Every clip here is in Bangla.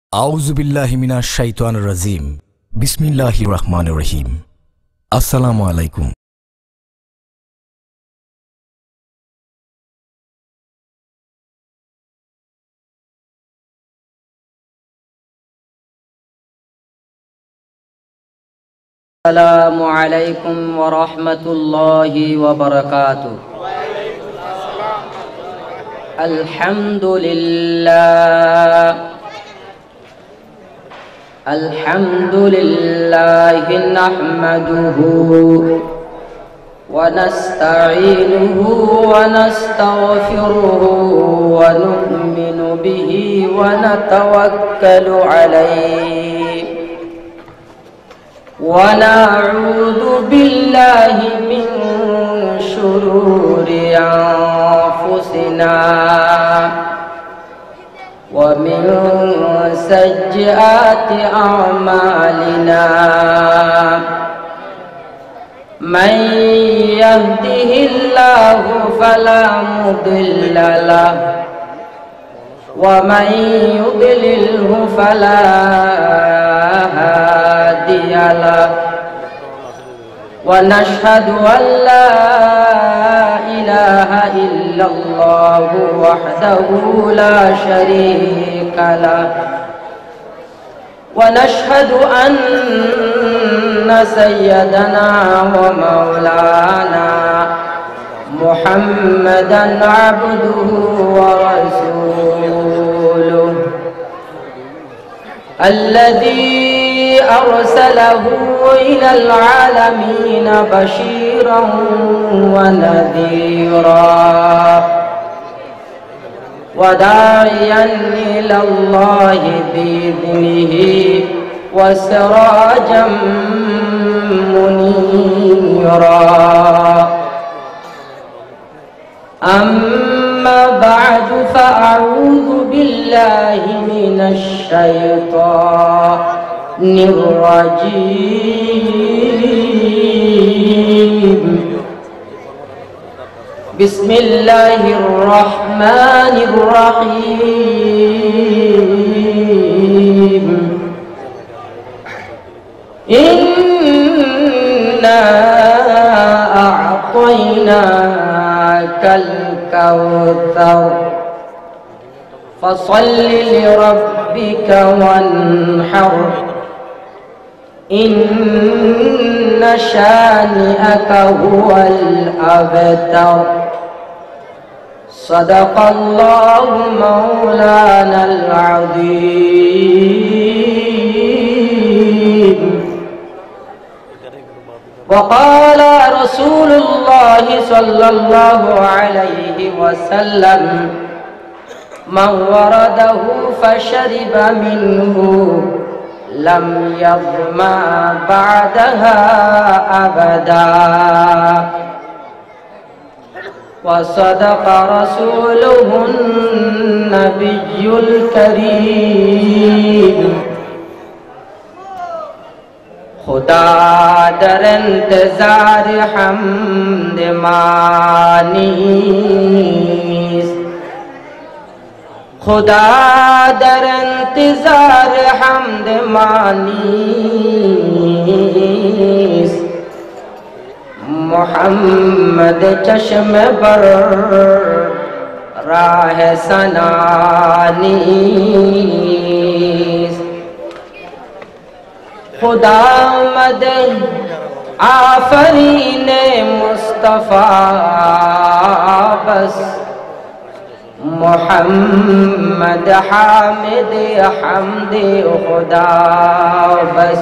আউযুবিল্লাহি মিনাশ শাইতানির রাজিম। বিসমিল্লাহির রহমানির রহিম। আসসালামু আলাইকুম। আসসালামু আলাইকুম ওয়া রাহমাতুল্লাহি ওয়া বারাকাতুহু। আলহামদুলিল্লাহি নাহমাদুহু ওয়া নাস্তাঈনুহু ওয়া নাস্তাগফিরুহু ওয়া নু'মিনু বিহি ওয়া নাতাওয়াক্কালু আলাইহি ونعوذ بالله من شرور أنفسنا ومن سيئات أعمالنا من يهده الله فلا مضل له ومن يضلله فلا هادي له ونشهد أن لا إله إلا الله وحده لا شريك له ونشهد أن سيدنا ومولانا محمدا عبده ورسوله الذي أرسله إلى العالمين بشيرا ونذيرا وداعيا إلى الله بإذنه وسراجا منيرا. أما بعد فأعوذ بالله من الشيطان الرجيم. بسم الله الرحمن الرحيم. إنا أعطيناك الكوثر فصل لربك وانحر إن شانئك هو الأبتر. صدق الله مولانا العظيم. وقال رسول الله صلى الله عليه وسلم من ورده فشرب منه لم يظمأ بعدها أبدا. وصدق رسوله النبي الكريم. खुदा दर इंतजार हमद मानीस खुदा दर इंतजार हमद मानीस मोहम्मद चश्म बर राह सनानीस खुदामद आफरीने मुस्तफा बस मोहम्मद हामिद हमद खुदा बस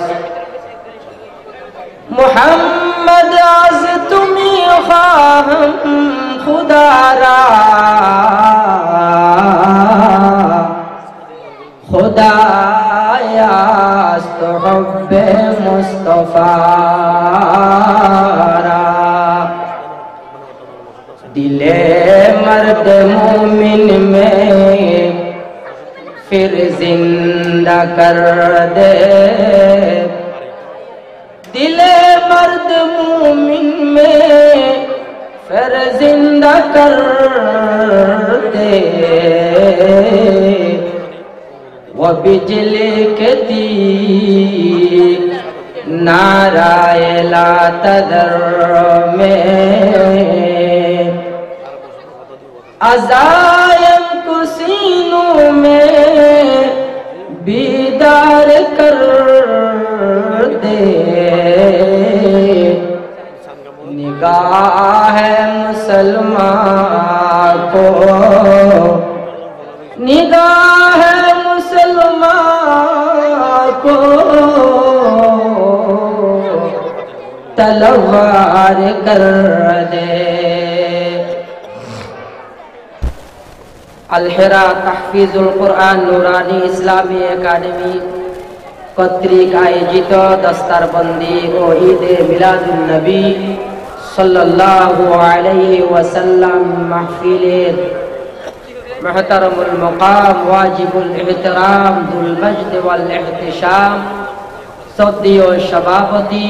मोहम्मद आज तुम्हें ख्वाहम खुदा रा खुदा हुब्बे मुस्तफा दिले मर्द मोमिन में फिर जिंदा कर दे. दिले मर्द मोमिन में फिर जिंदा कर दे. वो बिजली के तीर नाराए ला तदर में अज़ायम को सीनों में बीदार कर दे निगाह मुसलमान को निगाह मुसलमान को तलवार कर दे। अलहिरा तहफीजुल कुरान নুরানী ইসলামী একাডেমি কর্তৃক আয়োজিত দস্তারবন্দি ও ঈদে মিলাদুন নবী সাল্লাল্লাহু আলাইহি ওয়াসাল্লাম মাহফিলের মুহতারামুল মুকাম ওয়াজিবুল ইহতিরাম দুল মজদ ওয়াল ইহতিশাম সদীয় সভাপতি,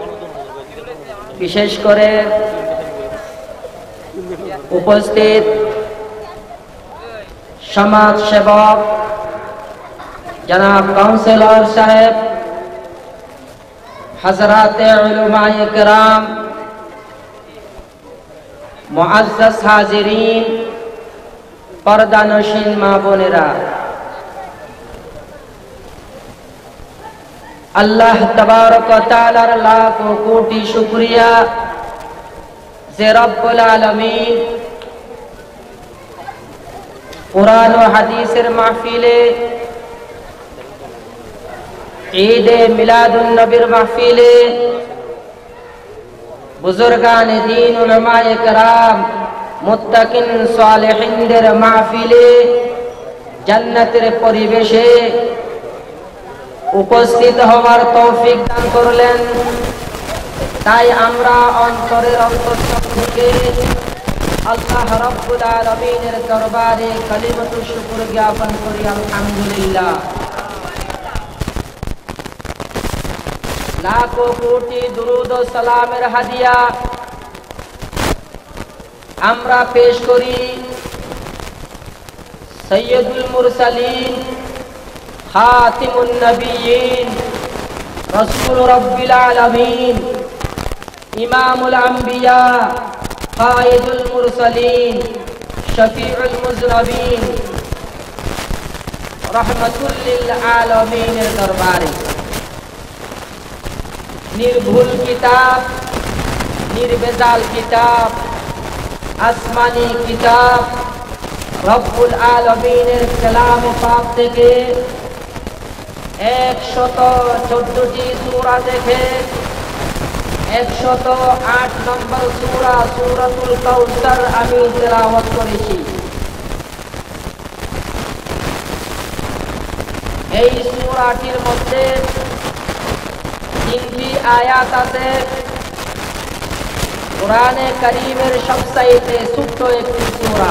বিশেষ করে উপস্থিত সমাজ সেবক জনাব কাউন্সিলর সাহেব, হযরতে উলামায়ে কেরাম, মুআজ্জাজ হাজিরিন, পর্দানশীন মা বোনেরা, আল্লাহ তাবারক ওয়া তাআলার লাখ কোটি শুকরিয়া যে রব্বুল আলামিন কুরআন ও হাদিসের মাহফিলে ঈদে মিলাদুন নবীর মাহফিলে বুজুর্গানে দ্বীন উলামায়ে কেরাম মুত্তাকিন সালেহিনদের মাহফিলে জান্নাতের পরিবেশে উপস্থিত হওয়ার তৌফিক দান করলেন। তাই আমরা অন্তরের অন্তঃস্থল থেকে আল্লাহ রাব্বুল আলামিনের দরবারে কালিমাতুল শুকর জ্ঞাপন করি আলহামদুলিল্লাহ। লাখো কোটি দুরুদ ও সালামের হাদিয়া আমরা পেশ করি সৈয়দুল মুরসালিন, খাতিমুন নবিয়্যিন, রাসূল রাব্বিল আলামিন, ইমামুল আম্বিয়া, কায়েদুল মুরসালিন, শফিউল মুজনবিন, রাহমাতুল লিল আলামিনের দরবারে নির্ভুল কিতাব, নির্ভেজাল কিতাব, আসমানি কিতাব রব্বুল আলামিনের কালামে পাক থেকে 114টি সূরা থেকে 108 নম্বর সূরা সূরাতুল কাউসার আমি তেলাওয়াত করেছি। এই সূরাটির মধ্যে 3টি আয়াত আছে। কুরআনে কারীমের সবচাইতে ছোট একটি সূরা,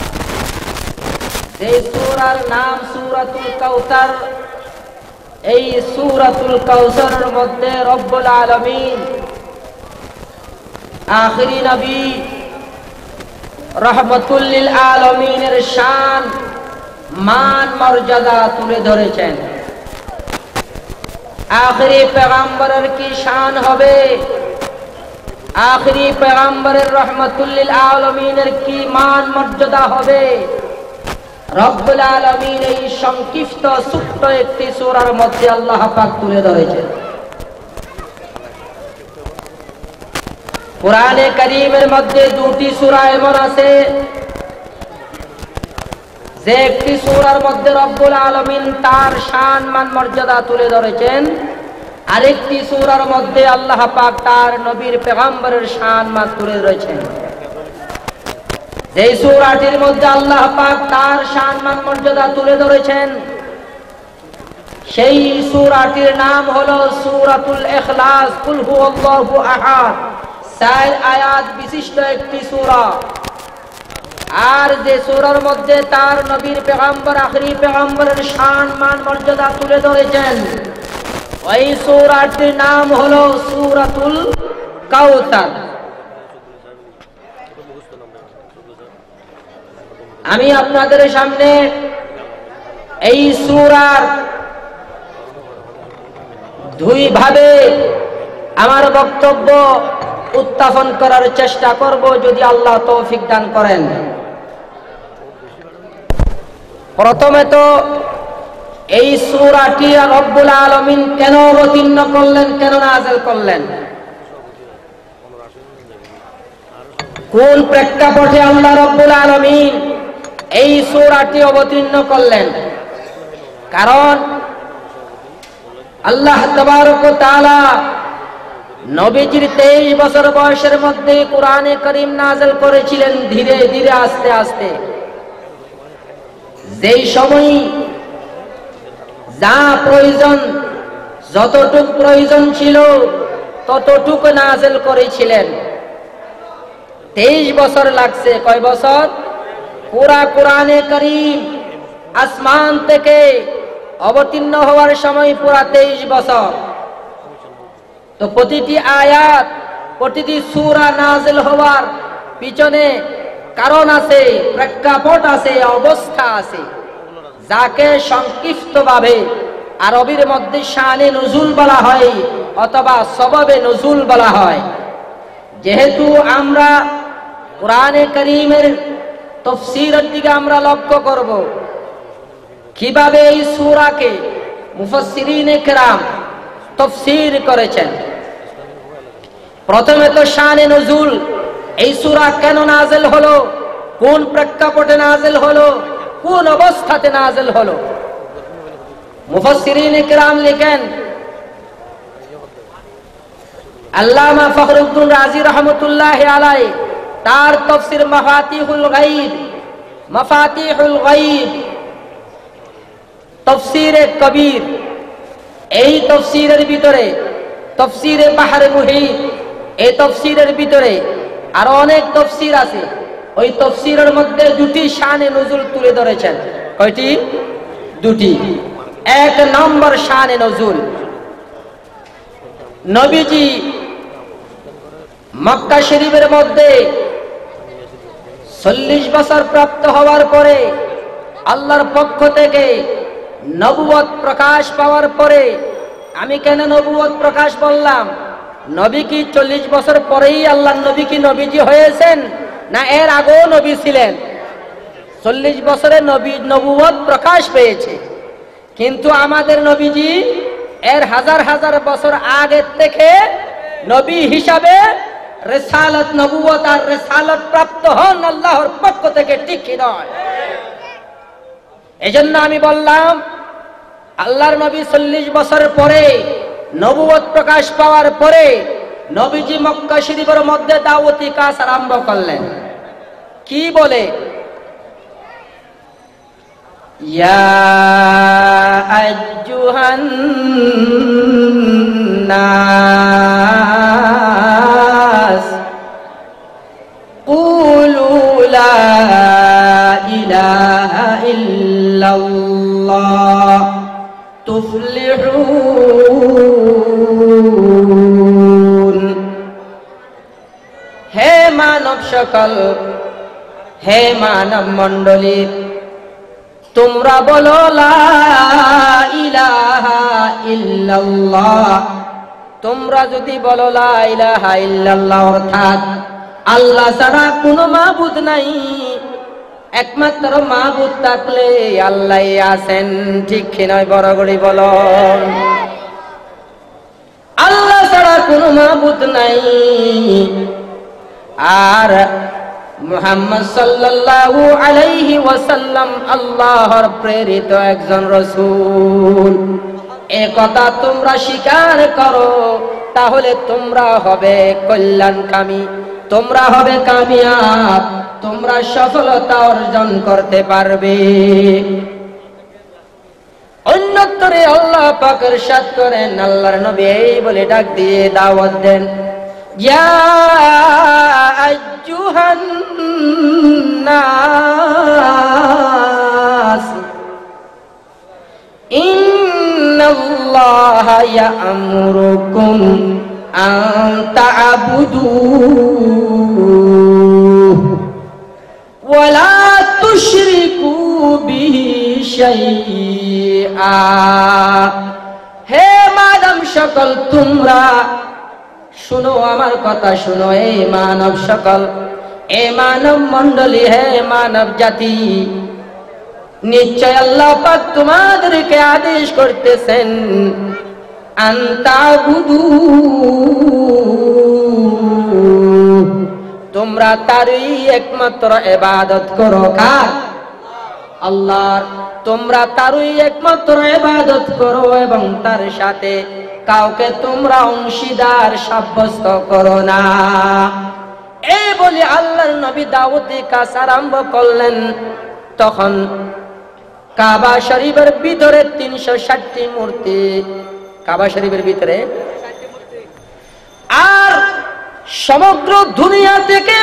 এই সূরার নাম সূরাতুল কাউসার। এই সূরাতুল কাউসারের মধ্যে রব্বুল আলামিন আখিরি নবী রাহমাতুল লিল আলামিনের শান, মান, মর্যাদা তুলে ধরেছেন। আখিরি পেগম্বরের কি শান হবে, আখিরি পেগম্বরের রহমাতুল লিল আলামিনের কি মান মর্যাদা হবে, রব্বুল আলামিন এই সংক্ষিপ্ত ছোট্ট একটি সূরার মধ্যে আল্লাহ পাক তুলে ধরেছেন। কুরআনে কারীমের মধ্যে 2টি সূরা এমন আছে যে একটি সূরার মধ্যে রব্বুল আলামিন তার শান, মান, মর্যাদা তুলে ধরেছেন, আরেকটি সূরার মধ্যে আল্লাহ পাক তার নবীর পেগম্বরের শান, মান তুলে ধরেছেন। এই সূরাটির মধ্যে আল্লাহ পাক তার শান, মান, মর্যাদা তুলে ধরেছেন, সেই সূরাটির নাম হলো সূরাতুল ইখলাস। কুল হুয়াল্লাহু আহাদ, 4 আয়াত বিশিষ্ট একটি সূরা। আর যে সূরার মধ্যে তার নবীর পেগম্বর, আখিরি পেগম্বরের শান, মান, মর্যাদা তুলে ধরেছেন, ওই সূরাটির নাম হলো সূরাতুল কাউসার। আমি আপনাদের সামনে এই সূরার দুই ভাবে আমার বক্তব্য উত্থাপন করার চেষ্টা করব, যদি আল্লাহ তৌফিক দান করেন। প্রথমে তো এই সূরাটি রব্বুল আলামিন কেন অবতীর্ণ করলেন, কেন নাযিল করলেন, কোন প্রেক্ষাপটে আল্লাহ রব্বুল আলামিন এই সূরাটি অবতীর্ণ করলেন? কারণ আল্লাহ তাবারক ওয়া তাআলা নবীজির 23 বছর বয়সের মধ্যে কোরআনে কারীম নাযিল করেছিলেন, ধীরে ধীরে আস্তে আস্তে। যেই সময় যা প্রয়োজন, যতটুকু প্রয়োজন ছিল ততটুকু নাযিল করেছিলেন। 23 বছর লাগছে। কয় বছর? পুরা কোরআনে কারীম আসমান থেকে অবতীর্ণ হওয়ার সময় পুরা 23 বছর। তো প্রতিটি আয়াত, প্রতিটি সূরা নাযিল হওয়ার পিছনে কারণ আছে, প্রেক্ষাপট আছে, অবস্থা আছে, যাকে সংক্ষিপ্তভাবে আরবির মধ্যে শানে নুজুল বলা হয় অথবা সবাবে নুজুল বলা হয়। যেহেতু আমরা কোরআনে কারীমের তাফসীরের দিকে আমরা লক্ষ্য করব, কিভাবে এই সূরাকে মুফাসসিরিনে কেরাম তাফসীর করেছেন। প্রথমে তো শানে নুজুল, এই সূরা কেন নাযিল হলো, কোন প্রেক্ষাপটে নাযিল হলো, কোন অবস্থাতে নাযিল হলো। মুফাসসিরিনে কেরাম লিখেন, আল্লামা ফখরুদ্দীন রাজি রহমতুল্লাহি আলাইহি তার তাফসীর মাফাতিহুল গায়ব তাফসীরে কবির, এই তাফসীরের ভিতরে তাফসীরে বাহরে মুহিত, এই তাফসীরের ভিতরে আরো অনেক তাফসীর আছে। ওই তাফসীরের মধ্যে দুটি শানে নুজুল তুলে ধরেছেন। কয়টি? দুটি। এক নম্বর শানে নুজুল, নবীজি মক্কা শরীফের মধ্যে 40 বছর প্রাপ্ত হওয়ার পরে, আল্লাহর পক্ষ থেকে নবুয়ত প্রকাশ পাওয়ার পরে, আমি কেন নবুয়ত প্রকাশ বললাম? নবী কি 40 বছর পরেই আল্লাহর নবী কি নবীজি হয়েছেন, না এর আগেও নবী ছিলেন? 40 বছরে নবুয়ত প্রকাশ পেয়েছে, কিন্তু আমাদের নবীজি এর হাজার হাজার বছর আগে থেকে নবী হিসাবে রিসালাত, নবুয়ত আর রিসালাত প্রাপ্ত হন আল্লাহর পক্ষ থেকে, ঠিক কি নয়? এজন্য আমি বললাম, আল্লাহর নবী 40 বছর পরে নবুয়ত প্রকাশ পাওয়ার পরে নবীজি মক্কা শরীফের মধ্যে দাওয়াতি কাজ আরম্ভ করলেন। কি বলে? ইয়া আইয়ুহান নাস কুলু লা ইলাহা ইল্লাল্লাহ তুফলিহুন। হে মানব সকল, হে মানব মণ্ডলী, তোমরা বলো লা ইলাহা ইল্লাল্লাহ। তোমরা যদি বলো লা ইলাহা ইল্লাল্লাহ, অর্থাৎ আল্লাহ ছাড়া কোনো মাবুদ নাই, একমাত্র মাবুদ থাকলে আল্লাহই আছেন, ঠিক কি নয়? বড় করে বলো, আল্লাহ ছাড়া কোনো মাবুদ নাই। আর মুহাম্মদ সাল্লাল্লাহু আলাইহি ওয়াসাল্লাম আল্লাহর প্রেরিত একজন রাসূল, এ কথা তোমরা স্বীকার করো, তাহলে তোমরা হবে কল্যাণকামী, তোমরা হবে কামিয়াব, তোমরা সফলতা অর্জন করতে পারবে। অন্যত্রে আল্লাহ পাক ইরশাদ করেন, আল্লাহর নবী এই বলে ডাক দিয়ে দাওয়াত দেন, ইয়া আইয়ুহান নাস ইন্নাল্লাহা ইয়া'মুরুকুম আন তা'বুদু ওয়া লা তুশরিকু বিহি শাইআ। হে মানব সকল, তোমরা শুনো আমার কথা, শুনো এই মানব সকল, এ মানব মণ্ডলী, হে মানব জাতি, নিশ্চয় আল্লাহ পাক তোমাদেরকে আদেশ করতেছেন আনতাবুদু, তোমরা তারই একমাত্র ইবাদত করো। কার? আল্লাহর। তোমরা তারই একমাত্র ইবাদত করো এবং তার সাথে কাউকে তোমরা অংশীদার সাব্যস্ত করো না। এই বলে আল্লাহর নবী দাওয়াতি কাজ আরম্ভ করলেন। তখন কাবা শরীফের ভিতরে 360টি মূর্তি, কাবা শরীফের ভিতরে, আর সমগ্র দুনিয়া থেকে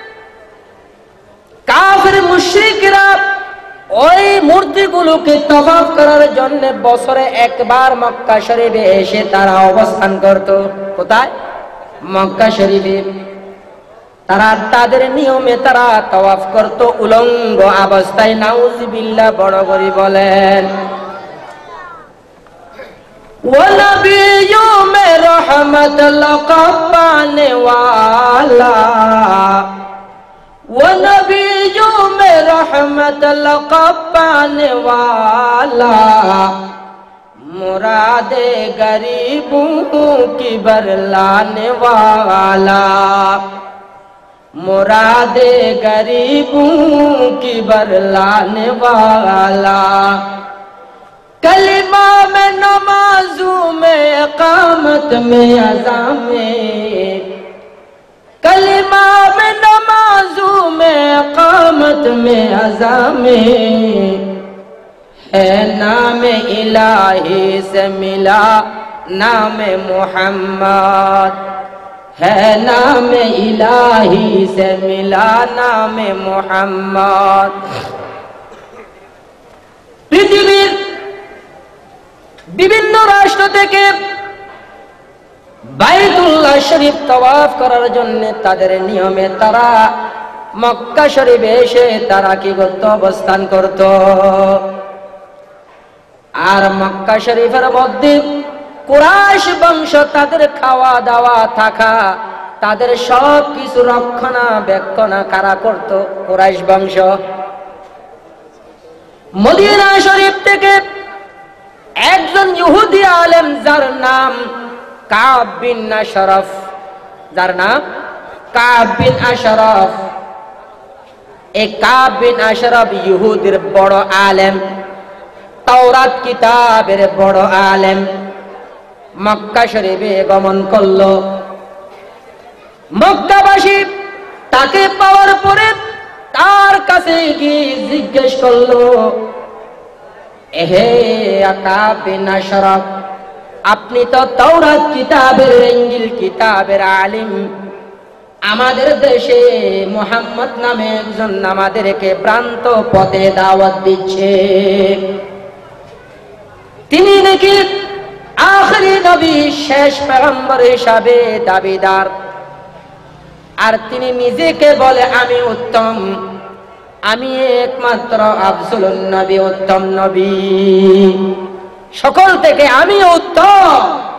কাফের মুশরিকরা ওই মূর্তিগুলোকে তওয়াফ করার জন্য বছরে একবার মক্কা শরীফে এসে তারা অবস্থান করত। কোথায়? মক্কা শরীফে। তারা তাদের নিয়মে তারা তওয়াফ করত উলঙ্গ অবস্থায়। নাউজুবিল্লাহ, বড় করে বলেন। वो नबियों में रहमत लक़ब पाने वाला, वो नबियों में रहमत लक़ब पाने वाला, मुरादे गरीबों की बरलाने वाला, मुरादे गरीबों की बरलाने वाला, कलिमा में नमाजों में इकामत में अज़ा में, कलिमा में नमाजों में इकामत में अज़ा में, है नाम इलाही से मिला नाम मोहम्मद, है नाम इलाही से मिला नाम मोहम्मद। পৃথিবীর বিভিন্ন রাষ্ট্র থেকে বাইতুল্লাহ শরীফ তওয়াফ করার জন্য তাদের নিয়মে তারা মক্কা শরীফে এসে তারা কি করত? অবস্থান করত। আর মক্কা শরীফের মধ্যে কুরাইশ বংশ তাদের খাওয়া দাওয়া থাকা, তাদের সব কিছু রক্ষণাবেক্ষণ কারা করত? কুরাইশ বংশ। মদিনা শরীফ থেকে একজন ইহুদি আলেম যার নাম কাব বিন আশরাফ, যার নাম কাব বিন আশরাফ, এই কাব বিন আশরাফ ইহুদির বড় আলেম, তাওরাত কিতাবের বড় আলেম, মক্কা শরীফে গমন করলো। মক্কাবাসী তাকে পাওয়ার পরে তার কাছে গিয়ে জিজ্ঞেস করলো, হে কাব বিন আশরাফ, আপনি তো তাওরাত কিতাবের, ইনজিল কিতাবের আলিম, আমাদের দেশে মুহাম্মদ নামে একজন আমাদেরকে ভ্রান্ত পথে দাওয়াত দিচ্ছে, তিনি নাকি আখেরি নবী, শেষ পয়গম্বর হিসাবে দাবিদার, আর তিনি নিজেকে বলে আমি উত্তম, আমি একমাত্র আফজলুন নবী, উত্তম নবী, সকল থেকে আমি উত্তম।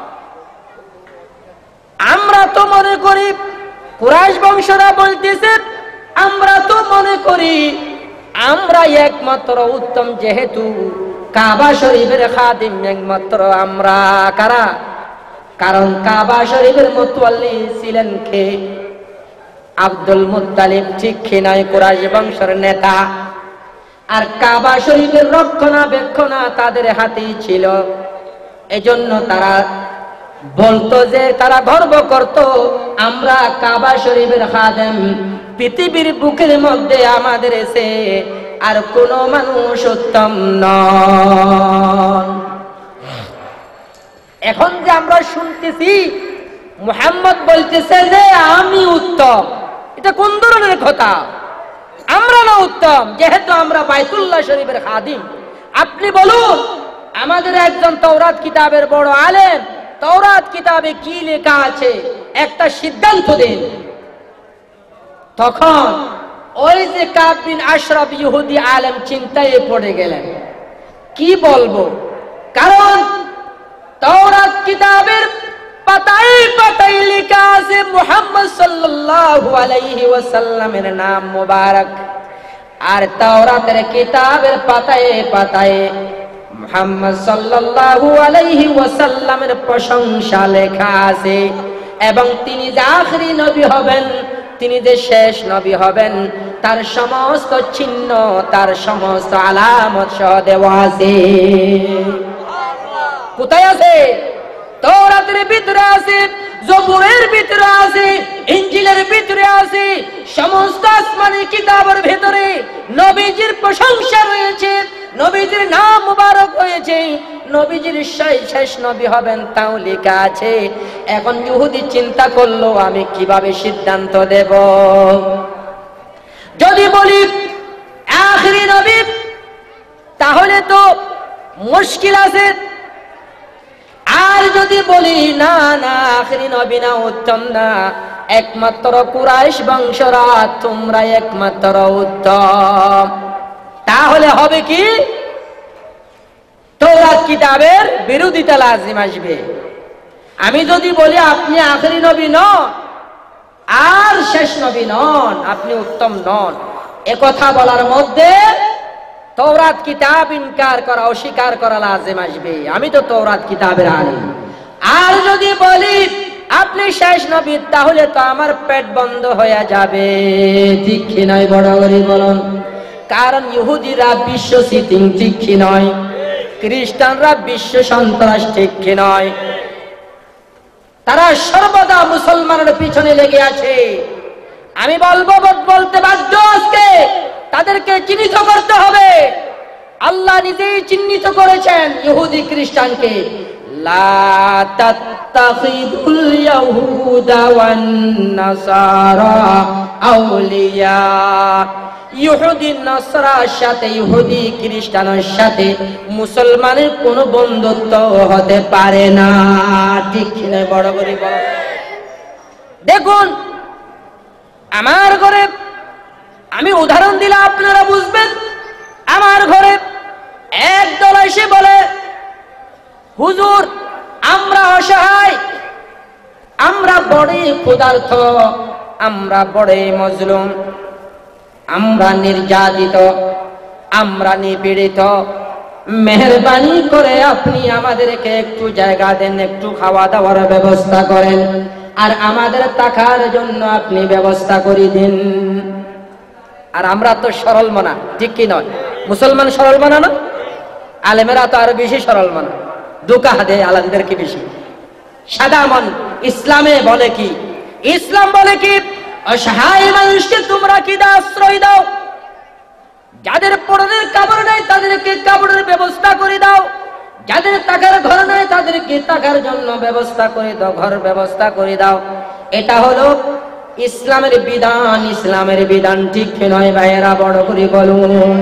আমরা তো মনে করি, কুরাইশ বংশরা বলতেছে, আমরা তো মনে করি আমরা একমাত্র উত্তম, যেহেতু কাবা শরীফের খাদিম একমাত্র আমরা। কারা? কারণ কাবা শরীফের মুতাওয়াল্লি ছিলেন কে? আব্দুল মুত্তালিব, ঠিক কি নয়? কুরাইশ বংশের নেতা। আর কাবা শরীফের রক্ষণাবেক্ষণ তাদের হাতেই ছিল। এজন্য তারা বলতো যে, তারা গর্ব করত, আমরা কাবা শরীফের খাদেম, পৃথিবীর বুকের মধ্যে আমাদের এসে আর কোন মানুষ উত্তম নন। এখন যে আমরা শুনতেছি মুহাম্মদ বলতেছে যে আমি উত্তম, এটা কোন ধরনের কথা? আমরা না উত্তম, যেহেতু আমরা বাইতুল্লাহ শরীফের খাদিম। আপনি বলুন, আমাদের একজন তাওরাত কিতাবের বড় আলেম, তাওরাত কিতাবে কি লেখা আছে একটা সিদ্ধান্ত দিন। তখন ওই যে কাব বিন আশরাফ ইহুদি আলেম চিন্তায় পড়ে গেলেন। কি বলবো, কারণ তাওরাত কিতাবের পাতায় পাতায় লেখা আছে মুহাম্মদ সাল্লাল্লাহু আলাইহি ওয়াসাল্লামের নাম মুবারক। আর তাওরাতের কিতাবের পাতায় পাতায় মুহাম্মদ সাল্লাল্লাহু আলাইহি ওয়াসাল্লামের প্রশংসা লেখা আছে, এবং তিনি যে আখেরি নবী হবেন, তিনি যে শেষ নবী হবেন, তার সমস্ত চিহ্ন, তার সমস্ত আলামত সহ দেওয়া আছে। কোথায় আছে? তাওরাতের ভিতরে আছে, জবুরের ভিতরে আছে, ইনজিলের ভিতরে আছে, সমস্ত আসমানি কিতাবের ভিতরে নবীজির প্রশংসা রয়েছে, নবীজির নাম মুবারক হয়েছে, নবীজির শেষ নবী হবেন তাও লেখা আছে। এখন ইহুদি চিন্তা করলো আমি কিভাবে সিদ্ধান্ত দেব। যদি বলি আখেরি নবী তাহলে তো মুশকিল আছে, আর যদি বলি না না আখেরি নবী না, উত্তম না, একমাত্র কুরাইশ বংশরা তোমরা একমাত্র উত্তম, তাহলে হবে কি? তাওরাত কিতাবের বিরোধিতা লাজিম আসবে। আমি যদি বলি আপনি আখেরি নবী নন আর শেষ নবী নন, আপনি উত্তম নন, একথা বলার মধ্যে তাওরাত কিতাব ইনকার করা, অস্বীকার করা লাজিম আসবে। আমি তো তাওরাত কিতাবের আলিম। আর যদি বলি আপনি শেষ নবী, তাহলে তো আমার পেট বন্ধ হয়ে যাবে, ঠিক কি নয়? বড় করে বলুন। কারণ ইহুদিরা বিশ্ব সিটিং ঠিক কি নয়, খ্রিস্টানরা বিশ্ব সন্ত্রাস ঠিক কি নয়, তারা সর্বদা মুসলমানের পিছনে লেগে আছে। আমি বলতে বাধ্য, আজকে তাদেরকে চিহ্নিত করতে হবে। আল্লাহ নিজেই চিহ্নিত করেছেন ইহুদি খ্রিস্টানকে, লা তাত্তাখিদুল ইয়াহুদা ওয়ান নাসারা আউলিয়া। ইহুদি নাসারার সাথে, ইহুদি খ্রিস্টানের সাথে মুসলমানের কোনো বন্ধুত্ব হতে পারে না, ঠিক কিনা? বড় করে বড় দেখুন, আমার ঘরে, আমি উদাহরণ দিলে আপনারা বুঝবেন। আমার ঘরে একদল এসে বলে, হুজুর আমরা অসহায়, আমরা বড়ই ক্ষুধার্ত, আমরা বড়ই মজলুম, আমরা নির্যাতিত, আমরা নিপীড়িত, মেহেরবানি করে আপনি আমাদেরকে একটু জায়গা দেন, একটু খাওয়া দাওয়ার ব্যবস্থা করেন, আর আমাদের থাকার জন্য আপনি ব্যবস্থা করে দিন। আর আমরা তো সরল মনা, ঠিক কি নয়? মুসলমান সরল মনা না? আলেমেরা তো আরো বেশি সরল মনা, ধোঁকা দেয় আলাদাদেরকে বেশি। সাদা মন। ইসলামে বলে কি? ইসলাম বলে কি? অসহায় মানুষকে তোমরা কি আশ্রয় দাও, যাদের পরনের কাপড় নেই তাদেরকে কাপড়ের ব্যবস্থা করে দাও, যাদের টাকার ঘর নেই তাদেরকে টাকার জন্য ব্যবস্থা করে দাও, ঘর ব্যবস্থা করে দাও। এটা হলো ইসলামের বিধান। ইসলামের বিধান ঠিক নয় ভাইয়েরা? বড় করে বলুন।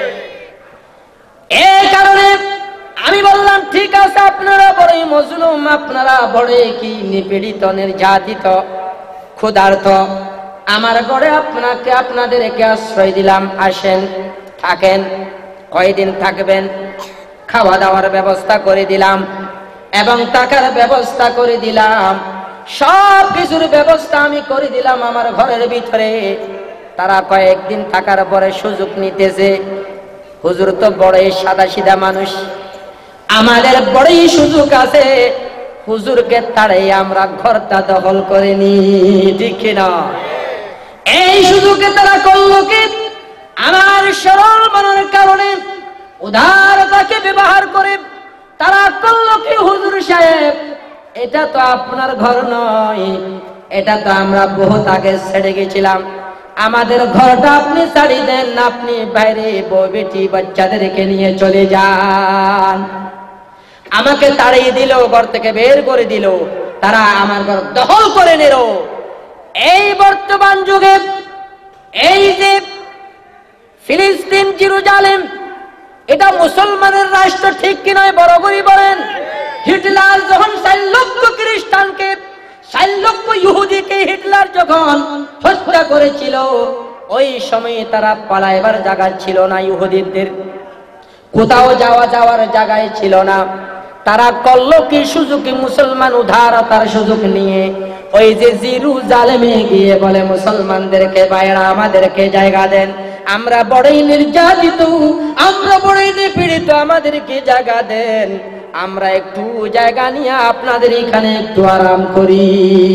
এই কারণে আমি বললাম ঠিক আছে, আপনারা বড়ই মজলুম, আপনারা বড়ই কি নিপীড়িত, নির্যাতিত, ক্ষুধার্ত, আমার ঘরে আপনাদেরকে আশ্রয় দিলাম, আসেন থাকেন। কয়দিন থাকবেন? খাওয়া দাওয়ার ব্যবস্থা করে দিলাম এবং টাকার ব্যবস্থা করে দিলাম, সব কিছুর ব্যবস্থা আমি করে দিলাম আমার ঘরের ভিতরে। তারা কয়েকদিন থাকার পরে সুযোগ নিতেছে, হুজুর তো বড়ই সাদা সিধা মানুষ, আমাদের বড়ই সুযোগ আছে, হুজুরকে তাড়াই আমরা ঘরটা দখল করে নি, ঠিক না? এই সুযোগে তারা করলো কি? আমার সরল মনের কারণে, উদারতাকে ব্যবহার করে তারা করলো কি? হুজুর সাহেব, এটা তো আপনার ঘর নয়, এটা তো আমরা বহুত আগে ছেড়ে গেছিলাম, আমাদের ঘরটা আপনি ছাড়িয়ে দেন, আপনি বাইরে বউ বেটি বাচ্চাদেরকে নিয়ে চলে যান। আমাকে তাড়িয়ে দিল, ঘর থেকে বের করে দিল, তারা আমার ঘর দখল করে নিল। এই বর্তমান যুগে এই যে ফিলিস্তিন, জেরুজালেম, এটা মুসলমানের রাষ্ট্র, ঠিক কি নয়? বড় করে বলেন। হিটলার যখন 4 লক্ষ খ্রিস্টানকে, 4 লক্ষ ইহুদিকে হিটলার যখন হত্যা করেছিল, ওই সময়ে তারা পালাইবার জায়গা ছিল না ইহুদিদের। কোথাও যাওয়ার জায়গায় ছিল না। তারা করলো কি, সুযোগে মুসলমান উদারতার সুযোগ নিয়ে ওই যে জেরুজালেমে গিয়ে বলে মুসলমানদেরকে, ভাইরা আমাদেরকে জায়গা দেন, আমরা বড়ই নির্যাতিত, আমরা বড়ই নিপীড়িত, আমাদেরকে জায়গা দেন, আমরা একটু জায়গা নিয়ে আপনাদের এখানে একটু আরাম করি।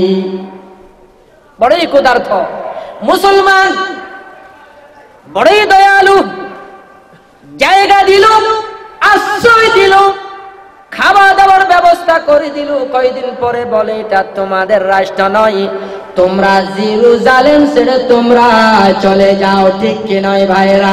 বড়ই ক্ষুধার্ত মুসলমান, বড়ই দয়ালু, জায়গা দিল, আশ্রয় দিল, খাওয়া দাওয়ার ব্যবস্থা করে দিল। কয়দিন পরে বলে, এটা তোমাদের রাষ্ট্র নয়, তোমরা জেরুজালেম ছেড়ে তোমরা চলে যাও। ঠিক কি নয় ভাইরা?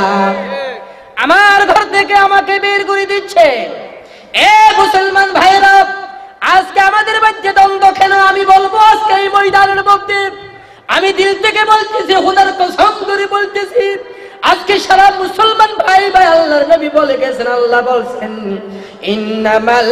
আমার ঘর থেকে আমাকে বের করে দিচ্ছে। এ মুসলমান ভাইরা, আজকে আমাদের মধ্যে দ্বন্দ্ব কেন? আমি বলবো আজকে এই ময়দানের মধ্যে, আমি দিল থেকে বলতেছি, খোদার কসম করে বলতেছি, আজকে সারা মুসলমান ভাই ভাই আল্লাহর নবী বলে গেছেন, আল্লাহ বলছেন ইন্নামাল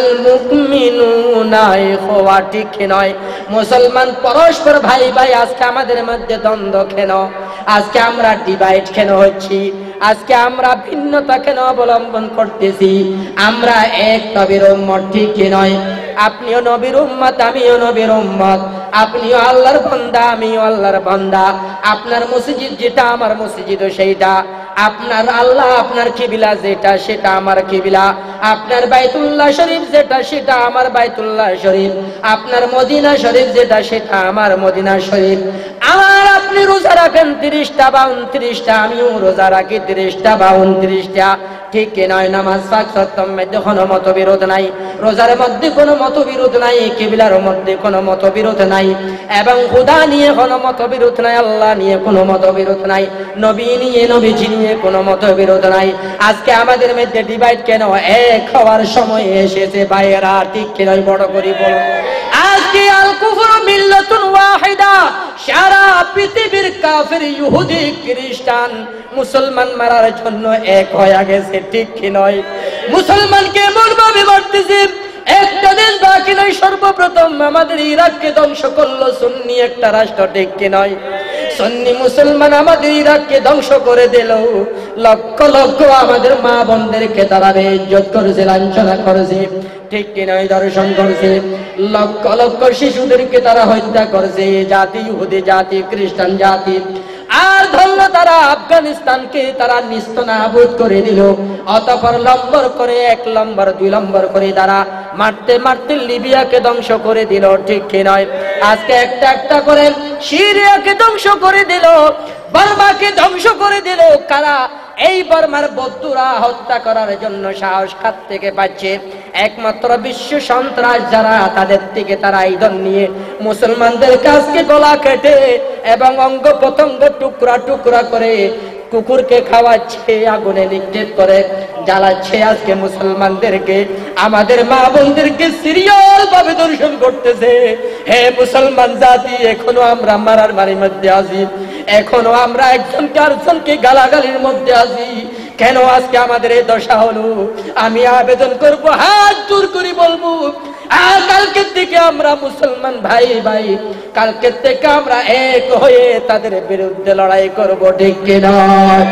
মুমিনুনা ইখওয়া। ঠিক নয়? মুসলমান পরস্পর ভাই ভাই। আজকে আমাদের মধ্যে দ্বন্দ্ব কেন? আজকে আমরা ডিভাইড কেন হচ্ছি? আজকে আমরা ভিন্নতা কেন অবলম্বন করতেছি? আমরা এক নবীর উম্মত। ঠিক নয়? আপনিও নবীর উম্মত, আমিও নবীর উম্মত, আপনিও আল্লাহর বান্দা, আমিও আল্লাহর বান্দা। আপনার মসজিদ যেটা আমার মসজিদও সেইটা, আপনার আল্লাহ আপনার কিবলা যেটা সেটা আমার কিবলা, আপনার বাইতুল্লাহ শরীফ যেটা সেটা আমার বাইতুল্লাহ শরীফ, আপনার মদিনা শরীফ যেটা সেটা আমার মদিনা শরীফ। আমার আপনি রোজা রাখেন 30টা বা 29টা, আমিও রোজা রাখি 30টা বা 29টা। ঠিক কি নয়? নামাজ পাক সত্যম মধ্যে কোনো মতবিরোধ নাই, রোজার মধ্যে কোনো মতবিরোধ নাই, কিবলার মধ্যে কোনো মতবিরোধ নাই, এবং খোদা নিয়ে কোনো মতবিরোধ নাই, আল্লাহ নিয়ে কোনো মতবিরোধ নাই, নবী নিয়ে নবীজি নিয়ে কোনো মতবিরোধ নাই। আজকে আমাদের মধ্যে ডিভাইড কেন? এক হওয়ার সময় এসেছে ভাইয়েরা। ঠিক কি নয়? বড় করে বলো, আজকে আল কুফরু মিল্লাতুন ওয়াহিদা। সারা পৃথিবীর কাফির, ইহুদি, খ্রিস্টান মুসলমান মারার জন্য এক হয়ে গেছে। ঠিক কি নয়? মুসলমানকে এমন ভাবে মারতেছে, একটা দিন বাকি নয়, সর্বপ্রথম আমাদের ইরাককে ধ্বংস করলো সুন্নি একটা রাষ্ট্র। ঠিক কি নয়? সুন্নি মুসলমান আমাদের ইরাককে ধ্বংস করে দিল। লক্ষ লক্ষ আমাদের মা বোনদেরকে তারা বেইজ্জত করেছে, লাঞ্ছনা করেছে। ঠিক কি নয়? ধর্ষণ করছে, লক্ষ লক্ষ শিশুদেরকে তারা হত্যা করেছে। জাতি ইহুদি জাতি, খ্রিস্টান জাতি। আর ধরলো তারা আফগানিস্তানকে তারা নিস্তনাবুদ করে দিল। অতঃপর লম্বর করে 1 নম্বর 2 নম্বর করে তারা মারতে মারতে লিবিয়াকে ধ্বংস করে দিল। ঠিক কি নয়? আজকে একটা একটা করে সিরিয়াকে ধ্বংস করে দিল, বার্মাকে ধ্বংস করে দিল। কারা? এই বার্মার বৌদ্ধরা হত্যা করার জন্য সাহস কার থেকে পাচ্ছে? একমাত্র বিশ্ব সন্ত্রাস যারা, তাদের থেকে তারা আইদন নিয়ে মুসলমানদের কাছকে গলা কেটে এবং অঙ্গ প্রত্যঙ্গ টুকরা টুকরা করে কুকুরকে খাওয়াচ্ছে, আগুনে নিক্ষেপ করে জ্বালাচ্ছে। আজকে মুসলমানদেরকে, আমাদের মা বোনদেরকে সিরিয়াল ভাবে দর্শন করতেছে। হে মুসলমান জাতি, এখনো আমরা মারার মারির মধ্যে আছি, এখনো আমরা একজনকে আরেকজনকে গালাগালির মধ্যে আছি। কেন আজকে আমাদের এই দশা হলো? আমি আবেদন করব, হাত জোর করে বলবো, আর কালকের থেকে আমরা মুসলমান ভাই ভাই, কালকের থেকে আমরা এক হয়ে তাদের বিরুদ্ধে লড়াই করব। ঠিক কি নয়?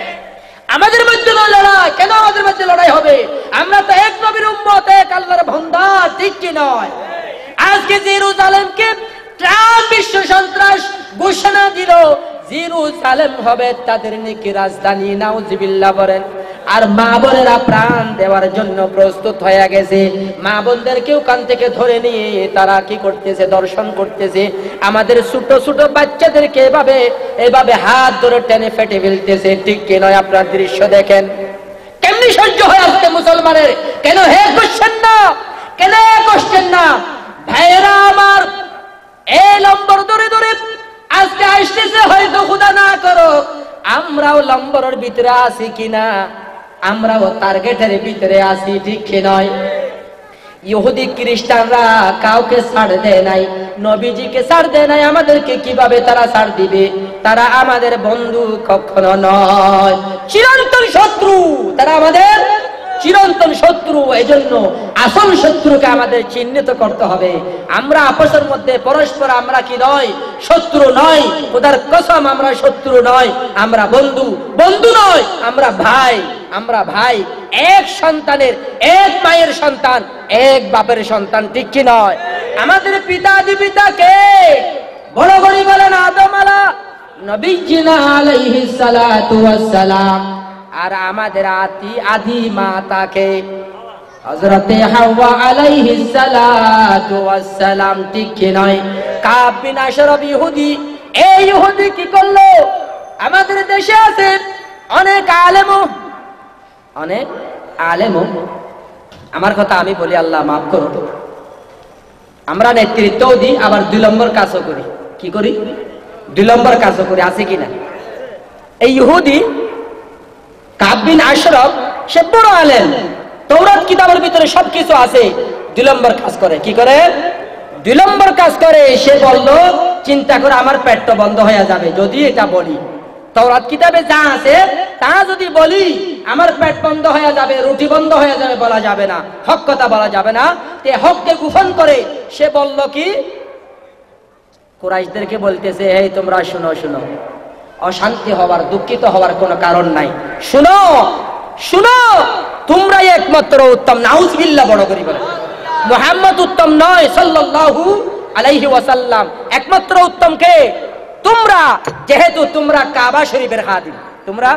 আমাদের মধ্যে লড়াই কেন? আমাদের মধ্যে লড়াই হবে, আমরা তো এক নবীর উম্মত, এক আল্লাহর বান্দা। ঠিক কি নয়? আজকে জেরুজালেমকে ট্রাম্প বিশ্ব সন্ত্রাস ঘোষণা দিল, জেরুজালেম হবে তাদের নাকি রাজধানী। নাউজুবিল্লাহ বলেন। আর মা বোনেরা প্রাণ দেওয়ার জন্য প্রস্তুত হয়ে গেছে। মা বোনদেরকেও কান থেকে ধরে নিয়ে তারা কি করতেছে? দর্শন করতেছে। আমাদের ছোট ছোট বাচ্চাদেরকে এভাবে এভাবে হাত ধরে টেনে ফেটে ফেলতেছে। ঠিক কি নয়? আপনার দৃশ্য দেখেন, কেমনি সহ্য হয় আজকে মুসলমানের? কেন হে করছেন না? কেন করছেন না? ভাইয়েরা আমার, এই নম্বর ধরে ধরে আজকে আসতেছে, হয়তো খোদা না করো আমরাও নম্বরের ভিতরে আছি কিনা, আমরাও টার্গেটের ভিতরে আছি। ঠিক কি নয়? ইহুদি খ্রিস্টানরা কাউকে ছাড় দেয় নাই, নবীজিকে ছাড় দেয় নাই। আমাদেরকে কিভাবে তারা ছাড় দিবে? তারা আমাদের বন্ধু কখনো নয়, চিরন্তন শত্রু। তারা আমাদের চিরন্তন শত্রু। এজন্য আসল শত্রুকে আমাদের চিহ্নিত করতে হবে। আমরা আপসের মধ্যে পরস্পর আমরা কি নয়, শত্রু নয়। খোদার কসম আমরা শত্রু নয়, আমরা বন্ধু। বন্ধু নয়, আমরা ভাই। আমরা ভাই, এক সন্তানের, এক মায়ের সন্তান, এক বাপের সন্তান, ঠিক কি নয়? আমাদের পিতাদি পিতাকে বড় বড়ি বলেন আদম নবীজিনা আলাইহিস সালাতু ওয়াস সালাম। আর আমাদের আদি মাতাকে হযরতে হাওয়া আলাইহিস সালাতু ওয়াস সালাম, ঠিক কি নয়? কাব বিন আশরাফ ইহুদি, এই ইহুদি কি করলো? আমাদের দেশে আছে অনেক আলেম, আমার কথা আমি বলি, আল্লাহ মাফ করো। আমরা নেতৃত্বও দিই, আবার 2 নম্বর কাজও করি। কি করি? 2 নম্বর কাজও করি, আছে কিনা? এই ইহুদি কাব বিন আশরাফ, সে বড় আলেম, তাওরাত কিতাবের ভিতরে সবকিছু আছে। 2 নম্বর কাজ করে। কি করে? 2 নম্বর কাজ করে। সে বলল, চিন্তা করে আমার পেটটা বন্ধ হয়ে যাবে যদি এটা বলি। তাওরাত কিতাবে যা আছে তা যদি বলি, আমার পেট বন্ধ হয়ে যাবে, রুটি বন্ধ হয়ে যাবে, বলা যাবে না, হক কথা বলা যাবে না। তে হককে গোপন করে সে বলল কি, কুরাইশদেরকে বলতেছে, এই তোমরা শুনো শুনো, অশান্তি হওয়ার, দুঃখিত হওয়ার কোনো কারণ নাই। শুনো শুনো, তোমরাই একমাত্র উত্তম। নাউজুবিল্লাহ, বড় করে বলে। মুহাম্মদ উত্তম নয় সাল্লাল্লাহু আলাইহি ওয়াসাল্লাম, একমাত্র উত্তম কে? তোমরা। যেহেতু তোমরা কাবা শরীফের খাদিম, তোমরা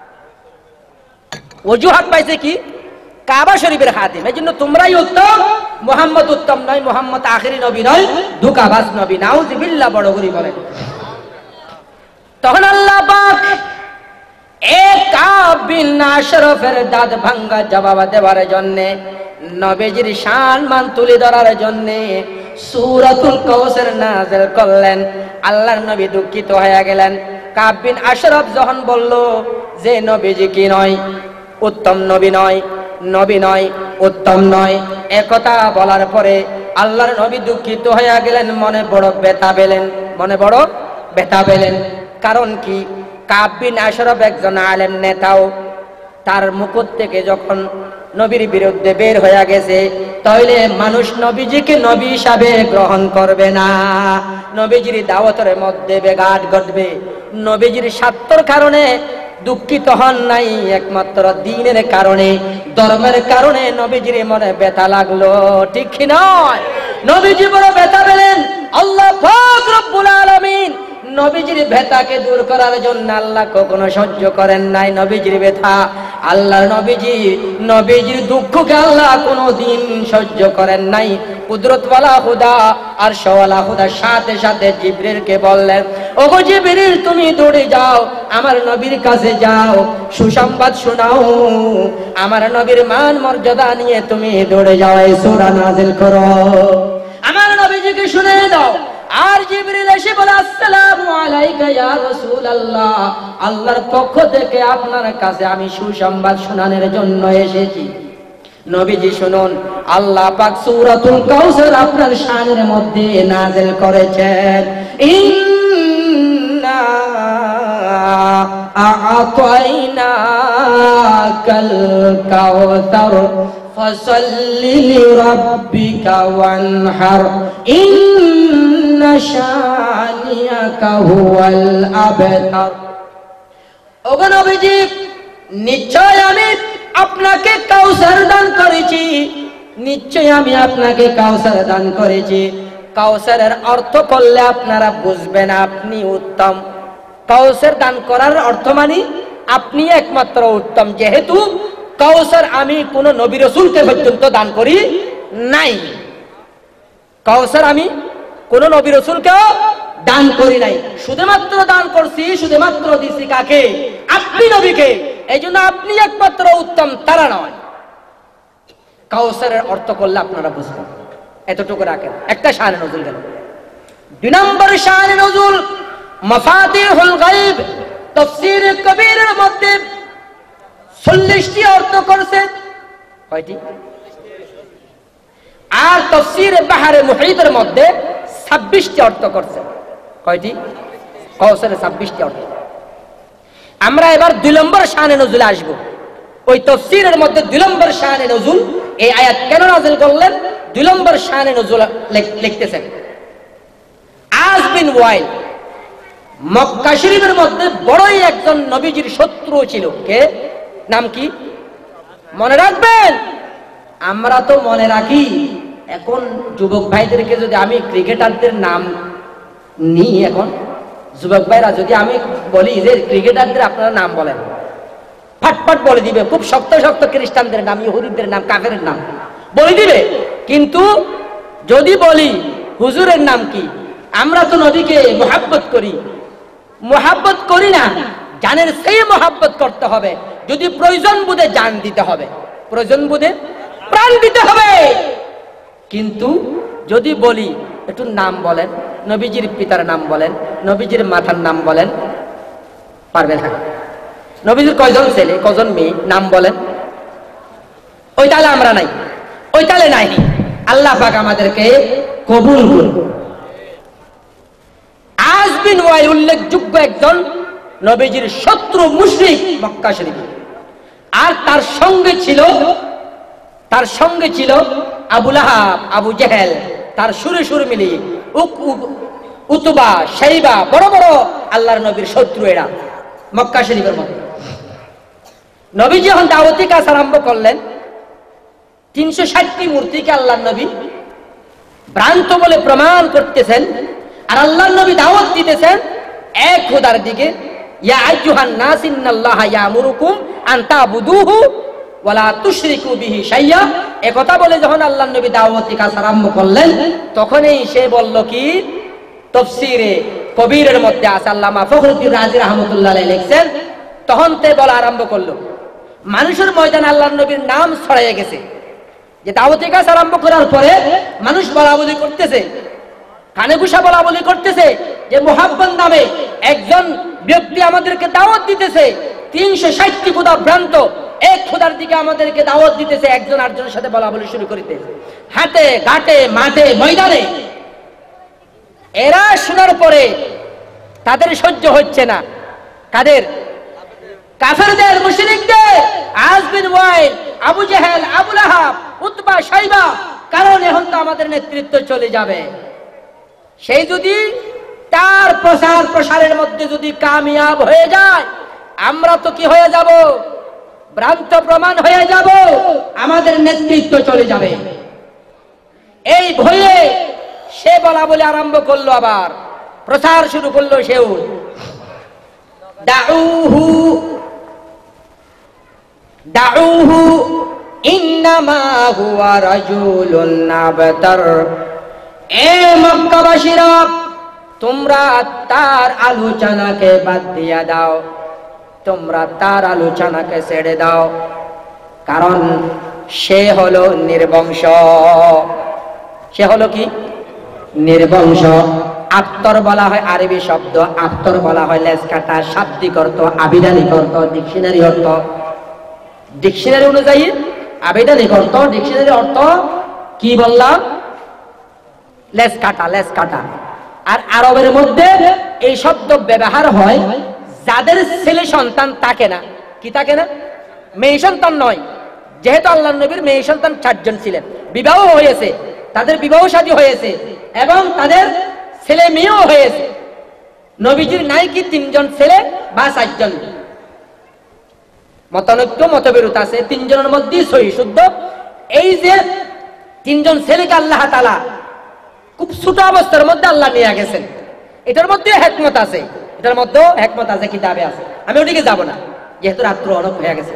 ওজুহাত পাইছে কি? কাবা শরীফের খাদিম, এজন্য তোমরাই উত্তম। মুহাম্মদ উত্তম নয়, মুহাম্মদ আখেরি নবী নয়, ধোঁকাবাজ নবী। নাউজুবিল্লাহ, বড় করে বলেন। তখন আল্লাহ পাক এক কাব বিন আশরাফের দাঁত ভাঙ্গা জবাব দেওয়ার জন্য, নবীজির শান মান তুলে ধরার জন্য সূরাতুল কাউসার নাযিল করলেন। আল্লাহর নবী দুঃখিত হয়ে গেলেন। কাব বিন আশরাফ যখন বলল যে নবীজি কি নয়, উত্তম নবী নয়, নবী নয়, উত্তম নয়, একথা বলার পরে আল্লাহর নবী দুঃখিত হয়ে গেলেন, মনে বড় ব্যথা পেলেন, মনে বড় ব্যথা পেলেন। কারণ কি? কাব বিন আশরাফ একজন আলেম নেতাও, তার মুখ থেকে যখন নবীর বিরুদ্ধে বের হয়ে গেছে, তাহলে মানুষ নবীজিকে নবী হিসাবে গ্রহণ করবে না। নবীজির দাওয়াতের মধ্যে ব্যাঘাত ঘটবে। নবীজির স্বার্থের কারণে দুঃখিত হন নাই, একমাত্র দ্বীনের কারণে, ধর্মের কারণে নবীজির মনে ব্যথা লাগলো, ঠিক কি নয়? নবীজি বড় ব্যথা পেলেন। আল্লাহ পাক রব্বুল আলামিন নবীজির ব্যথাকে দূর করার জন্য আল্লাহ কখনো সহ্য করেন নাই নবীজির ব্যথা। আল্লাহর নবীজির দুঃখকে আল্লাহ কোনোদিন সহ্য করেন নাই। কুদরতওয়ালা খুদা আর শওয়ালা খুদা সাথে সাথে জিবরিলকে বললেন, ওগো জিবরিল, তুমি দৌড়ে যাও, আমার নবীর কাছে যাও, সুসংবাদ শোনাও, আমার নবীর মান মর্যাদা নিয়ে তুমি দৌড়ে যাও, এই সূরা নাযিল করো, আমার নবীজিকে শুনিয়ে দাও। আর জিবরিল এসে বলে, আসসালামু আলাইকা ইয়া রাসূলুল্লাহ, আল্লাহর পক্ষ থেকে আপনার কাছে আমি সুসংবাদ শোনানোর জন্য এসেছি। নবীজি শুনুন, আল্লাহ পাক সূরাতুল কাউসার আপনার শানের মধ্যে নাযিল করেছেন। ইন্না আ'তাইনাকাল কাউসার ফাসাল্লি লিরাব্বিকা ওয়ানহার ইন্না শানিয়াকা হুয়াল আবতার। ওগো নবীজি, নিশ্চয় আমি আপনাকে কাউসার দান করেছি, নিশ্চয় আমি আপনাকে কাউসার দান করেছি। কাউসারের অর্থ করলে আপনারা বুঝবেন আপনি উত্তম। কাউসার দান করার অর্থ মানে আপনি একমাত্র উত্তম। যেহেতু কাউসার আমি কোন নবী রাসূলকে পর্যন্ত দান করি নাই, কাউসার আমি কোন নবী রাসূলকেও দান করি নাই, শুধুমাত্র দান করছি, শুধুমাত্র দিছি কাকে? আপনি নবীকে। এই জন্য আপনি একমাত্র উত্তম, তারা নয়। কাউসারের অর্থ করলে আপনারা বুঝবেন, এতটুকু রাখেন। একটা শানে নজুল গেল। 2 নম্বর শানে নজুল মাফাতিহুল গায়ব, তাফসীর কবীরের মধ্যে 40টি অর্থ করছে। কয়টি? আর তাফসীর বাহরে মুহীতের মধ্যে 26টি অর্থ করছে। কয়টি? কাউসারের 26টি অর্থ। আমরা এবার 2 নম্বর শানে নজুলে আসবো। ওই তাফসীরের মধ্যে 2 নম্বর শানে নজুল, এই আয়াত কেন নাযিল করলেন 2 নম্বর শানে নজুল লিখতেছেন। আজ বিন ওয়াইল মক্কা শরীফের মধ্যে বড়ই একজন নবীজির শত্রু ছিল। কে? নাম কি? মনে রাখবেন। আমরা তো মনে রাখি, এখন যুবক ভাইদেরকে যদি আমি ক্রিকেটারদের নাম নিই, এখন যুবক ভাইরা যদি আমি বলি যে ক্রিকেটারদের আপনারা নাম বলেন, ফাটফাট বলে দিবে। খুব শক্ত শক্ত খ্রিস্টানদের নাম, ইহুদিদের নাম, কাফেরের নাম বলে দিবে। কিন্তু যদি বলি হুজুরের নাম কি, আমরা তো নবীকে মুহাব্বত করি, মুহাব্বত করি না, জানের সেই মুহাব্বত করতে হবে। যদি প্রয়োজন বোধে জান দিতে হবে, প্রয়োজন বোধে প্রাণ দিতে হবে। কিন্তু যদি বলি একটু নাম বলেন, নবীজির পিতার নাম বলেন, নবীজির মাতার নাম বলেন, পারবে না। নবীজির কয়জন ছেলে, কয়জন মেয়ে, নাম বলেন। ওই তালে আমরা নাই, ওই তালে নাই। আল্লাহ পাক আমাদেরকে কবুল করুন। আজ বিন ওয়াইল উল্লেখযোগ্য একজন নবীজির শত্রু মুশরিক মক্কা শরীফে। আর তার সঙ্গে ছিল আবু লাহাব, আবু জেহেল, তার সুরে মিলিয়ে উতবা, শাইবা, বড় বড় আল্লাহর নবীর শত্রু এরা মক্কা শরীফের মধ্যে। নবী যখন দাওয়াতি কাজ আরম্ভ করলেন, 360টি মূর্তিকে আল্লাহর নবী ভ্রান্ত বলে প্রমাণ করতেছেন। আর আল্লাহর নবী দাওয়াত দিতেছেন এক খোদার দিকে। ইয়া আইয়ুহান নাস ইন্নাল্লাহা ইয়ামুরুকুম আন তা'বুদুহু ওয়া লা তুশরিকু বিহি শাইয়্যা। এই কথা বলে যখন আল্লাহর নবী দাওয়াতি কাজ আরম্ভ করলেন, তখনই সে বলল কি, তাফসীরে কবিরের মধ্যে আছে, আল্লামা ফখরুদ্দীন রাজি রাহমাতুল্লাহ আলাইহি লিখছেন, তখন তে বলা আরম্ভ করলো। মানুষের ময়দানে আল্লাহর নবীর নাম ছড়াইয়া গেছে। যে দাওয়াতি কাজ আরম্ভ করার পরে মানুষ বলা বলি করতেছে, কানে ঘুষা বলা বলি করতেছে যে মুহাব্বত নামে একজন ব্যক্তি আমাদেরকে দাওয়াত দিতেছে। 360টি খোদা ভ্রান্ত এক খোদার দিকে আমাদেরকে দাওয়াত দিতেছে। একজন আরেকজনের সাথে বলা বলি শুরু করিতে, হাতে ঘাটে মাঠে ময়দানে। এরা শোনার পরে তাদের সহ্য হচ্ছে না। কাদের? কাফেরদের, মুশরিকদের। আজ bin Wail, Abu Jahl, Abu Lahab, Utba, Shaiba. কারণ এখন তো আমাদের নেতৃত্ব চলে যাবে। সেই যদি তার প্রসারের মধ্যে যদি কামিয়াব হয়ে যায়, আমরা তো কি হয়ে যাব? ভ্রান্ত প্রমাণ হয়ে যাব, আমাদের নেতৃত্ব চলে যাবে। এই ভয়ে সে বলা বলে আরম্ভ করলো, আবার প্রচার শুরু করলো। সেও দাউহু ইন্নামা হুয়া রাজুলুন আবতার। এ মক্কাবাসীরা, তোমরা তার আলোচনাকে বাদ দিয়া দাও, তোমরা তার আলোচনাকে ছেড়ে দাও, কারণ সে হলো নির্বংশ। সে হলো কি? নির্বংশ। আফতর বলা হয় আরবি শব্দ, আফতর বলা হয় লেজ কাটা। শাব্দিক অর্থ, আবিধানিক অর্থ, ডিকশনারি অর্থ। ডিকশনারি অনুযায়ী আবিধানিক অর্থ, ডিকশনারি অর্থ কি বললাম? লেজ কাটা, লেজ কাটা। আর আরবের মধ্যে এই শব্দ ব্যবহার হয় যাদের ছেলে সন্তান থাকে না। কি থাকে না? মেয়ে সন্তান নয়। যেহেতু আল্লাহর নবীর মেয়ে সন্তান 4 জন ছিলেন, বিবাহ হয়েছে, তাদের বিবাহ শাদী হয়েছে এবং তাদের ছেলে মেয়েও হয়েছে। নবীজির নাই কি 3 জন ছেলে বা 4 জন? মতানৈক্য, মতবিরোধ আছে। 3 জনের মধ্যেই সহি শুদ্ধ। এই যে 3 জন ছেলেকে আল্লাহ তাআলা খুব ছোট অবস্থার মধ্যে আল্লাহ নিয়ে গেছেন, এটার মধ্যে হিকমত আছে, এটার মধ্যে হিকমত আছে, কিতাবে আছে। আমি ওদিকে যাব না, যেহেতু রাত্র অনেক হয়ে গেছে।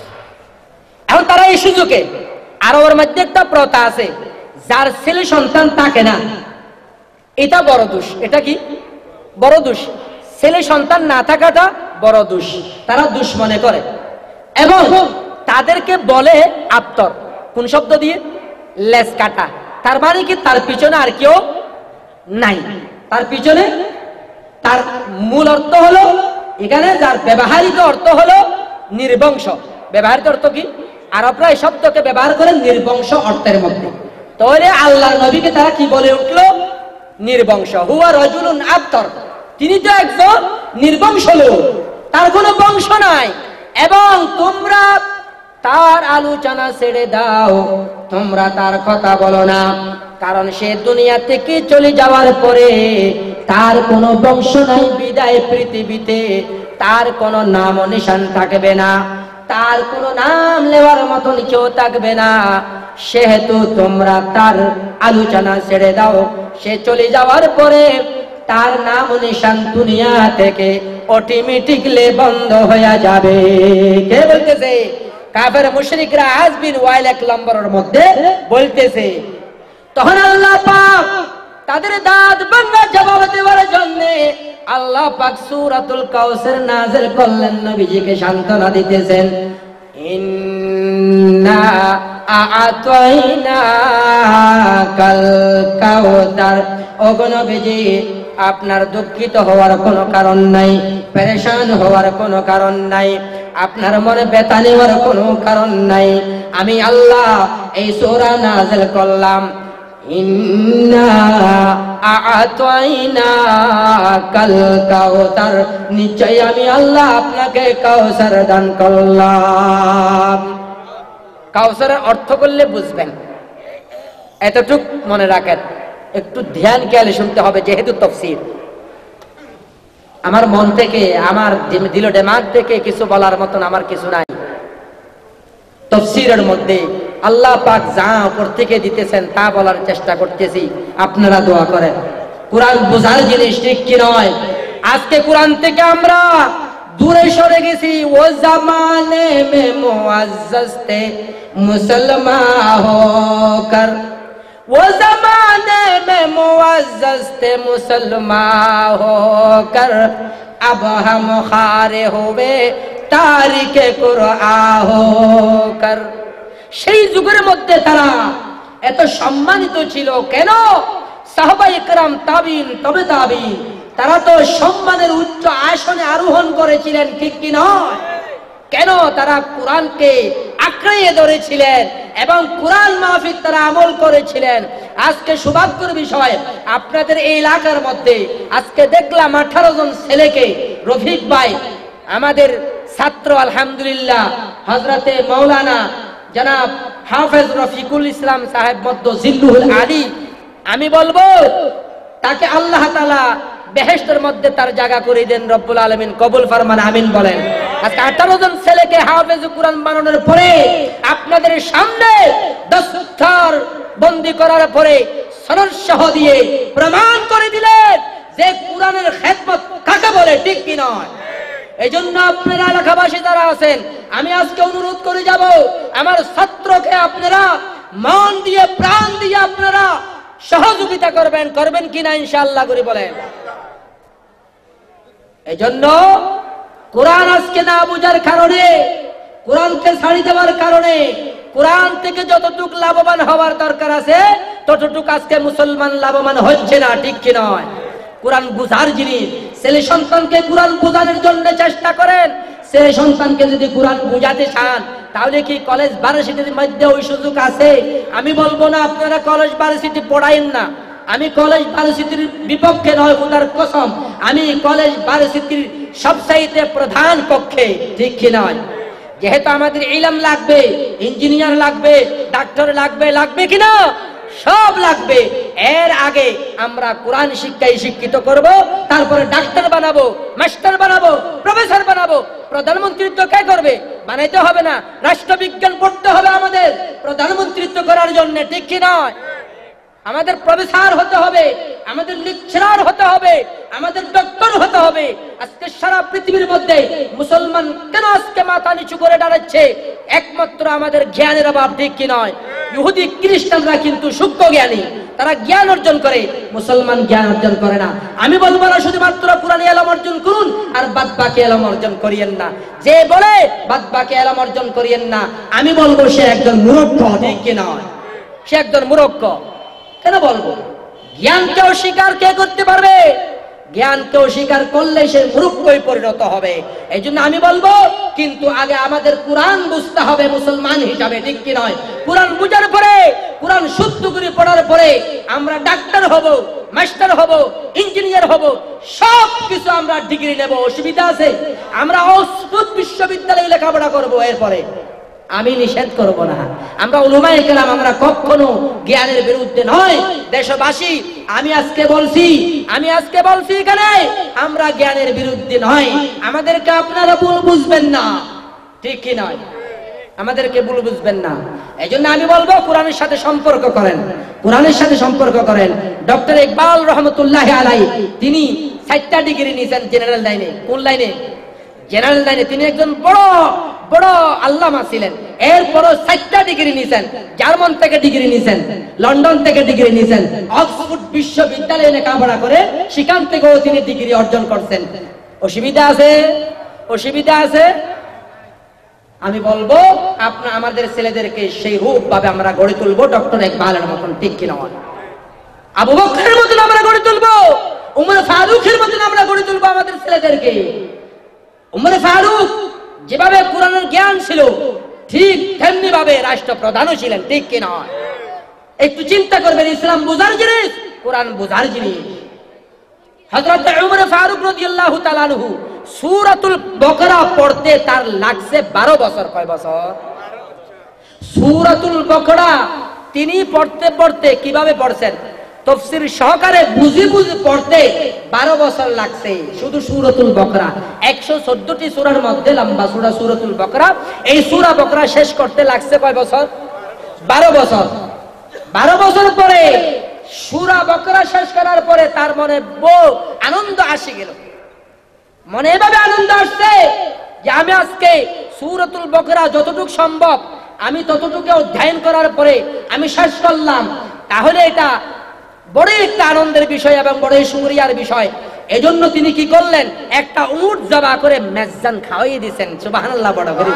এখন তারা এই সুযোগে, আরবের মধ্যে একটা প্রথা আছে, যার ছেলে সন্তান থাকে না, এটা বড় দোষ। এটা কি? বড় দোষ। ছেলে সন্তান না থাকাটা বড় দোষ, তারা দোষ মনে করে। এবং তাদেরকে বলে আফতর। কোন শব্দ দিয়ে? লেজ কাটা। তার মানে কি? তার পিছনে আর কেউ নাই। তার পিছনে, তার মূল অর্থ হলো এখানে যার ব্যবহারিক অর্থ হলো নির্বংশ। ব্যবহারিক অর্থ কি? আরবরা এই শব্দকে ব্যবহার করেন নির্বংশ অর্থের মধ্যে। তাহলে আল্লাহর নবীকে তারা কি বলে উঠলো? নির্বংশ। হুয়া রাজুলুন আবতার। তিনি তো একজন নির্বংশ লোক, তার কোনো বংশ নাই। এবং তোমরা তার আলোচনা ছেড়ে দাও, তোমরা তার কথা বলো না। কারণ সে দুনিয়া থেকে চলে যাওয়ার পরে তার কোনো বংশ নাই, বিদায় পৃথিবীতে তার কোনো নাম ও নিশান থাকবে না, তার কোনো নাম নেওয়ার মতন কেউ থাকবে না। সেহেতু তোমরা তার আলোচনা ছেড়ে দাও। সে চলে যাওয়ার পরে তার নাম ও নিশান দুনিয়া থেকে অটোমেটিকলি বন্ধ হয়ে যাবে। কে বলতেছে? কাফের মুশরিকরা আজবিন ওয়াইল 1 নম্বরের মধ্যে বলতেছে। তখন আল্লাহ পাক তাদের দাঁত ভাঙা জবাব দেওয়ার জন্য আল্লাহ পাক সূরাতুল কাউসার নাযিল করলেন, নবীজিকে সান্ত্বনা দিতেছেন। ইন্না আ'তাইনাকাল কাউসার। ওগো নবীজি, আপনার দুঃখিত হওয়ার কোনো কারণ নাই, পেরেশান হওয়ার কোনো কারণ নাই, আপনার মনে ব্যথা নেওয়ার কোনো কারণ নাই। আমি আল্লাহ এই সূরা নাযিল করলাম। ইন্না আ'তাইনাকাল কাউসার, নিশ্চয় আমি আল্লাহ আপনাকে কাউসার দান করলাম। কাউসারের অর্থ করলে বুঝবেন, এতটুক মনে রাখেন, একটু ধ্যান খেয়ালে শুনতে হবে। যেহেতু তাফসীর, আমার মন থেকে, আমার দিল দিমাগ থেকে কিছু বলার মতন আমার কিছু নাই। তাফসীরের মধ্যে আল্লাহ পাক যা উপর থেকে দিতেছেন তা বলার চেষ্টা করতেছি, আপনারা দোয়া করেন। কোরআন বোঝার জিনিস, ঠিক কি নয়? আজকে কোরআন থেকে আমরা দূরে সরে গেছি। ও জামানে মে মুআজ্জাজ তে মুসলমান হোকর, वो जमाने में मुअज़्ज़ज़ थे मुसलमान होकर, अब हम खारे हुए तारिके कुरआन होकर। সেই যুগের মধ্যে তারা এত সম্মানিত ছিল কেন? সাহাবায়ে কেরাম, তাবিঈন, তবে তাবিঈন, তারা তো সম্মানের উচ্চ আসনে আরোহণ করেছিলেন, ঠিক কি নয়? কেন? তারা কোরআনকে আঁকড়িয়ে ধরেছিলেন এবং কোরআন মাফিক তারা আমল করেছিলেন। আজকে সৌভাগ্যের বিষয়, আপনাদের এই এলাকার মধ্যে আজকে দেখলাম 18 জন ছেলেকে রফিক ভাই, আমাদের ছাত্র, আলহামদুলিল্লাহ, হযরতে মাওলানা জনাব হাফেজ রফিকুল ইসলাম সাহেব মদ্দ জিল্লুহুল আলী, আমি বলবো তাকে আল্লাহ তাআলা বেহেশতের মধ্যে তার জায়গা করে দেন, রব্বুল আলামিন কবুল ফরমান, আমিন বলেন। আজকে 18 জন ছেলেকে হাফেজ কুরআন বানানোর পরে আপনাদের সামনে দস্তর বন্দী করার পরে সনদ সহ দিয়ে প্রমাণ করে দিলেন যে কোরআনের খেদমত কাকে বলে, ঠিক কি নয়? এই জন্য আপনারা এলাকাবাসী যারা আছেন, আমি আজকে অনুরোধ করে যাব, আমার ছাত্রকে আপনারা মন দিয়ে, প্রাণ দিয়ে আপনারা সহযোগিতা করবেন, করবেন কিনা ইনশাআল্লাহ করে বলেন। এই জন্য কোরআন আজকে না বুঝার কারণে, কোরআনকে ছাড়ি দেওয়ার কারণে, কোরআন থেকে যতটুক লাভবান হওয়ার দরকার আছে ততটুক আজকে মুসলমান লাভবান হচ্ছে না, ঠিক কি নয়? কোরআন বুঝার জিনিস, ছেলে সন্তানকে কোরআন বোঝানোর জন্য চেষ্টা করেন। ছেলে সন্তানকে যদি কোরআন বুঝাতে চান তাহলে কি কলেজ ভার্সিটির মধ্যে ওই সুযোগ আছে? আমি বলবো না আপনারা কলেজ ভার্সিটি পড়াইন না, আমি কলেজ ভার্সিটির বিপক্ষে নয়, খোদার কসম, আমি কলেজ ভার্সিটির সবচাইতে প্রধান পক্ষে, ঠিক কি নয়? যেহেতু আমাদের ইলম লাগবে, ইঞ্জিনিয়ার লাগবে, ডাক্তার লাগবে, লাগবে কিনা? সব লাগবে। এর আগে আমরা কোরআন শিক্ষায় শিক্ষিত করব, তারপরে ডাক্তার বানাবো, মাস্টার বানাবো, প্রফেসর বানাবো। প্রধানমন্ত্রিত্ব কে করবে? বানাইতে হবে না, রাষ্ট্রবিজ্ঞান পড়তে হবে আমাদের প্রধানমন্ত্রিত্ব করার জন্য, ঠিক কি নয়? আমাদের প্রফেসর হতে হবে, আমাদের লেকচারার হতে হবে, আমাদের ডক্টর হতে হবে। আজকে সারা পৃথিবীর মধ্যে মুসলমান কেন আজকে মাথা নিচু করে দাঁড়াচ্ছে? একমাত্র আমাদের জ্ঞানের অভাব, ঠিক কি নয়? ইহুদি খ্রিস্টানরা কিন্তু সূক্ষ্ম জ্ঞানী, তারা জ্ঞান অর্জন করে, মুসলমান জ্ঞান অর্জন করে না। আমি বলবো না শুধুমাত্র কোরআনী ইলম অর্জন করুন আর বাদ বাকি ইলম অর্জন করিয়েন না। যে বলে বাদ বাকি ইলম অর্জন করিয়েন না, আমি বলবো সে একজন মূর্খ, ঠিক কি নয়? সে একজন মূর্খ। কেন বলবো? জ্ঞানকে অস্বীকার কে করতে পারবে? জ্ঞানকে অস্বীকার করলে সে মূর্খই পরিণত হবে। এই জন্য আমি বলবো, কিন্তু আগে আমাদের কোরআন বুঝতে হবে মুসলমান হিসাবে, ঠিক কি নয়? কোরআন বুঝার পরে, কোরআন শুদ্ধ করে পড়ার পরে আমরা ডাক্তার হব, মাস্টার হব, ইঞ্জিনিয়ার হব, সব কিছু আমরা ডিগ্রি নেব। অসুবিধা আছে? আমরা অক্সফোর্ড বিশ্ববিদ্যালয়ে লেখাপড়া করবো, এরপরে আমি নিষেধ করব না। আমরা উলামায়ে কেরাম আমরা কখনো জ্ঞানের বিরুদ্ধে নয়। দেশবাসী আমি আজকে বলছি এখানে আমরা জ্ঞানের বিরুদ্ধে নয়। আমাদেরকে আপনারা ভুল বুঝবেন না, ঠিক কি নয়? আমাদেরকে ভুল বুঝবেন না। এইজন্য আমি বলবো কোরআনের সাথে সম্পর্ক করেন, কোরআনের সাথে সম্পর্ক করেন। ডক্টর ইকবাল রহমতুল্লাহ আলাইহি তিনি 4টা ডিগ্রি নিয়েছেন জেনারেল লাইনে। কোন লাইনে? জেনারেল লাইনে। তিনি একজন বড় আল্লামা ছিলেন। এরপরও 4টা ডিগ্রি নিয়েছেন। জার্মান থেকে ডিগ্রি নিয়েছেন, লন্ডন থেকে ডিগ্রি নিয়েছেন, অক্সফোর্ড বিশ্ববিদ্যালয়ে লেখাপড়া করে সেখান থেকেও তিনি ডিগ্রি অর্জন করছেন। অসুবিধা আছে? আমি বলবো আমাদের ছেলেদেরকে সেই রূপ ভাবে আমরা গড়ে তুলবো ডক্টর ইকবালের মতন, ঠিক কিনা? আবু বকরের মতন আমরা গড়ে তুলবো, উমর ফারুকের মতন আমরা গড়ে তুলবো আমাদের ছেলেদেরকে। উমর ফারুক যেভাবে কোরআনের জ্ঞান ছিল ঠিক তেমনি ভাবে রাষ্ট্রপ্রধানও ছিলেন, ঠিক কিনা? একটু চিন্তা করবেন, ইসলাম বোঝার জিনিস, কোরআন বোঝার জিনিস। হযরত উমর ফারুক রাদিয়াল্লাহু তাআলা আনহু সূরাতুল বাকারা পড়তে তার লাগছে 12 বছর। কয় বছর? সূরাতুল বাকারা তিনি পড়তে কিভাবে পড়ছেন? তাফসীর সহকারে বুঝি পড়তে 12 বছর লাগছে। শুধু সূরাতুল বাকারা 114টি সূরার মধ্যে লম্বা সূরা সূরাতুল বাকারা। এই সূরা বাকারা শেষ করতে লাগছে কয় বছর? 12 বছর। 12 বছর পরে সূরা বাকারা শেষ করার পরে তার মনে বহু আনন্দ আসি গেল। মনে এভাবে আনন্দ আসছে যে আমি আজকে সূরাতুল বাকারা যতটুকু সম্ভব আমি ততটুকু অধ্যয়ন করার পরে আমি শেষ করলাম। তাহলে এটা বড় একটা আনন্দের বিষয় এবং বড় শুকরিয়ার বিষয়। এজন্য তিনি কি করলেন? একটা উট জবা করে মেজজান খাওয়াই দিয়েছেন। সুবহানাল্লাহ, বড় করে।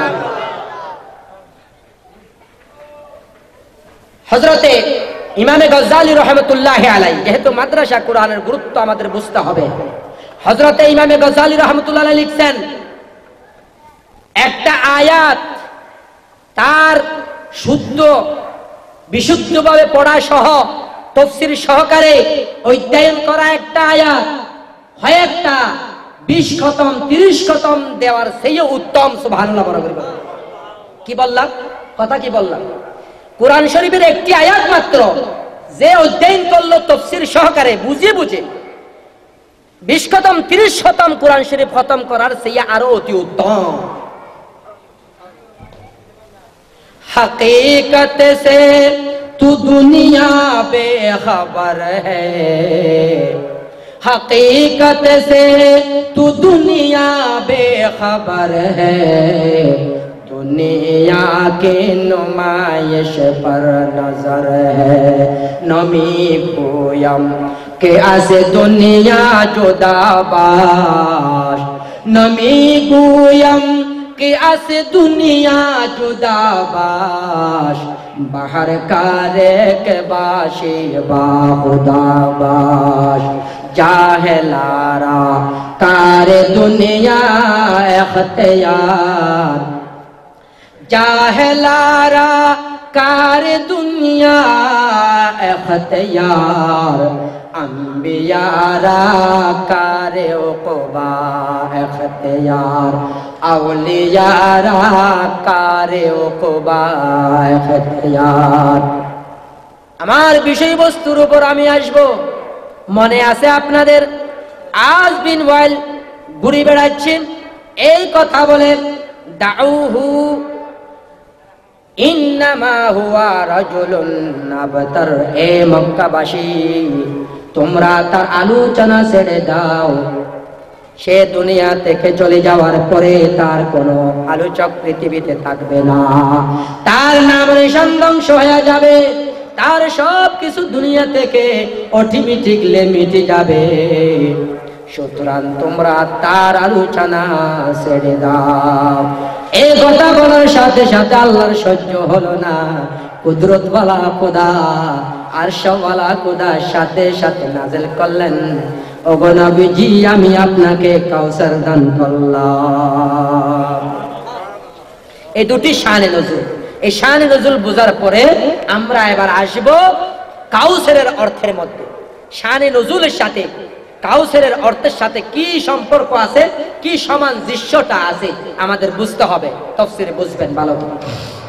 হযরতে ইমামে গজ্জালী রাহমাতুল্লাহি আলাইহি, যেহেতু মাদ্রাসা কোরআনের গুরুত্ব আমাদের বুঝতে হবে, হযরতে ইমামে গজ্জালী রাহমাতুল্লাহি আলাইহি লিখছেন একটা আয়াত তার বিশুদ্ধভাবে পড়া সহ তাফসীর সহকারে অধ্যয়ন করা একটা আয়াত হয় একটা 20 খতম 30 খতম দেওয়ার চেয়ে উত্তম। সুবহানাল্লাহ, বড় করে। কি বললাম? কথা কি বললাম? কোরআন শরীফের একটি আয়াত মাত্র যে অধ্যয়ন করলো তাফসীর সহকারে বুঝে 20 খতম 30 খতম কোরআন শরীফ খতম করার চেয়ে আরো অতি উত্তম। हकीकत से तू दुनिया बेखबर है, हकीकत से तू दुनिया बेखबर है, दुनिया के नुमाइश पर नजर है, नमी कोयम के ऐसे दुनिया जुदाबाश, नमी कोयम कि आस दुनिया जुदाबाश, बाहर कारे के बाशी बाखुदाबाश, जाहलारा कारे दुनिया इख्तियार, जाहलारा कारे दुनिया इख्तियार, अंबियारा कारे उक़बा इख्तियार, আউলিয়ারা কারে উকবা ইখতিয়ার। আমার বিষয়বস্তুর উপর আমি আসব। মনে আছে আপনাদের আজ বিন ওয়াইল ঘুরে বেড়াচ্ছেন এই কথা বলে, দাউহু ইন্নামা হুয়া রাজুলুন আবতার। এ মক্কাবাসী, তোমরা তার আলোচনা ছেড়ে দাও। সে দুনিয়া থেকে চলে যাওয়ার পরে তার কোনো আলোচক পৃথিবীতে থাকবে না, তার নাম নিশান ধ্বংস হয়ে যাবে, তার সব কিছু দুনিয়া থেকে অটোমেটিকলি মিটে যাবে। সুতরাং তোমরা তার আলোচনা ছেড়ে দাও। এই কথা বলার সাথে সাথে আল্লাহর সহ্য হলো না। কুদরত ওয়ালা খোদা, আরশ ওয়ালা খোদা সাথে সাথে নাযিল করলেন, ওগো নবীজি আমি আপনাকে কাউসার দান করলাম। এই দুটি শানে নজুল। এই শানে নজুল বোঝার পরে আমরা এবার আসব কাউসারের অর্থের মধ্যে। শানে নজুলের সাথে কাউসারের অর্থের সাথে কি সম্পর্ক আছে, কি সামঞ্জস্যতা আছে আমাদের বুঝতে হবে। তাফসীরে বুঝবেন ভালো করে।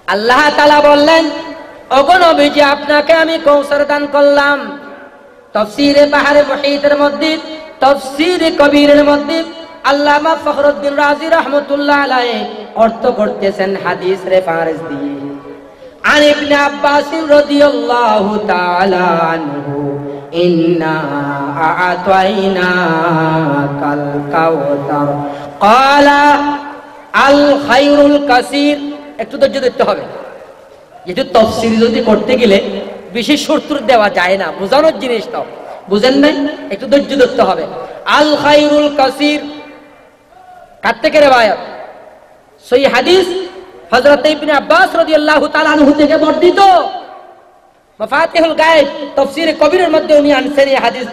আল্লাহ তাআলা বললেন, ওগো নবীজি, আপনাকে আমি কৌসর দান করলাম। তাফসীরে বাহরে মুহীতের মধ্যে, তাফসীরে কবীরের মধ্যে আল্লামা ফখরুদ্দিন রাজি রাহমাতুল্লাহ আলাইহি অর্থ করতেছেন হাদিস রেফারেন্স দিয়ে। আন ইবনে আব্বাস রাদিয়াল্লাহু তাআলা আনহু, ইন্না আ'তাইনা কাল কাউসার ক্বালা আল খায়রুল কাসীর। একটু ধৈর্য ধরতে হবে, যেহেতু তাফসীর যদি করতে গেলে বিশেষ সূত্র দেওয়া যায় না, বোঝানোর জিনিস তো বুঝেন নাই, একটু ধৈর্য ধরতে হবে। আল খায়রুল কাসীর কার থেকে রিওয়ায়াত? সহিহ হাদিস হযরত ইবনে আব্বাস রাদিয়াল্লাহু তাআলা আনহু থেকে বর্ণিত। মাফাতিহুল গায়ব তাফসীরে কবীরের মধ্যে উনি আনছেন এই হাদিস।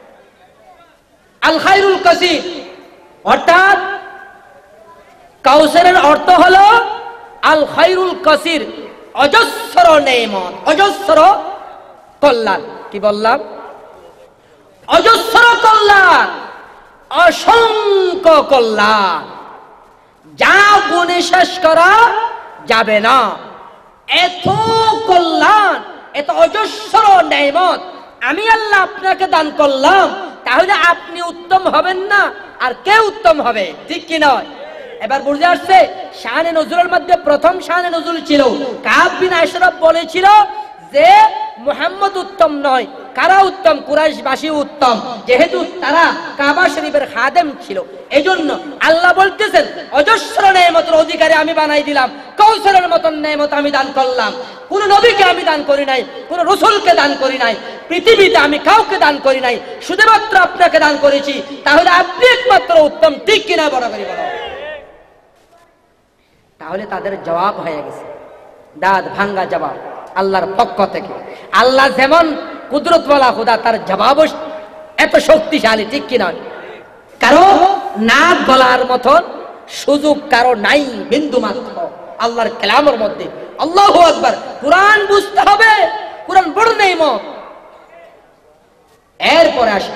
আল খায়রুল কাসীর অর্থাৎ কাউসারের অর্থ হলো আল খায়রুল কাসীর, অজস্র নেয়ামত, অজস্র কল্যাণ। কি বললাম? অজস্র কল্যাণ, অসংখ্য কল্যাণ, যা গুণে শেষ করা যাবে না। এত কল্যাণ, এত অজস্র নেয়ামত আমি আল্লাহ আপনাকে দান করলাম, তাহলে আপনি উত্তম হবেন না আর কে উত্তম হবে? ঠিক কি নয়? এবার বুঝে আসছে? শানে নজরুলের মধ্যে প্রথম শানে নজরুল ছিল, কাব বিন আশরাফ বলেছিল যে মুহাম্মদ উত্তম নয়, কারা উত্তম? কুরাইশবাসী উত্তম, যেহেতু তারা কাবা শরীফের খাদেম ছিল। এজন্য আল্লাহ বলতেছেন, অজস্র নেয়ামতের অধিকারী আমি বানাই দিলাম, কাউসারের মতন নেয়ামত আমি দান করলাম। কোন নবীকে আমি দান করি নাই, কোন রাসূলকে দান করি নাই, পৃথিবীতে আমি কাউকে দান করি নাই, শুধুমাত্র আপনাকে দান করেছি। তাহলে আপনি একমাত্র উত্তম, ঠিক কিনা? বরাবরই বলো। তাহলে তাদের জবাব হয়ে গেছে, দাঁত ভাঙ্গা জবাব আল্লাহর পক্ষ থেকে। আল্লাহ যেমন কুদরতওয়ালা খোদা, তার জবাবও এত শক্তিশালী, ঠিক কি নয়? কারো নাক গলার মতন সুযোগ কারো নাই বিন্দু মাত্র আল্লাহর কালামের মধ্যে। আল্লাহু আকবার। কুরআন বুঝতে হবে, কুরআন বড় নেয়ামত। এরপরে আসে,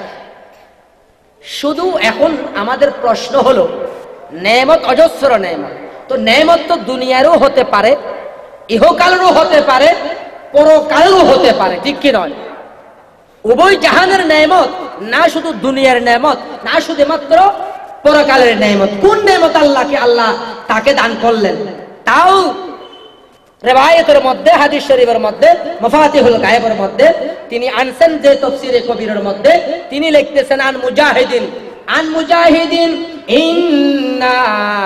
শুধু এখন আমাদের প্রশ্ন হলো, নেয়ামত অজস্র নেয়ামত, তো নেয়ামত তো দুনিয়ারও হতে পারে, ইহকালেরও হতে পারে, পরকালেরও হতে পারে, ঠিক কি নয়? উভয় জাহানের নেয়ামত, না শুধু দুনিয়ার নেয়ামত, না শুধুমাত্র পরকালের নেয়ামত। কোন নেয়ামত আল্লাহকে আল্লাহ তাকে দান করলেন, তাও রিওয়ায়াতের মধ্যে, হাদিস শরীফের মধ্যে, মাফাতিহুল গায়বের মধ্যে তিনি আনছেন যে তাফসীরে কবীরের মধ্যে তিনি লিখতেছেন, আন মুজাহিদিন ইন্না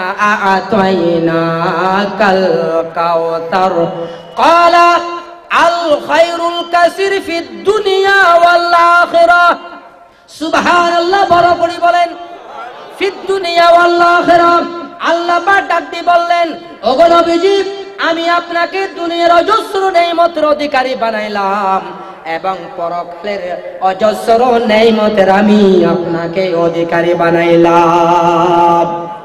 আ'তাইনা কাল কাউসার ক্বালা আল খায়রুল কাসীর ফিদ দুনিয়া ওয়াল আখিরাহ। সুবহানাল্লাহ, বরাবরই বলেন ফিদ দুনিয়া ওয়াল আখিরাহ। আল্লাহ পাক ডাক দিয়ে বললেন, ওগো নবীজি, আমি আপনাকে দুনিয়ার অজস্র নেয়ামতের অধিকারী বানাইলাম এবং পরকালের অজস্র নেয়ামতের আমি আপনাকে অধিকারী বানাইলাম।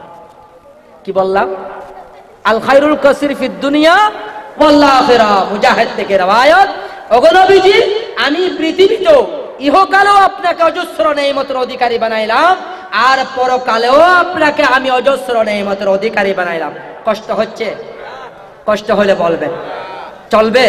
কি বললাম? আল খায়রুল কাসীর ফিদ দুনিয়া ওয়াল আখিরাহ। মুজাহিদ থেকে রিওয়ায়াত, ওগো নবীজি, আমি পৃথিবীতেও ইহকালেও আপনাকে অজস্র নেয়ামতের অধিকারী বানাইলাম আর পরকালেও আপনাকে আমি অজস্র নেয়ামতের অধিকারী বানাইলাম। কষ্ট হচ্ছে? কষ্ট হলে বলবেন, চলবে?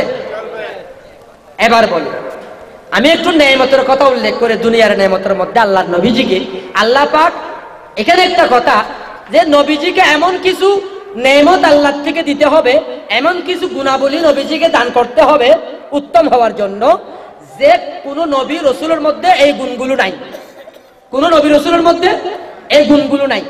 এবার বলি, আমি একটু নেয়ামতের কথা উল্লেখ করে, দুনিয়ার নেয়ামতের মধ্যে আল্লাহর নবীজিকে আল্লাহ পাক, এখানে একটা কথা যে নবীজিকে এমন কিছু নেয়ামত আল্লাহ থেকে দিতে হবে, এমন কিছু গুণাবলী নবীজিকে দান করতে হবে উত্তম হওয়ার জন্য, যে কোন নবী রাসূলের মধ্যে এই গুণগুলো নাই। কোন নবী রাসূলের মধ্যে এই গুণগুলো নাই।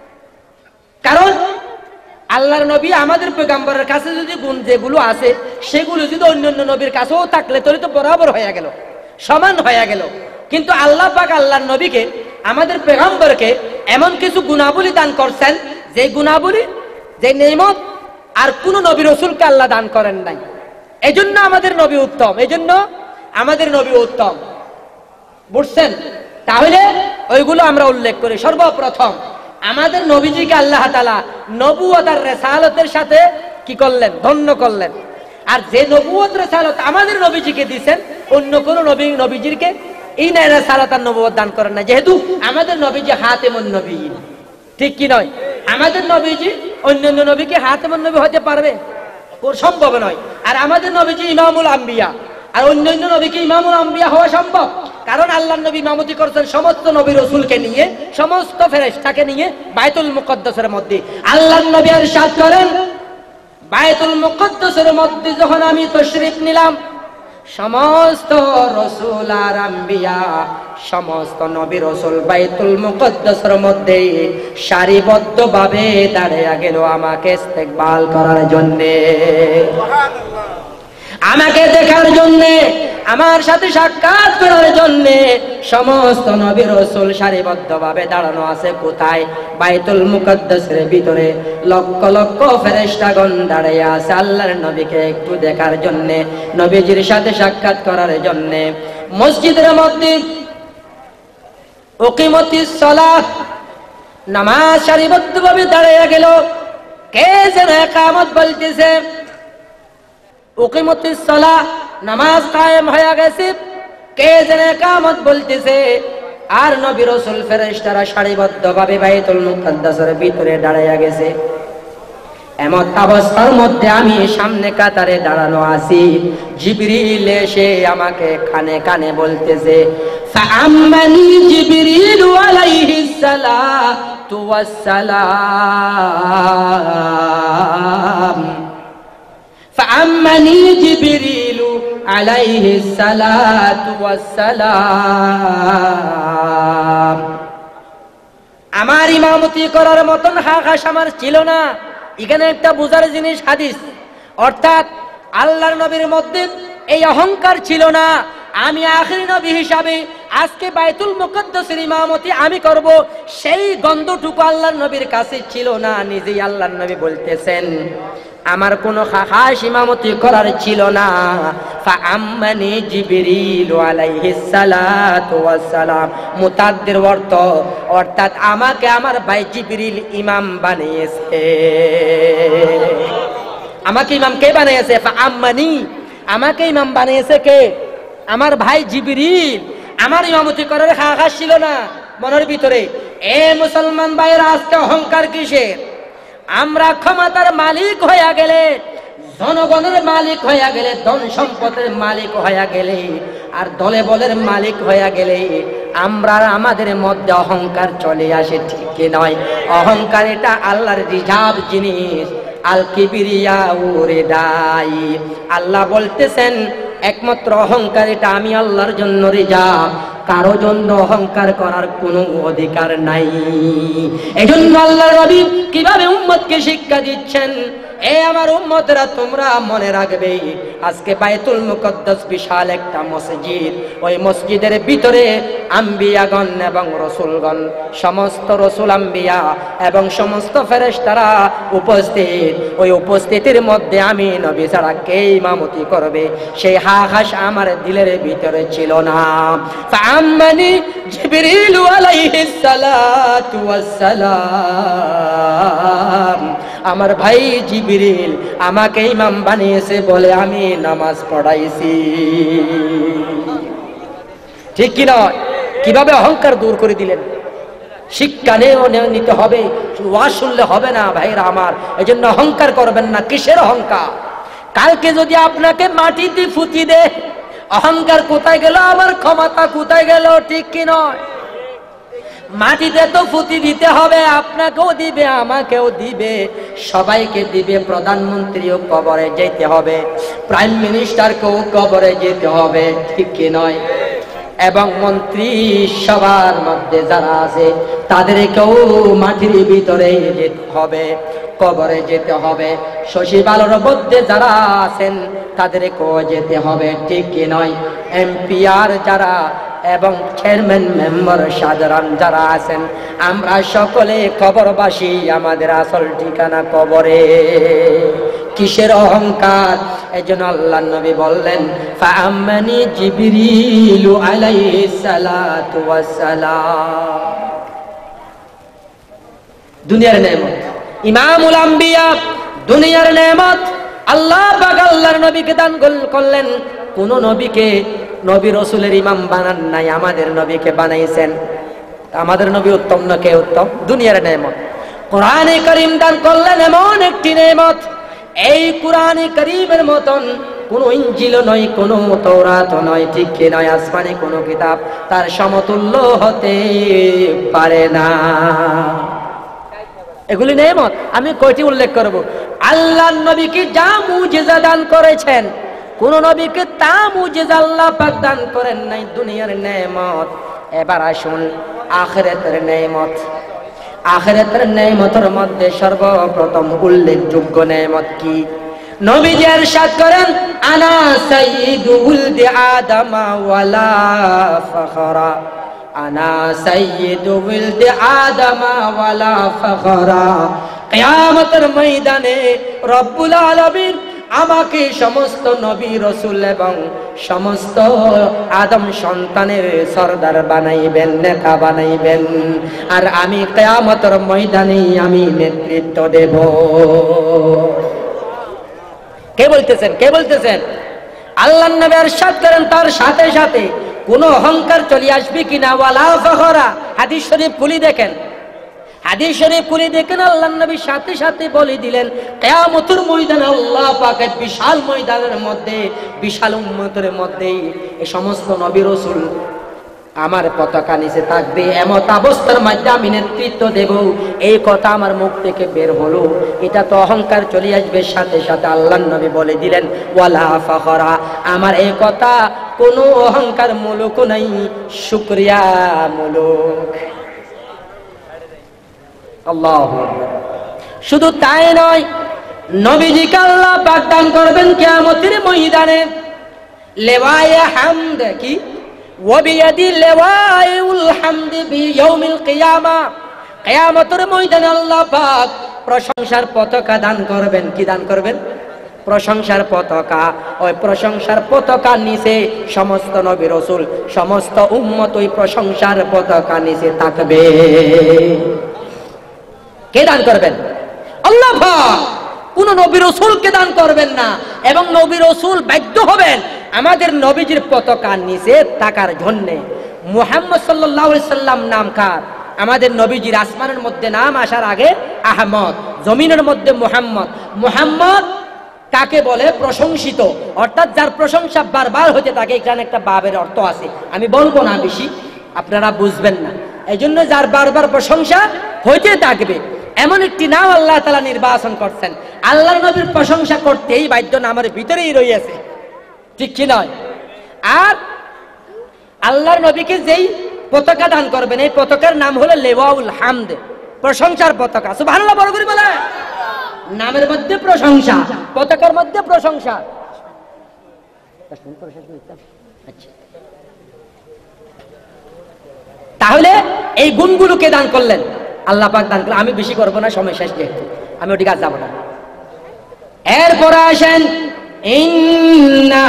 কারণ আল্লাহর নবী আমাদের পয়গম্বরের কাছে যদি গুণ যেগুলো আছে, সেগুলো যদি অন্যান্য নবীর কাছেও থাকলে তাহলে তো বরাবর হয়ে গেল, সমান হয়ে গেল। কিন্তু আল্লাহ পাক আল্লাহর নবীকে, আমাদের পয়গম্বরকে এমন কিছু গুণাবলী দান করছেন, যে গুণাবলী, যে নেয়ামত আর কোন নবী রাসূলকে আল্লাহ দান করেন নাই। এজন্য আমাদের নবী উত্তম, এজন্য আমাদের নবী উত্তম। বুঝছেন? তাহলে ওইগুলো আমরা উল্লেখ করি। সর্বপ্রথম আমাদের নবীজিকে আল্লাহ তাআলা নবুয়ত আর রিসালাতের সাথে কি করলেন? ধন্য করলেন। আর যে নবুয়ত রিসালাত আমাদের নবীজিকে দিবেন, অন্য কোন নবীজিকে এই না রিসালাত আর নবুয়ত দান করেন না, যেহেতু আমাদের নবীজি খাতেমুন নবিয়্যিন, ঠিক কি নয়? আমাদের নবীজি অন্যান্য নবীকে খাতেমুন নবী হতে পারবে? সম্ভব নয়। আর আমাদের নবীজি ইমামুল আম্বিয়া, আর অন্যান্য নবীকে ইমামুল আম্বিয়া হওয়া সম্ভব? কারণ আল্লাহর নবী ইমামতি করছেন সমস্ত নবী রাসূলকে নিয়ে, সমস্ত ফেরেশতাকে নিয়ে বাইতুল মুকদ্দাসের মধ্যে। আল্লাহর নবী ইরশাদ করেন, বাইতুল মুকদ্দাসের মধ্যে যখন আমি তাশরীফ নিলাম, সমস্ত রাসূল আর আম্বিয়া, সমস্ত নবী রাসূল বাইতুল মুকদ্দাসের মধ্যে সারিবদ্ধভাবে দাঁড়িয়ে গেল আমাকে ইস্তেকবাল করার জন্য, আমাকে দেখার জন্য, আমার সাথে সাক্ষাৎ করার জন্য। সমস্ত নবী রাসূল সারিবদ্ধভাবে দাঁড়ানো আছে কোথায়? বাইতুল মুকদ্দাসের ভিতরে। লক্ষ লক্ষ ফেরেশতাগণ দাঁড়িয়ে আছে আল্লাহর নবীকে একটু দেখার জন্য, নবীজির সাথে সাক্ষাৎ করার জন্য। মসজিদের মধ্যে উকিমতিস সালাত, নামাজ সারিবদ্ধভাবে দাঁড়িয়ে গেল। কে যেন ইকামত বলতেছে, উকিমতিস সালাত, নামাজ কায়েম হয়ে গেছে, কে যেন ইকামত বলতেছে। আর নবী রাসূল ফেরেশতারা সারিবদ্ধভাবে বাইতুল মুকদ্দাসের ভিতরে দাঁড়িয়ে গেছে। এমন অবস্থার মধ্যে আমি সামনে কাতারে দাঁড়ানো আছি, জিবরিল এসে আমাকে কানে কানে বলতেছে, ফাআম্মানি জিবরিল আলাইহিস সালাতু ওয়াস সালাম, ফাআম্মানি জিবরিল আলাইহিস সালাতু ওয়াস সালাম। আমার ইমামতি করার মতন হাকাশ আমার ছিল না। এখানে একটা বোঝার জিনিস হাদিস, অর্থাৎ আল্লাহর নবীর মধ্যে এই অহংকার ছিল না, আমি আখিরি নবী হিসাবে আজকে বাইতুল মুকদ্দাসের ইমামতি আমি করব, সেই গন্ধটুকু আল্লাহর নবীর কাছে ছিল না। নিজেই আল্লাহর নবী বলতেছেন, আমার কোনো খাস ইমামতি করার ছিল না। ফাআম্মানি জিবরিল আলাইহিস সালাতু ওয়াস সালাম, মুতাদ্দির অর্থ, অর্থাৎ আমাকে আমার ভাই জিবরিল ইমাম বানিয়েছে। আমাকে ইমাম কে বানিয়েছে? ফাআম্মানি, আমাকে ইমাম বানিয়েছে কে? আমার ভাই জিবরিল। আমার ইমামতি করার খাস ছিল না মনের ভিতরে। এ মুসলমান ভাইরা, আজকে অহংকার কিসের? আমরা ক্ষমতার মালিক হয়ে গেলে, জনগণের মালিক হয়ে গেলে, ধন সম্পদের মালিক হয়ে গেলে, আর দলে বলের মালিক হয়ে গেলে আমরা আমাদের মধ্যে অহংকার চলে আসে, ঠিক কি নয়? অহংকার এটা আল্লাহর রিজার্ভ জিনিস। আল কিবরিয়া উরিদাই, আল্লাহ বলতেছেন একমাত্র অহংকার এটা আমি আল্লাহর জন্য রিজার্ভ, কারো জন্য অহংকার করার কোনো অধিকার নাই। এজন্য আল্লাহর নবী কিভাবে উম্মতকে শিক্ষা দিচ্ছেন, এ আমার উম্মতরা তোমরা মনে রাখবে, আজকে বাইতুল মুকদ্দাস বিশাল একটা মসজিদ, ওই মসজিদের ভিতরে আম্বিয়াগণ এবং রসুলগণ, সমস্ত রসুল আম্বিয়া এবং সমস্ত ফেরেশতারা উপস্থিত। ওই উপস্থিতির মধ্যে আমি নবী ছাড়া কে ইমামতি করবে, সেই হাস আমার দিলের ভিতরে ছিল না। ফাআম্মানি জিবরিল আলাইহিস সালাতু ওয়াস সালাম, আমার ভাই জিবরিল আমাকে ইমাম বানিয়েছে বলে আমি নামাজ পড়াইছি, ঠিক কি নয়? কিভাবে অহংকার দূর করে দিলেন। শিক্ষা নিতে হবে, ওয়াজ শুনলে হবে না ভাইরা আমার। এই জন্য অহংকার করবেন না। কিসের অহংকার? কালকে যদি আপনাকে মাটিতে ফুটি দে, অহংকার কোথায় গেল? আমার ক্ষমতা কোথায় গেল? ঠিক কি নয়? মাটিতে তো ফুটি দিতে হবে, আপনাকেও দিবে, আমাকেও দিবে, সবাইকে দিবে। প্রধানমন্ত্রীও কবরে যেতে হবে, প্রাইম মিনিস্টারকেও কবরে যেতে হবে, ঠিক কি নয়? এবং মন্ত্রী সবার মধ্যে যারা আছে তাদেরকেও মাটির ভিতরে যেতে হবে, কবরে যেতে হবে। সচিবালয়ের মধ্যে যারা আছেন তাদেরকেও যেতে হবে, ঠিক কি নয়? এমপিআর যারা এবং চেয়ারম্যান, মেম্বার, সাধারণ যারা আছেন, আমরা সকলে কবরবাসী, আমাদের আসল ঠিকানা কবরে। কিসের অহংকার? এজন্য আল্লাহর নবী বললেন, ফাআম্মানি জিবরিল আলাইহিস সালাতু ওয়াস সালাম। দুনিয়ার নেয়ামত, ইমামুল আম্বিয়া, দুনিয়ার নেয়ামত আল্লাহ পাক আল্লাহর নবীকে দান করলেন। কোন নবীকে নবী রাসূলের ইমাম বানান নাই, আমাদের নবীকে বানাইছেন। আমাদের নবী উত্তম না কে উত্তম? দুনিয়ার নেয়ামত। কোরআনে কারীম দান করলেন এমন একটি নেয়ামত, এই কোরআনে কারীমের মতন কোনো ইনজিল নয়, কোনো তাওরাত নয়, ঠিক কি নয়, আসমানে কোনো কিতাব তার সমতুল্য হতে পারে না। এগুলি নেয়ামত। আমি কয়টি উল্লেখ করব? আল্লাহর নবীকে যা মুজিজা দান করেছেন, কোন নবীকে তা মুজিজা আল্লাহ পাক দান করেন নাই। দুনিয়ার নেয়ামত। এবার আসুন আখিরাতের নেয়ামত। আখিরাতের নেয়ামতের মধ্যে সর্বপ্রথম উল্লেখযোগ্য নেয়ামত কি? নবীজি ইরশাদ করেন, আনা সাইয়্যিদু উলদি আদমা ওয়ালা ফখরা। আনা সাইয়্যিদু উলদি আদমা ওয়ালা ফখরা। কিয়ামতের ময়দানে রব্বুল আলামিন আমাকে সমস্ত নবী রাসূল এবং সমস্ত আদম সন্তানের সরদার বানাইবেন, নেতা বানাইবেন, আর আমি কিয়ামতের ময়দানে আমি নেতৃত্ব দেব। কে বলতেছেন? কে বলতেছেন? আল্লাহর নবী ইরশাদ করেন, তার সাথে সাথে কোনো অহংকার চলে আসবে কিনা? ওয়ালা ফখরা। হাদিস শরীফ খুলি দেখেন, হাদিস শরীফ খুলি দেখেন, আল্লাহর নবী সাথে সাথে বলে দিলেন, কিয়ামতের ময়দানে আল্লাহ পাকের বিশাল ময়দানের মধ্যে, বিশাল উম্মতের মধ্যে এই সমস্ত নবী রাসূল আমার পতাকা নিচে থাকবে, এমত অবস্থার মধ্যে আমি নেতৃত্ব দেব। এই কথা আমার মুখ থেকে বের হলো, এটা তো অহংকার চলে আসবে। সাথে সাথে আল্লাহর নবী বলে দিলেন, ওয়ালা ফখরা। আমার এই কথা কোনো অহংকার মূলক নাই, শুকরিয়া মূলক। আল্লাহু আকবার। শুধু তাই নয়, নবীজিকে আল্লাহ পাক দান করবেন কিয়ামতের ময়দানে লেওয়ায়ে হামদ। কি? ওয়াবিয়াদি লেওয়ায়ুল হামদ বিয়াউমিল কিয়ামা। কিয়ামতের ময়দানে আল্লাহ পাক প্রশংসার পতাকা দান করবেন। কি দান করবেন? প্রশংসার পতাকা। ওই প্রশংসার পতাকার নিচে সমস্ত নবী রাসূল, সমস্ত উম্মত ওই প্রশংসার পতাকা নিচে থাকবে। কে দান করবেন? আল্লাহ পাক। কোন নবী রাসূলকে দান করবেন না, এবং নবী রাসূল বাধ্য হবেন আমাদের নবীজির পতাকার নিচে থাকার জন্য। মুহাম্মদ সাল্লাল্লাহু আলাইহি সাল্লাম নাম কার? আমাদের নবীজির। আসমানের মধ্যে নাম আসার আগে আহমদ, জমিনের মধ্যে মুহাম্মদ। মুহাম্মদ কাকে বলে? প্রশংসিত, অর্থাৎ যার প্রশংসা বারবার হতে থাকে। এখানে একটা বাবের অর্থ আছে, আমি বলবো না বেশি, আপনারা বুঝবেন না। এই জন্য যার বারবার প্রশংসা হইতে থাকবে এমন একটি নাম আল্লাহ তাআলা নির্বাচন করছেন। আল্লাহর নবীর প্রশংসা করতেই বাধ্য, নামের ভিতরেই রয়েছে, ঠিক কি নয়? আর আল্লাহর নবীকে যেই পতাকা দান করবেন, এই পতাকার নাম হলো লেওয়াউল হামদ, প্রশংসার পতাকা। সুবহানাল্লাহ বড় করে বলে। নামের মধ্যে প্রশংসা, পতাকার মধ্যে প্রশংসা। তাহলে এই গুণগুলোকে দান করলেন আল্লাহ পাক, দান করলেন। আমি বেশি করবো না, সময় শেষ, যেহেতু আমি ওটি কাজ যাবো না। এরপরে আসেন, ইন্না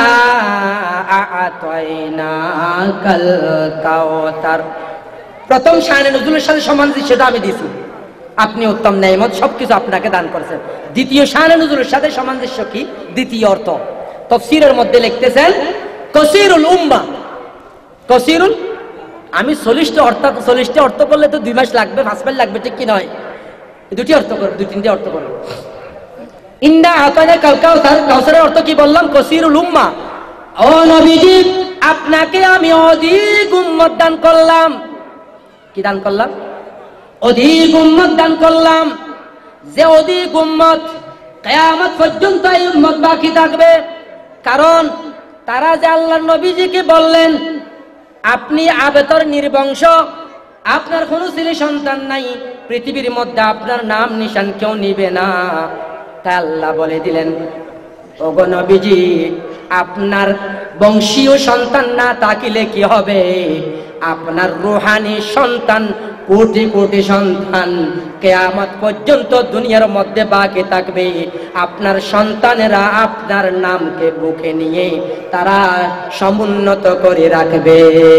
আ'তাইনাকাল কাউসার। প্রথম শানে নজুলের সাথে সামঞ্জস্যতা আমি দিছি, আপনি উত্তম নেয়ামত সবকিছু আপনাকে দান করেছেন। দ্বিতীয় শানে নজুলের সাথে সামঞ্জস্য কি? দ্বিতীয় অর্থ তাফসীরের মধ্যে লিখতেছেন, কাসীরুল উম্মাহ। কাসীরুল, আমি 40টা অর্থাৎ 40টা অর্থ করলে তো 2 মাস লাগবে, 5 মাস লাগবে, ঠিক কি নয়? দুটি অর্থ করব, 2-3টে অর্থ করব। ইন্না আ'তাইনাকাল কাউসার, কাউসারের অর্থ কি বললাম? কাসীরুল উম্মাহ। ও নবীজি, আপনাকে আমি অধিক উম্মত দান করলাম। কি দান করলাম? অধিক উম্মত দান করলাম। যে অধিক উম্মত, কিয়ামত পর্যন্ত এই উম্মত বাকি থাকবে। কারণ তারা যে আল্লাহর নবীজিকে বললেন, আপনি আবেতর নির্বংশ, আপনার কোনো ছেলে সন্তান নাই, পৃথিবীর মধ্যে আপনার নাম নিশান কেউ নিবে না। তাই আল্লাহ বলে দিলেন, ওগো নবীজি, আপনার বংশীয় সন্তান না থাকিলে কি হবে? আপনার রূহানি সন্তান, কোটি কোটি সন্তান কিয়ামত পর্যন্ত দুনিয়ার মধ্যে বাকি থাকবে। আপনার সন্তানেরা আপনার নামকে বুকে নিয়ে তারা সমুন্নত করে রাখবে।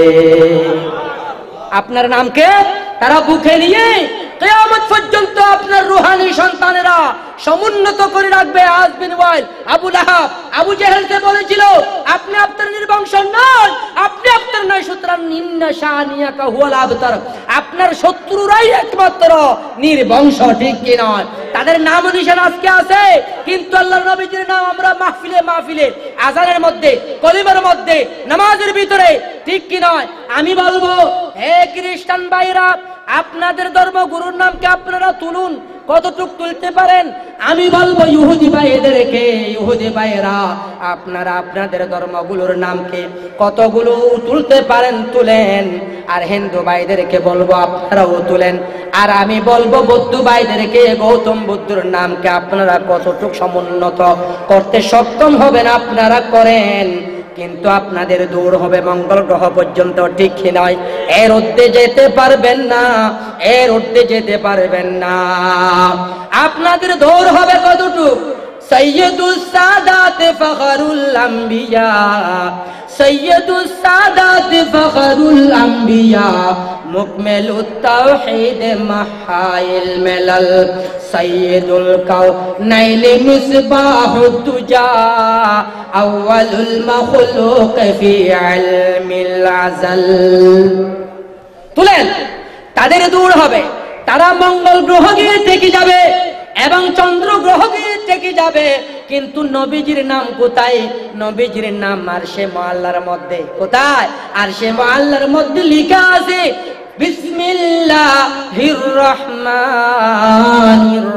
আপনার নামকে তারা বুকে নিয়ে কিয়ামত পর্যন্ত আপনার রূহানি সন্তানেরা সমুন্নত করে রাখবে। আজ বিন ওয়াইল, আবু লাহাব, আবু জেহেলকে বলেছিল, আপনি আপনার নির্বংশ নয়, আপনি আপনার নয়, সুতরাং ইন্না শানিয়াকা হুয়াল আবতার, আপনার শত্রুরাই একমাত্র নির্বংশ, ঠিক কি নয়? তাদের নাম নিশান আজকে আছে, কিন্তু আল্লাহর নবীজির নাম আমরা মাহফিলে মাহফিলে, আজানের মধ্যে, কলিমার মধ্যে, নামাজের ভিতরে, ঠিক কি নয়? আমি বলবো, হে খ্রিস্টান ভাইরা, আপনাদের ধর্মগুরুর নামকে আপনারা তুলুন, কতটুক তুলতে পারেন? আমি বলবো ইহুদি ভাইদেরকে, ইহুদি ভাইরা আপনারা আপনাদের ধর্মগুলোর নামকে কতগুলো তুলতে পারেন তুলেন, আর হিন্দু ভাইদেরকে বলবো আপনারাও তুলেন, আর আমি বলবো বৌদ্ধ ভাইদেরকে গৌতম বুদ্ধর নামকে আপনারা কতটুক সমুন্নত করতে সক্ষম হবেন আপনারা করেন, কিন্তু আপনাদের দূর হবে মঙ্গল গ্রহ পর্যন্ত, ঠিক কি নয়? এর ঊর্ধ্বে যেতে পারবেন না, এর ঊর্ধ্বে যেতে পারবেন না। আপনাদের দৌড় হবে কতটুক? সৈয়দুস সাদাত ফখরুল আম্বিয়া, সৈয়দুস সাদাত ফখরুল আম্বিয়া, মুকমিলুত তাওহীদ মাহাইল মিলাল, সৈয়দুল কাউনাইন মিসবাহুদ দুজা, আউয়ালুল মাখলুক ফি ইলমিল আযাল। তুলেন, তাদের দূর হবে, তারা মঙ্গল গ্রহ গিয়ে থেকে যাবে এবং চন্দ্র গ্রহ গিয়ে থেকে যাবে, কিন্তু নবীজির নাম কোথায়? নবীজির নাম আরশে মুআল্লার মধ্যে। কোথায়? আরশে মুআল্লার মধ্যে লেখা আছে বিসমিল্লাহির রহমানির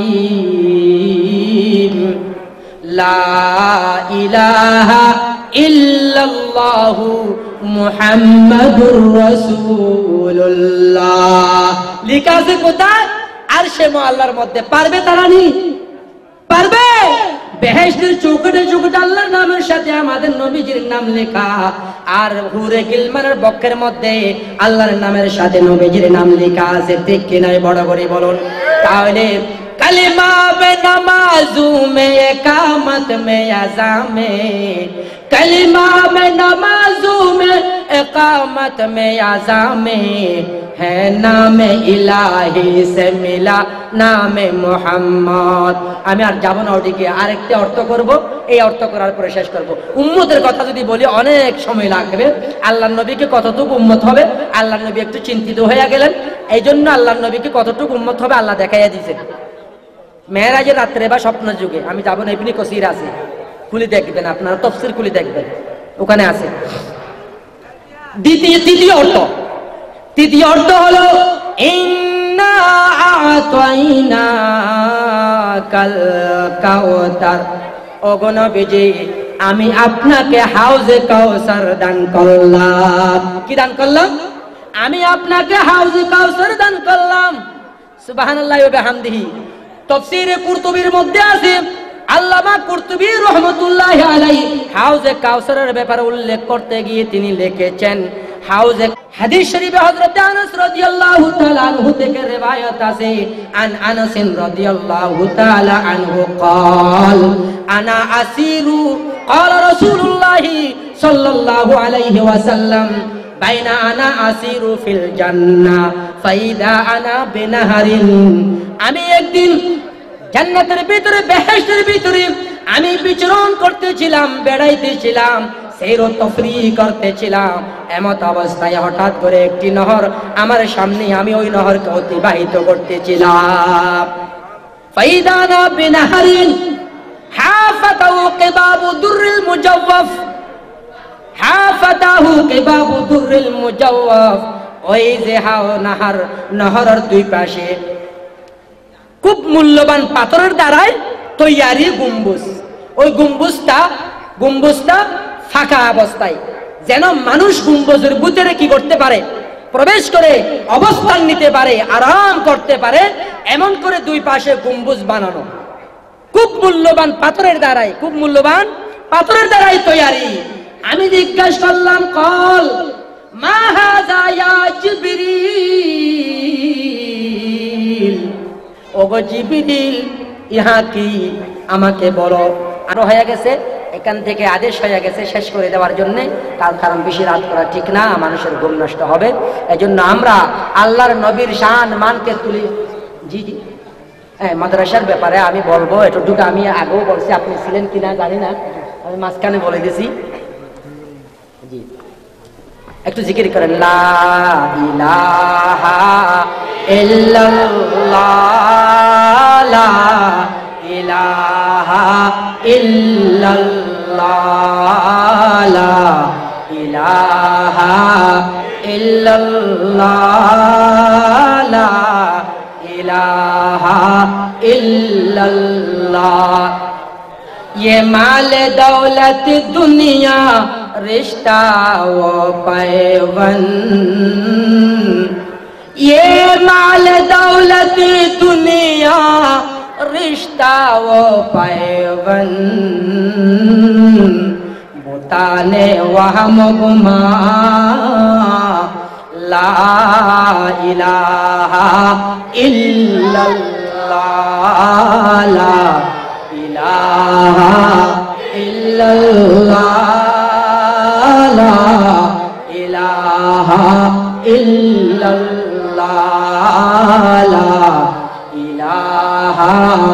রহিম, লা ইলাহা ইল্লাল্লাহু মুহাম্মাদুর রাসূলুল্লাহ। লেখা আছে কোথায়? আরশে মুআল্লার মধ্যে। পারবে তারা? নি পারবে? বেহেশতের চৌকাঠে চৌকাঠে আল্লাহর নামের সাথে আমাদের নবীজির নাম লেখা, আর হুরে গিলমানের বক্ষের মধ্যে আল্লাহর নামের সাথে নবীজির নাম লেখা আছে, ঠিক কি নাই? বড় করে বলুন। তাহলে कलिमा में नमाजू में इकामत में अज़ा में, कलिमा में नमाजू में इकामत में अज़ा में है नाम इलाही से मिला नाम मोहम्मद। আমি আর যাব না ওদিকে, আরেকটা অর্থ করব, এই অর্থ করার পরে শেষ করব। উম্মতের কথা যদি বলি অনেক সময় লাগবে। আল্লাহর নবীকে কতটুকু উম্মত হবে? আল্লাহর নবী একটু চিন্তিত হয়ে গেলেন, এই জন্য আল্লাহর নবীকে কতটুকু উম্মত হবে আল্লাহ দেখাইয়া দিয়েছেন। মেরাজের রাত্রে বা স্বপ্ন যুগে, আমি যাবো না, ইবনে কসির আছে, খুলে দেখবেন আপনারা, তাফসীর খুলে দেখবেন, ওখানে আছে। তৃতীয় অর্থ হলো ইন্না আ'তাইনাকাল কাউসার, ওগো নবীজি আমি আপনাকে হাউজে কাউসার দান করলাম। কি দান করলাম? আমি আপনাকে হাউজে কাউসার দান করলাম। সুবহানাল্লাহি ওয়া বিহামদিহি। তাফসীরে কুরতুবীর মধ্যে আছে, আল্লামা কুরতুবী রাহমাতুল্লাহি আলাইহি হাউজে কাউসারের ব্যাপারে উল্লেখ করতে গিয়ে তিনি লিখেছেন, হাউজে হাদিস শরীফে হযরত আনাস রাদিয়াল্লাহু তাআলা আনহু থেকে riwayat আছে, আন আনাস রাদিয়াল্লাহু তাআলা আনহু قال আনা আসিরু قال রাসূলুল্লাহ সাল্লাল্লাহু আলাইহি ওয়াসাল্লাম বাইনা আনা আসিরু ফিল জান্নাহ ফাইদা আনা বিনাহারিন, আমি একদিন জান্নাতের ভিতরে, বেহেশতের ভিতরে আমি বিচরণ করতেছিলাম, বেড়াইতেছিলাম, সৈর তফরিহ করতেছিলাম, এমত অবস্থায় হঠাৎ করে একটি নহর আমার সামনে, আমি ওই নহরকে অতিবাহিত করতেছিলাম। ফাইদানা বিনাহারিন হাফাতাহু কিবাবু দুররিল মুজাওয়াফ, হাফাতাহু কিবাবু দুররিল মুজাওয়াফ, ওই যে নহরের দুই পাশে খুব মূল্যবান পাথরের দ্বারাই তৈয়ারি গম্বুজ, ওই গম্বুজটা ফাঁকা অবস্থায়, যেন মানুষ গম্বুজের ভিতরে কি করতে পারে? প্রবেশ করে অবস্থান নিতে পারে, আরাম করতে পারে, এমন করে দুই পাশে গম্বুজ বানানো, খুব মূল্যবান পাথরের দ্বারাই, খুব মূল্যবান পাথরের দ্বারাই তৈয়ারি। আমি জিজ্ঞাসা করলাম, কল মা হাযা ইয়া জিবরিল, ওগো জিবরিল ইহা কি, আমাকে বলো। আরো হয়ে গেছে, এখান থেকে আদেশ হয়ে গেছে শেষ করে দেওয়ার জন্য, তার কারণ বেশি রাত করা ঠিক না, মানুষের ঘুম নষ্ট হবে। এজন্য আমরা আল্লাহর নবীর শান মানকে তুলি। জি জি, হ্যাঁ, মাদ্রাসার ব্যাপারে আমি বলবো, এতটুকু আমি আগেও বলছি, আপনি ছিলেন কিনা জানি না, আমি মাঝখানে বলে দিছি। জি, একটু জিকির করেন, লা ইলাহা ইল্লাল্লাহ, লা ইলাহা ইল্লাল্লাহ, লা ইলাহা ইল্লাল্লাহ, লা ইলাহা ইল্লাল্লাহ। ये माल दौलत दुनिया रिश्ता वो पैवन, ये माल दौलत दुनिया रिश्ता वो पैवन, बुताने वहम गुमा ला इलाहा इल्लल्लाह, ला इलाहा इल्लल्लाह, ला इलाहा इल्लल्लाह, ला इलाहा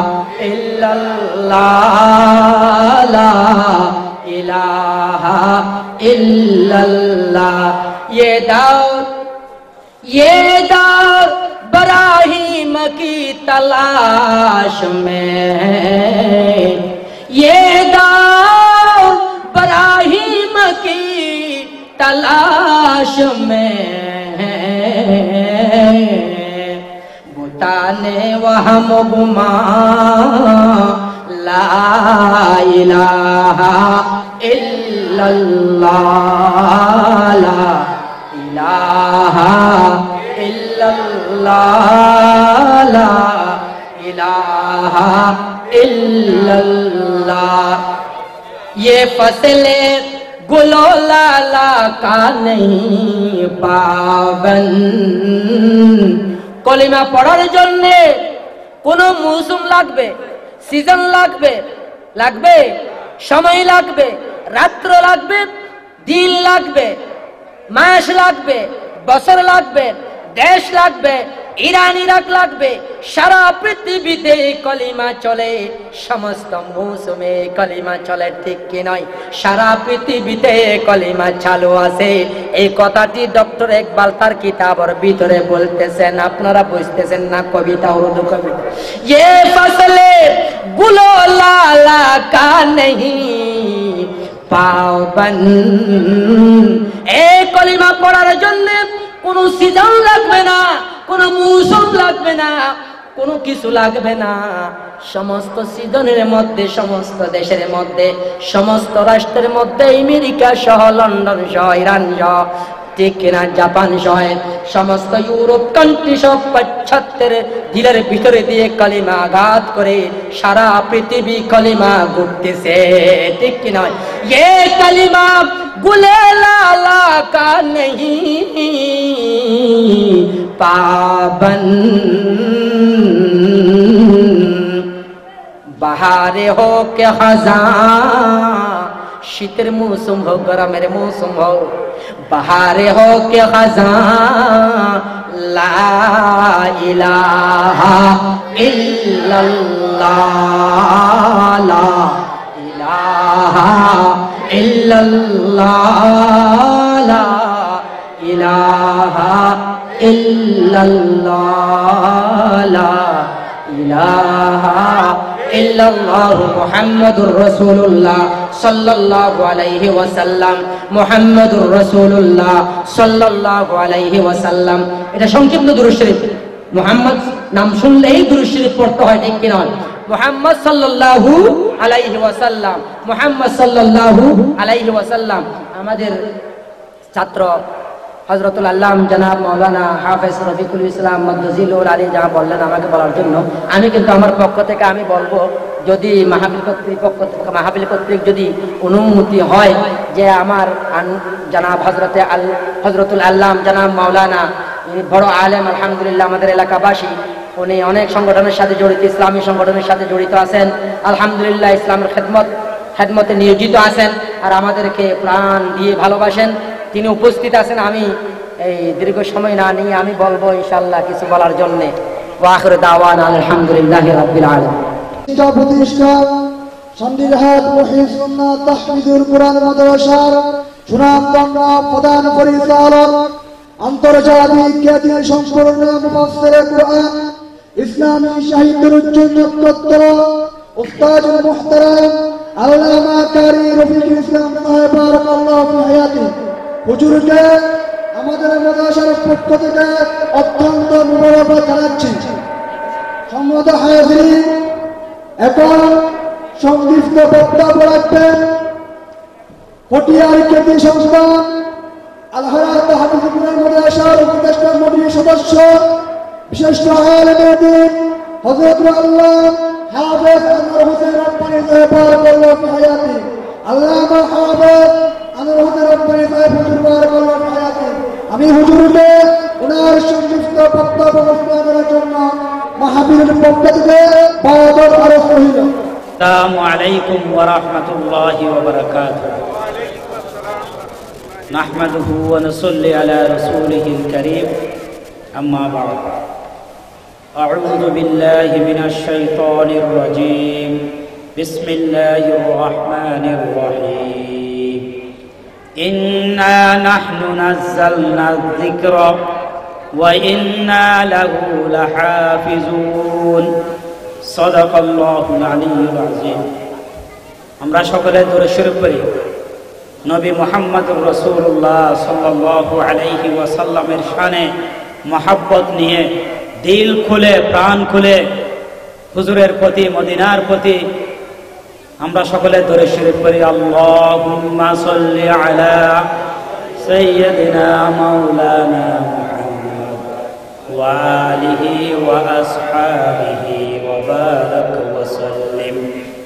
इल्लल्लाह, ला इलाहा इल्लल्लाह। ये दौर इब्राहीम की तलाश में, ये दौर इब्राहीम की तलाश में, बुताने वहम गुमा ला इलाहा इल्लल्लाह, ला इलाहा इल्लल्लाह, ला इलाहा इल्लल्लाह। ये फसले गुलो लाला का नहीं पाबन, कलिमा पढ़ार जन्ने कोनो मौसुम लागबे, सीजन लागबे, समय लागबे, रात्र लागबे, दिन लागबे, मास लागबे, बছর লাগবে, দেশ লাগবে, ইরান ইরাক লাগবে, সারা পৃথিবীতে কলিমা চলে, সমস্ত মৌসুমে কলিমা চলে, ঠিক কি নয়? সারা পৃথিবীতে কলিমা চালু আছে, এই কথাটি ডক্টর ইকবাল তার কিতাবের ভিতরে বলতেছেন, আপনারা বুঝতেছেন না? কবিতা, উর্দু কবিতা। ये फसले गुलो लाला का नहीं पावन, এই কলিমা পড়ার জন্য কোনো সিজন লাগবে না, কোনো মৌসুম লাগবে না, কোনো কিছু লাগবে না। সমস্ত সিজনের মধ্যে, সমস্ত দেশের মধ্যে, সমস্ত রাষ্ট্রের মধ্যে, আমেরিকা সহ, লন্ডন সহ, ইরান সহ, ঠিক কিনা, জাপান সহ, সমস্ত ইউরোপ কান্ট্রি সব পাশ্চাত্যের দিলের ভিতরে দিয়ে কলিমা আঘাত করে সারা পৃথিবী কলিমা ঘুরতেছে, ঠিক কিনা? ये कलिमा गुले लाला का नहीं पाबन, बहारे हो के खजां, শীতের মৌসুম হোক, গরমের মৌসুম হোক, বাহারে হোক কে খাজান, লা ইলাহা ইল্লাল্লাহ, লা ইলাহা ইল্লাল্লাহ, লা ইলাহা ইল্লাল্লাহ, লা ইলাহা ইল্লাল্লাহু মুহাম্মাদুর রাসূলুল্লাহ সাল্লাল্লাহু আলাইহি ওয়াসাল্লাম, মুহাম্মাদুর রাসূলুল্লাহ সাল্লাল্লাহু আলাইহি ওয়াসাল্লাম। এটা সংক্ষিপ্ত দুরূদ শরীফ, মুহাম্মদ নাম শুনলেই দুরূদ শরীফ পড়তে হয়, ঠিক কি নয়? মুহাম্মদ সাল্লাল্লাহু আলাইহি ওয়াসাল্লাম, মুহাম্মদ সাল্লাল্লাহু আলাইহি ওয়াসাল্লাম। আমাদের ছাত্র হযরতুল আল্লাম জনাব মাওলানা হাফেজ রফিকুল ইসলাম মাদজিলুল আলী যা বললেন আমাকে বলার জন্য, আমি কিন্তু আমার পক্ষ থেকে আমি বলবো, যদি মাহফিল কর্তৃক যদি অনুমতি হয় যে আমার জনাব হযরতুল আল্লাম জনাব মাওলানা বড় আলেম, আলহামদুলিল্লাহ আমাদের এলাকাবাসী, উনি অনেক সংগঠনের সাথে জড়িত, ইসলামী সংগঠনের সাথে জড়িত আছেন, আলহামদুলিল্লাহ ইসলামের খেদমতে নিয়োজিত আছেন, আর আমাদেরকে প্রাণ দিয়ে ভালোবাসেন। তিনি উপস্থিত আছেন। আমি এই দীর্ঘ সময় না নিয়ে আমি বলবো ইনশাআল্লাহ কিছু বলার জন্য। ওয়া আখিরু দাওয়ানা আলহামদুলিল্লাহি রাব্বিল আলামিন। প্রতিষ্ঠা সন্ধিরহাট মুহিব সুন্নাহ তাহফিজুল কুরআন মাদ্রাসার সুনামধন্য প্রধান পরিচালক, আন্তর্জাতিক খ্যাতি সম্পন্ন মুফাসসিরে কুরআন, ইসলামী সাহিত্যের উচ্চ নক্ষত্র, উস্তাদ মুহতারাম আল্লামা কারি রফিকুল ইসলাম সাহেব বারাকাল্লাহু ফি হায়াতি, হুজুরকে আমাদের মাদ্রাসার পক্ষ থেকে অত্যন্ত মুবারকবাদ জানাচ্ছি। সম্মানিত হাজিরিন, এখন সংক্ষিপ্ত বক্তব্য রাখবেন পটিয়ার খ্যাতি সংস্থা আল হায়াত হাফিজুল্লাহ মাদ্রাসার উপদেষ্টা কমিটির সদস্য, বিশিষ্ট আলেম দ্বীন হযরত আল্লাহ হাফেজ আনোয়ার হোসেন রব্বানী সাহেব বারাকাল্লাহু ফি হায়াতি, আল্লামা হাফেজ আনোয়ার হোসেন রব্বানী সাহেব হুজুর বারাকাল্লাহু ফি হায়াতি। আমি হুজুরকে ওনার সংক্ষিপ্ত বক্তব্য উপস্থাপনের জন্য মাহফিলের পক্ষ থেকে বারবার আরজ রইল। আসসালামু আলাইকুম ওয়া রাহমাতুল্লাহি ওয়া বারাকাতুহু। নাহমাদুহু ওয়া নুসাল্লি আলা রাসূলিহিল কারীম, আম্মা বা'দ। আউযু বিল্লাহি মিনাশ শাইতানির রাজীম। বিসমিল্লাহির রাহমানির রাহিম। ইন্না নাহনু নাযালনায যিকরা ওয়া ইন্না লাহু লাহাফিজুন। সাদাকাল্লাহুল আলিয়্যুল আযীম। আমরা সকলে দরুদ শরীফ পড়ি নবী মুহাম্মদুর রাসূলুল্লাহ সাল্লাল্লাহু আলাইহি ওয়াসাল্লামের শানে মহব্বত নিয়ে দিল খুলে প্রাণ খুলে হুজুরের প্রতি, মদিনার প্রতি আমরা সকলে দরুদ শরীফ পড়ি। আল্লাহুম্মা সাল্লি আলা সাইয়্যিদিনা মাওলানা মুহাম্মদ ওয়া আলিহি ওয়া আসহাবিহি ওয়া বারাক ওয়া সাল্লিম।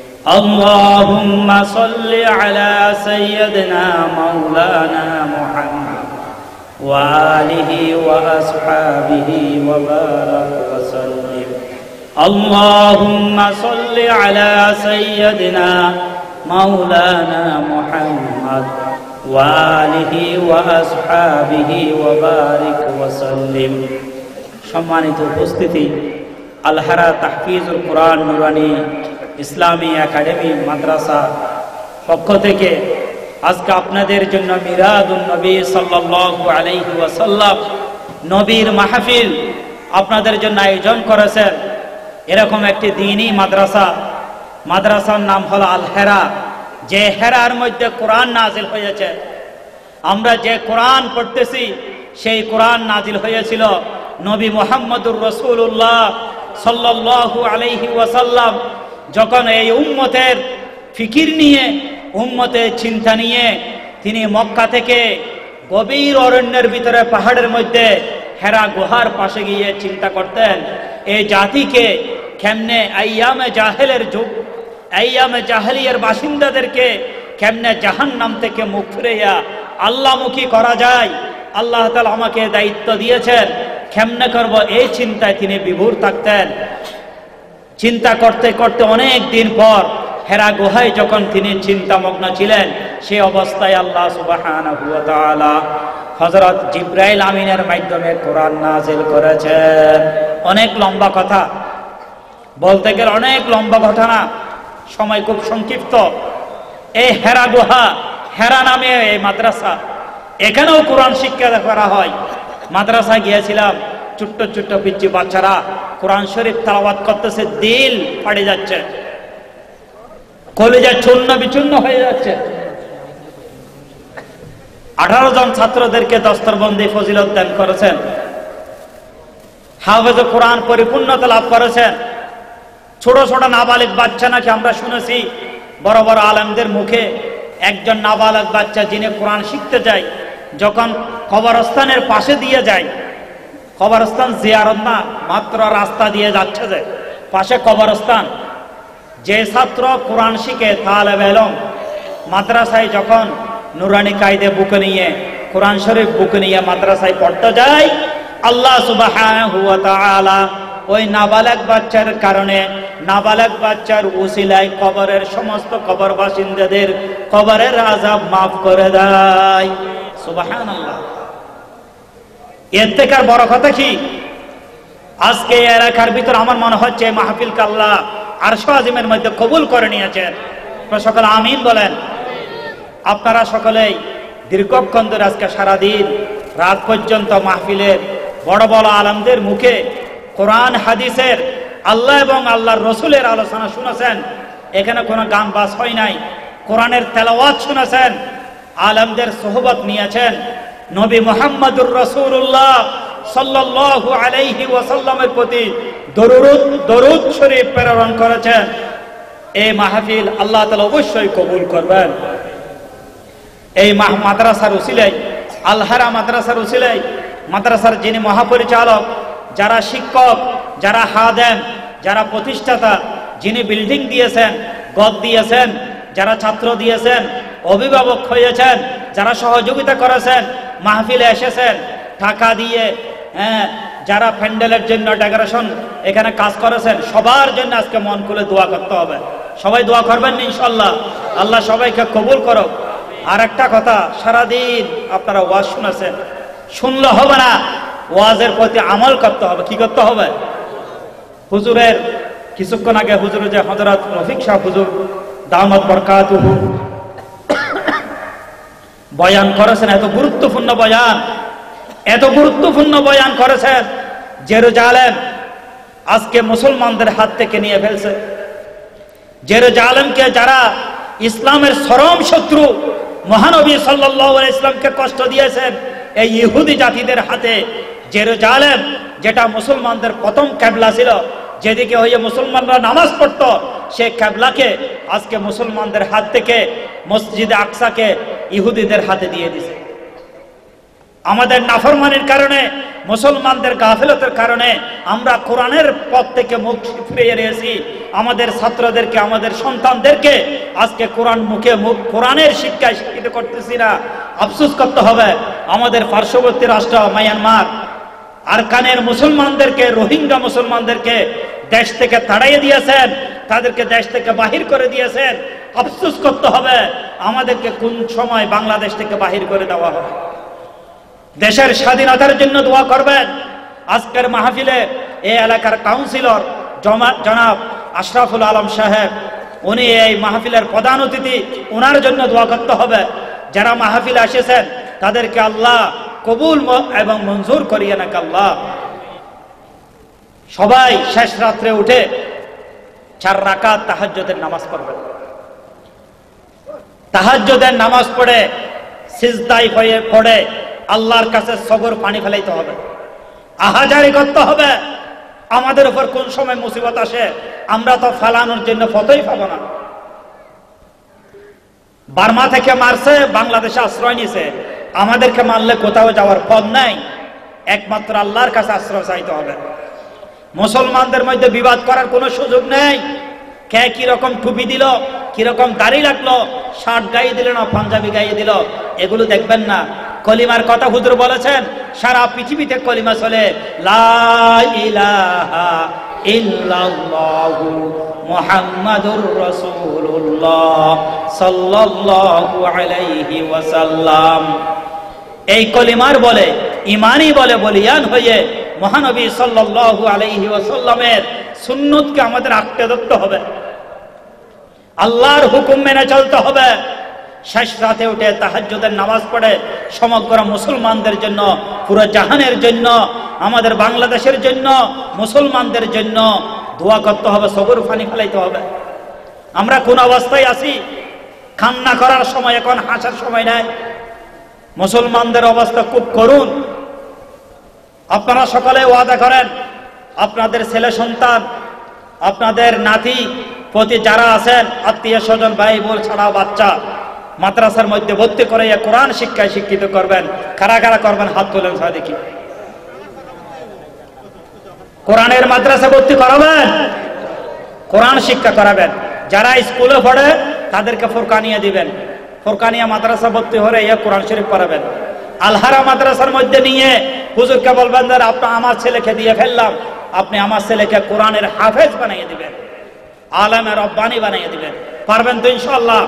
আল্লাহুম্মা সাল্লি আলা সাইয়্যিদিনা মাওলানা মুহাম্মদ ওয়া আলিহি ওয়া আসহাবিহি ওয়া বারাক ওয়া সাল্লিম। আল্লাহুম্মা সাল্লি আলা সাইয়্যিদিনা মাওলানা মুহাম্মদ ওয়া আলিহি ওয়া আসহাবিহি ওয়া বারাক ওয়া সাল্লিম। সম্মানিত উপস্থিতি, আল-হারা তাহফিজুল কুরআন নুরানী ইসলামী একাডেমি মাদ্রাসা পক্ষ থেকে আজকে আপনাদের জন্য মিলাদুন নবী সাল্লাল্লাহু আলাইহি ওয়াসাল্লাম নবীর মাহফিল আপনাদের জন্য আয়োজন করেছেন। এরকম একটি দ্বীনী মাদ্রাসা, মাদ্রাসার নাম হলো আল-হেরা, যে হেরার মধ্যে কোরআন নাজিল হয়েছে। আমরা যে কোরআন পড়তেছি সেই কোরআন নাজিল হয়েছিল নবী মুহাম্মদুর রাসূলুল্লাহ সাল্লাল্লাহু আলাইহি ওয়াসাল্লাম যখন এই উম্মতের ফিকির নিয়ে, উম্মতের চিন্তা নিয়ে তিনি মক্কা থেকে গভীর অরণ্যের ভিতরে পাহাড়ের মধ্যে হেরা গুহার পাশে গিয়ে চিন্তা করতেন এই জাতিকে কেমনে আইয়ামে জাহেলের যুগ, আইয়ামে জাহেলিয়ার বাসিন্দাদেরকে কেমনে জাহান্নাম থেকে মুখ ফিরাইয়া আল্লাহমুখী করা যায়। আল্লাহ তাআলা আমাকে দায়িত্ব দিয়েছেন, কেমনে করব এই চিন্তায় তিনি বিভোর থাকতেন। চিন্তা করতে করতে অনেক দিন পর হেরা গুহায় যখন তিনি চিন্তামগ্ন ছিলেন, সেই অবস্থায় আল্লাহ সুবহানাহু ওয়া তাআলা হযরত জিবরাইল আমিনের মাধ্যমে কোরআন নাজিল করেছেন। অনেক লম্বা কথা, বলতে গেলে অনেক লম্বা ঘটনা, সময় খুব সংক্ষিপ্ত। এই হেরা গুহা, হেরা নামে এই মাদ্রাসা, এখানেও কোরআন শিক্ষা করা হয়। মাদ্রাসায় গিয়েছিলাম, ছোট্ট ছোট্ট পিচ্চি বাচ্চারা কোরআন শরীফ তেলাওয়াত করতেছে, দিল ফাটে যাচ্ছে, কলিজা চূর্ণ বিচূর্ণ হয়ে যাচ্ছে। 18 জন ছাত্রদেরকে দস্তরবন্দি ফজিলত দান করেছেন, হাফেজ কোরআন পরিপূর্ণতা লাভ করেছেন। ছোট ছোট নাবালিগ বাচ্চা নাকি আমরা শুনেছি বড় বড় আলেমদের মুখে, একজন নাবালক বাচ্চা যিনি কোরআন শিখতে যায়, যখন কবরস্থানের পাশে দিয়ে যায়, কবরস্থান জিয়ারত না, মাত্র রাস্তা দিয়ে যাচ্ছে, যে পাশে কবরস্থান, যে ছাত্র কোরআন শিখে তালেব ইলম মাদ্রাসায় যখন নুরানি কায়দে বুকে নিয়ে, কোরআন শরীফ বুকে নিয়ে মাদ্রাসায় পড়তে যায়, আল্লাহ সুবহানাহু ওয়া তাআলা ওই নাবালক বাচ্চার কারণে, নাবালক বাচ্চার উসিলায় কবরের সমস্ত কবর বাসিন্দাদের কবরের আযাব মাফ করে দেয়। সুবহানাল্লাহ। এর থেকে আর বড় কথা কি? আজকে এলাকার ভিতর আমার মনে হচ্ছে মাহফিলকে আল্লাহ আরশ আজিমের মধ্যে কবুল করে নিয়েছেন। আপনারা সকলে আমিন বলেন। আপনারা সকলেই দীর্ঘক্ষণ ধরে আজকে সারাদিন রাত পর্যন্ত মাহফিলের বড় বড় আলেমদের মুখে কোরআন হাদিসের আল্লাহ এবং আল্লাহর রসুলের আলোচনা শুনেছেন। এখানে কোনো গান বাজ হয় নাই, কোরআনের তেলাওয়াত শুনেছেন, আলেমদের সোহবত নিয়েছেন, নবী মুহাম্মদুর রাসূলুল্লাহ সাল্লাল্লাহু আলাইহি ওয়াসাল্লামের প্রতি দরুদ শরীফ প্রেরণ করেছেন। এই মাহফিল আল্লাহ তাআলা অবশ্যই কবুল করবেন। এই মাদ্রাসার উসিলায়, আলহারা মাদ্রাসার উসিলায়, মাদ্রাসার যিনি মহাপরিচালক, যারা শিক্ষক, যারা হাদেম, যারা প্রতিষ্ঠাতা, যিনি বিল্ডিং দিয়েছেন, গদ দিয়েছেন, যারা ছাত্র দিয়েছেন, অভিভাবক হয়েছেন, যারা সহযোগিতা করেছেন, মাহফিলে এসেছেন টাকা দিয়ে, যারা প্যান্ডেলের জন্য ডেকোরেশন এখানে কাজ করেছেন, সবার জন্য আজকে মন খুলে দোয়া করতে হবে। সবাই দোয়া করবেন ইনশাআল্লাহ, আল্লাহ সবাইকে কবুল করুক। আর একটা কথা, সারাদিন আপনারা ওয়াজ শুনেছেন, শুনলে হবে না, ওয়াজের প্রতি আমল করতে হবে। কি করতে হবে? হুজুরের কিছুক্ষণ আগে হুজুরের যে হযরত রফিক সাহেব হুজুর দামাত বরকাতুহু বয়ান করেছেন, এত গুরুত্বপূর্ণ বয়ান, এত গুরুত্বপূর্ণ বয়ান করেছেন। জেরুজালেম আজকে মুসলমানদের হাত থেকে নিয়ে ফেলছে। জেরুজালেমকে যারা ইসলামের চরম শত্রু, মহানবী সাল্লাল্লাহু আলাইহি ইসলামকে কষ্ট দিয়েছেন, এই ইহুদি জাতিদের হাতে জেরুজালেম, যেটা মুসলমানদের প্রথম কিবলা ছিল, যেদিকে হয়ে মুসলমানরা নামাজ পড়তো, সেই কিবলাকে আজকে মুসলমানদের হাত থেকে মসজিদে আকসাকে ইহুদিদের হাতে দিয়ে দিয়েছে। আমাদের নাফরমানির কারণে, মুসলমানদের গাফিলতের কারণে আমরা কোরআনের পথ থেকে মুখ ফিরিয়ে নিয়েছি। আমাদের ছাত্রদেরকে, আমাদের সন্তানদেরকে আজকে কোরআন মুখে কোরআনের শিক্ষায় শিক্ষিত করতেছি না। আফসোস করতে হবে। আমাদের পার্শ্ববর্তী রাষ্ট্র মায়ানমার আরকানের মুসলমানদেরকে, রোহিঙ্গা মুসলমানদেরকে দেশ থেকে তাড়িয়ে দিয়েছেন, তাদেরকে দেশ থেকে বাহির করে দিয়েছেন। আফসোস করতে হবে, আমাদেরকে কোন সময় বাংলাদেশ থেকে বাহির করে দেওয়া হবে। দেশের স্বাধীনতার জন্য দোয়া করবেন। আজকের মাহফিলে এই এলাকার কাউন্সিলর জনাব আশরাফুল আলম সাহেব, উনি এই মাহফিলের প্রধান অতিথি, ওনার জন্য দোয়া করতে হবে। যারা মাহফিলে এসেছেন তাদেরকে আল্লাহ কবুল এবং মঞ্জুর করিয়ে নাক আল্লাহ। সবাই শেষ রাত্রে উঠে 4 রাকাত তাহাজ্জুদের নামাজ পড়বেন। তাহাজ্জুদের নামাজ পড়ে সিজদায় পড়ে আল্লাহর কাছে সবর পানি ফেলাইতে হবে, আহাজারি করতে হবে। আমাদের উপর কোন সময় মুসিবত আসে আমরা তো ফেলানোর জন্য পথই পাবো না। বার্মা থেকে মারছে, বাংলাদেশে আশ্রয় নিছে, আমাদেরকে মারলে কোথাও যাওয়ার পথ নাই, একমাত্র আল্লাহর কাছে আশ্রয় চাইতে হবে। মুসলমানদের মধ্যে বিবাদ করার কোনো সুযোগ নেই। কে কিরকম টুপি দিল, কিরকম দাড়ি রাখলো, শার্ট গায়ে দিল না পাঞ্জাবি গায়ে দিল, এগুলো দেখবেন না। কলিমার কথা হুজুর বলেছেন, সারা পৃথিবীতে কলিমা চলে, লা ইলাহা ইল্লাল্লাহু মুহাম্মাদুর রাসূলুল্লাহ সাল্লাল্লাহু আলাইহি ওয়াসাল্লাম। এই কলিমার বলে, ইমানই বলে বলিয়ান হয়ে মহানবী সাল্লাল্লাহু আলাইহি ওয়াসাল্লামের সুন্নতকে আমাদের আঁকড়ে ধরতে হবে, আল্লাহর হুকুম মেনে চলতে হবে। শেষ রাতে উঠে তাহাজ্জুদের নামাজ পড়ে সমগ্র মুসলমানদের জন্য, পুরো জাহানের জন্য, আমাদের বাংলাদেশের জন্য, মুসলমানদের জন্য দোয়া করতে হবে, সবর পানি ফেলাইতে হবে। আমরা কোন অবস্থায় আছি? কান্না করার সময়, এখন হাসার সময় নাই। মুসলমানদের অবস্থা খুব করুণ। আপনারা সকালে ওয়াদা করেন, আপনাদের ছেলে সন্তান, আপনাদের নাতি প্রতি যারা আছেন, আত্মীয় স্বজন, ভাই বোন ছাড়া বাচ্চা, মাদ্রাসার মধ্যে ভর্তি করে কোরআন শিক্ষায় শিক্ষিত করবেন। কারা কারা করবেন হাত তোলেন সবাই দেখি। কোরআনের মাদ্রাসা ভর্তি করাবেন, কোরআন শিক্ষা করাবেন। যারা স্কুলে পড়ে তাদেরকে ফুরকানিয়া দিবেন, ফুরকানিয়া মাদ্রাসা ভর্তি হলে কোরআন শরীফ পড়াবেন। আলহারা মাদ্রাসার মধ্যে নিয়ে হুজুরকে বলবেন, আপনার আমার ছেলেকে দিয়ে ফেললাম, আপনি আমার ছেলেকে কোরআনের হাফেজ বানিয়ে দিবেন, আলেমের রব্বানি বানিয়ে দিবেন। পারবেন তো ইনশাআল্লাহ?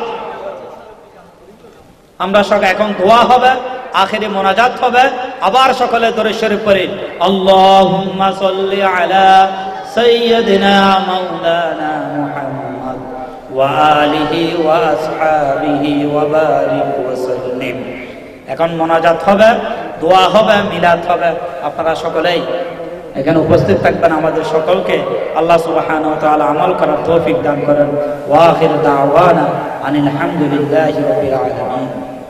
আমরা সব এখন দোয়া হবে, আখেরি মোনাজাত হবে, আবার সকলে দরুদ শরীফ পড়ি। আল্লাহুম্মা সাল্লি আলা সাইয়্যিদিনা মাওলানা মুহাম্মদ ওয়া আলিহি ওয়া আসহাবিহি ওয়া বারিক ওয়া সাল্লিম। এখন মোনাজাত হবে, দোয়া হবে, মিলাদ হবে। আপনারা সকলেই এখানে উপস্থিত থাকবেন। আমাদের সকলকে আল্লাহ সুবহানাহু ওয়া তাআলা আমল করার তৌফিক দান করেন। ওয়া আখির দাওয়ানা আনিল হামদুলিল্লাহি রাব্বিল আলামিন।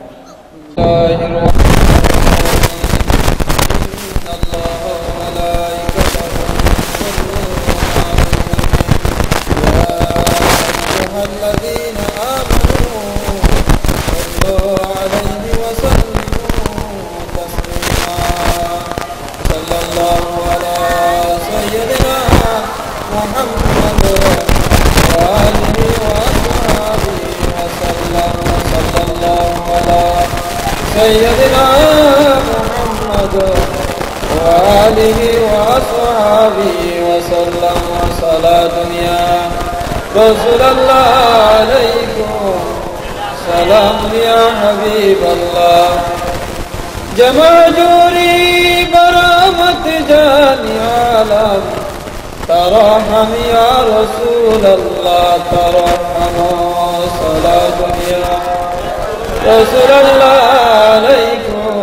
سيدنا محمد وآله وأصحابه وسلم صلاة يا رسول الله عليكم سلام يا حبيب الله جمع جوري برامت جاني عالم ترحم يا رسول الله ترحم صلاة يا رسول الله عليكم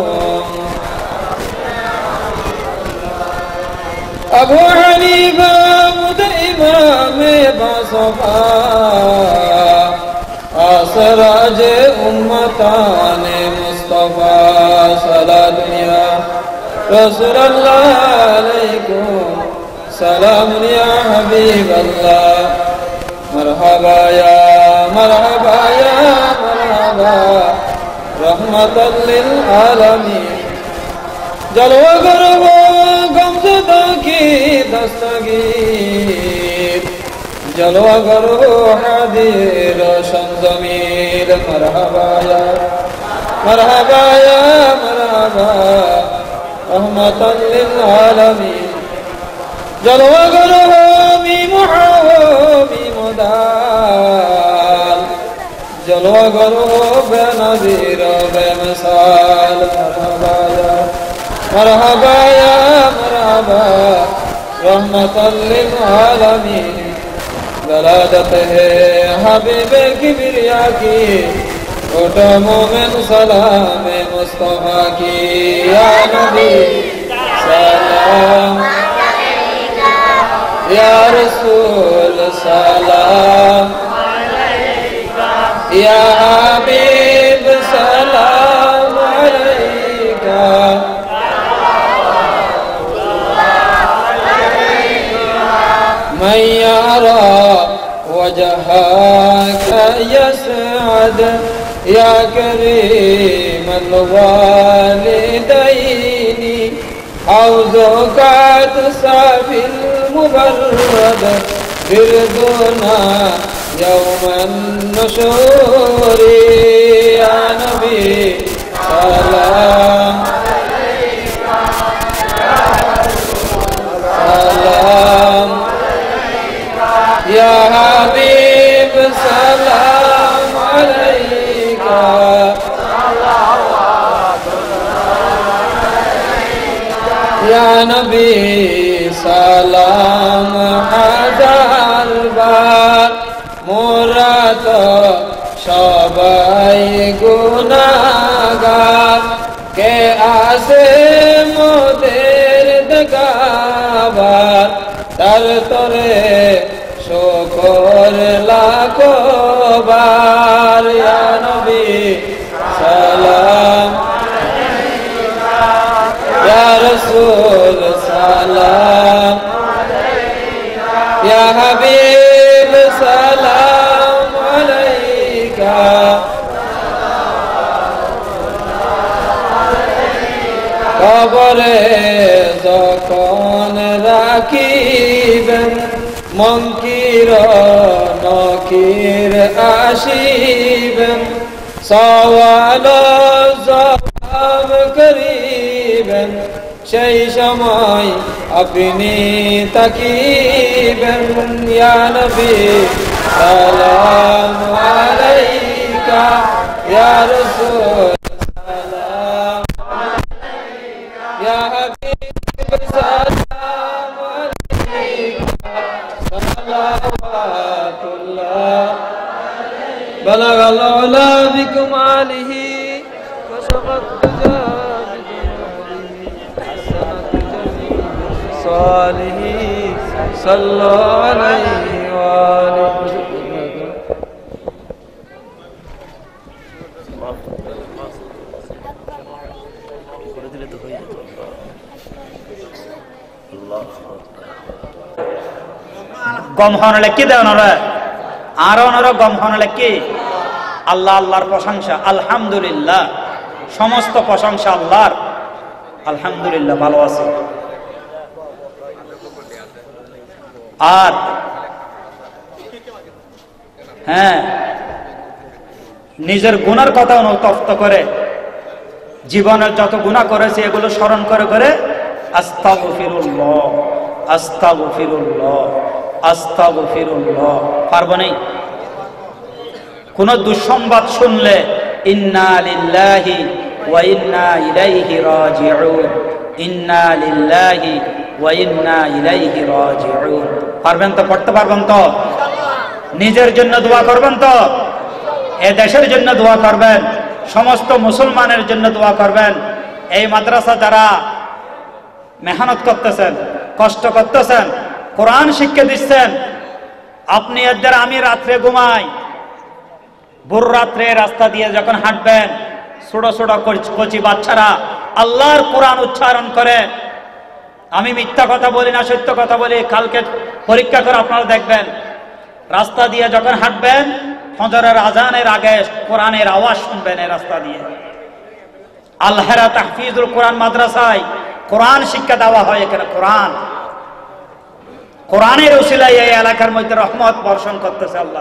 أبو حنيفة مد إمام بصفا أسراج أمتان مصطفى صلاة يا رسول الله عليكم سلام يا حبيب الله مرحبا يا مرحبا يا مرحبا رحمة للعالمين جلوہ گرو غمزدہ کی دستگیر جلوہ گرو حدیر روشن ضمیر مرحبا یا مرحبا یا مرحبا رحمة للعالمين جلوہ گرو می محاومی مدال جلوہ گرو بے نظیر بے مثال مرحبا یا مرحبا رحمة للعالمین ولادت ہے حبیب کبریا کی اٹھو مومن سلام مصطفیٰ کی یا نبی سلام یا رسول سلام یا حبیب سلام علیکہ من یرا وجہک یسعد یا کریم الوالدین حوضک صافی المبرد بردنا يوم النشور يا نبي سلام سلام يا حبيب سلام عليك يا نبي سلام হাজার বার মোরা তো সবাই গুনাহগার কে আসে মোদের দেখাবার তার তরে শুকর লাখো বার ইয়া নবী সালাম ইয়া রাসূল সালাম ইয়া হাবিব সালাম আলাইকা কবরে যখন রাখিবেন মনকির নকির আসিবেন সওয়াল জবাব করিবেন সেই সময় আপনি তাকিবেন ইয়া নবী সালাম আলাইকা ইয়া রাসূল সালাম ইয়া হাবিব সালাম আলাইকা সালাওয়াতুল্লাহ بلغ العلا بكماله وشقت صالحين صلوا عليه وآله গম হওয়ার লেখি দেয় ওনারা আর ওনারা গম হওয়ার লেখি আল্লাহ আল্লাহর প্রশংসা আলহামদুলিল্লাহ সমস্ত প্রশংসা আল্লাহর আলহামদুলিল্লাহ ভালো আছে আর হ্যাঁ নিজের গুনার কথা অনুতপ্ত করে জীবনের যত গুনাহ করেছে এগুলো স্মরণ করে করে আস্তাগফিরুল্লাহ আস্তাগফিরুল্লাহ আস্তাগফিরুল্লাহ পারবো নেই কোন দুঃসংবাদ শুনলে ইন্না লিল্লাহি ওয়া ইন্না ইলাইহি রাজিউন ইন্না লিল্লাহি ওয়া ইন্না ইলাইহি রাজিউন পারবেন তো পড়তে পারবেন তো নিজের জন্য দোয়া করবেন তো এই দেশের জন্য দোয়া করবেন সমস্ত মুসলমানের জন্য দোয়া করবেন এই মাদ্রাসা যারা মেহনত করতেছেন কষ্ট করতেছেন কোরআন শিক্ষা দিচ্ছেন আপনি এদের আমি রাত্রে ঘুমাই ভোর রাত্রে রাস্তা দিয়ে যখন হাঁটবেন ছোট ছোট কচি বাচ্চারা আল্লাহর কোরআন উচ্চারণ করে আমি মিথ্যা কথা বলি না সত্য কথা বলি কালকে পরীক্ষা করে আপনারা দেখবেন রাস্তা দিয়ে যখন হাঁটবেন ফজরের আজানের আগে কোরআনের আওয়াজ শুনবেন এই রাস্তা দিয়ে আল হেরা তাহফিজুল কোরআন মাদ্রাসায় কোরআন শিক্ষা দেওয়া হয় এখানে কোরআনের উসিলায় এই এলাকার মধ্যে রহমত বর্ষণ করতেছে আল্লাহ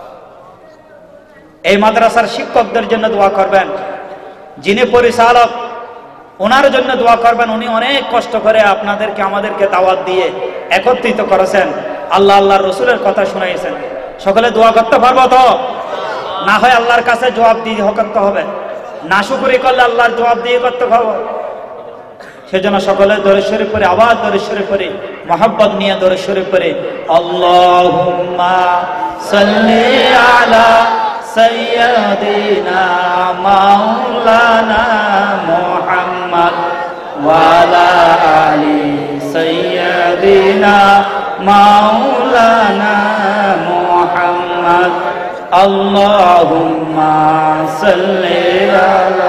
এই মাদ্রাসার শিক্ষকদের জন্য দোয়া করবেন যিনি পরিচালক ওনার জন্য দোয়া করবেন উনি অনেক কষ্ট করে আপনাদেরকে আমাদেরকে দাওয়াত দিয়ে একত্রিত করেছেন আল্লাহ আল্লাহর রসুলের কথা শুনাইছেন সকলে দোয়া করতে পারবো তো না হয় আল্লাহর কাছে জবাব দিয়ে করতে হবে না শুকরি করলে আল্লাহর জবাব দিয়ে করতে হবে সেজন্য সকলে দরুদ শরীফ পড়ে আবার দরুদ শরীফ পড়ে মহব্বত নিয়ে দরুদ শরীফ পড়ে আল্লাহুম্মা সাল্লি আলা সাইয়্যিদিনা মাওলানা মুহাম্মদ ওয়া আলা আলি সাইয়্যিদিনা মাওলানা মুহাম্মদ আল্লাহুম্মা সাল্লি আলা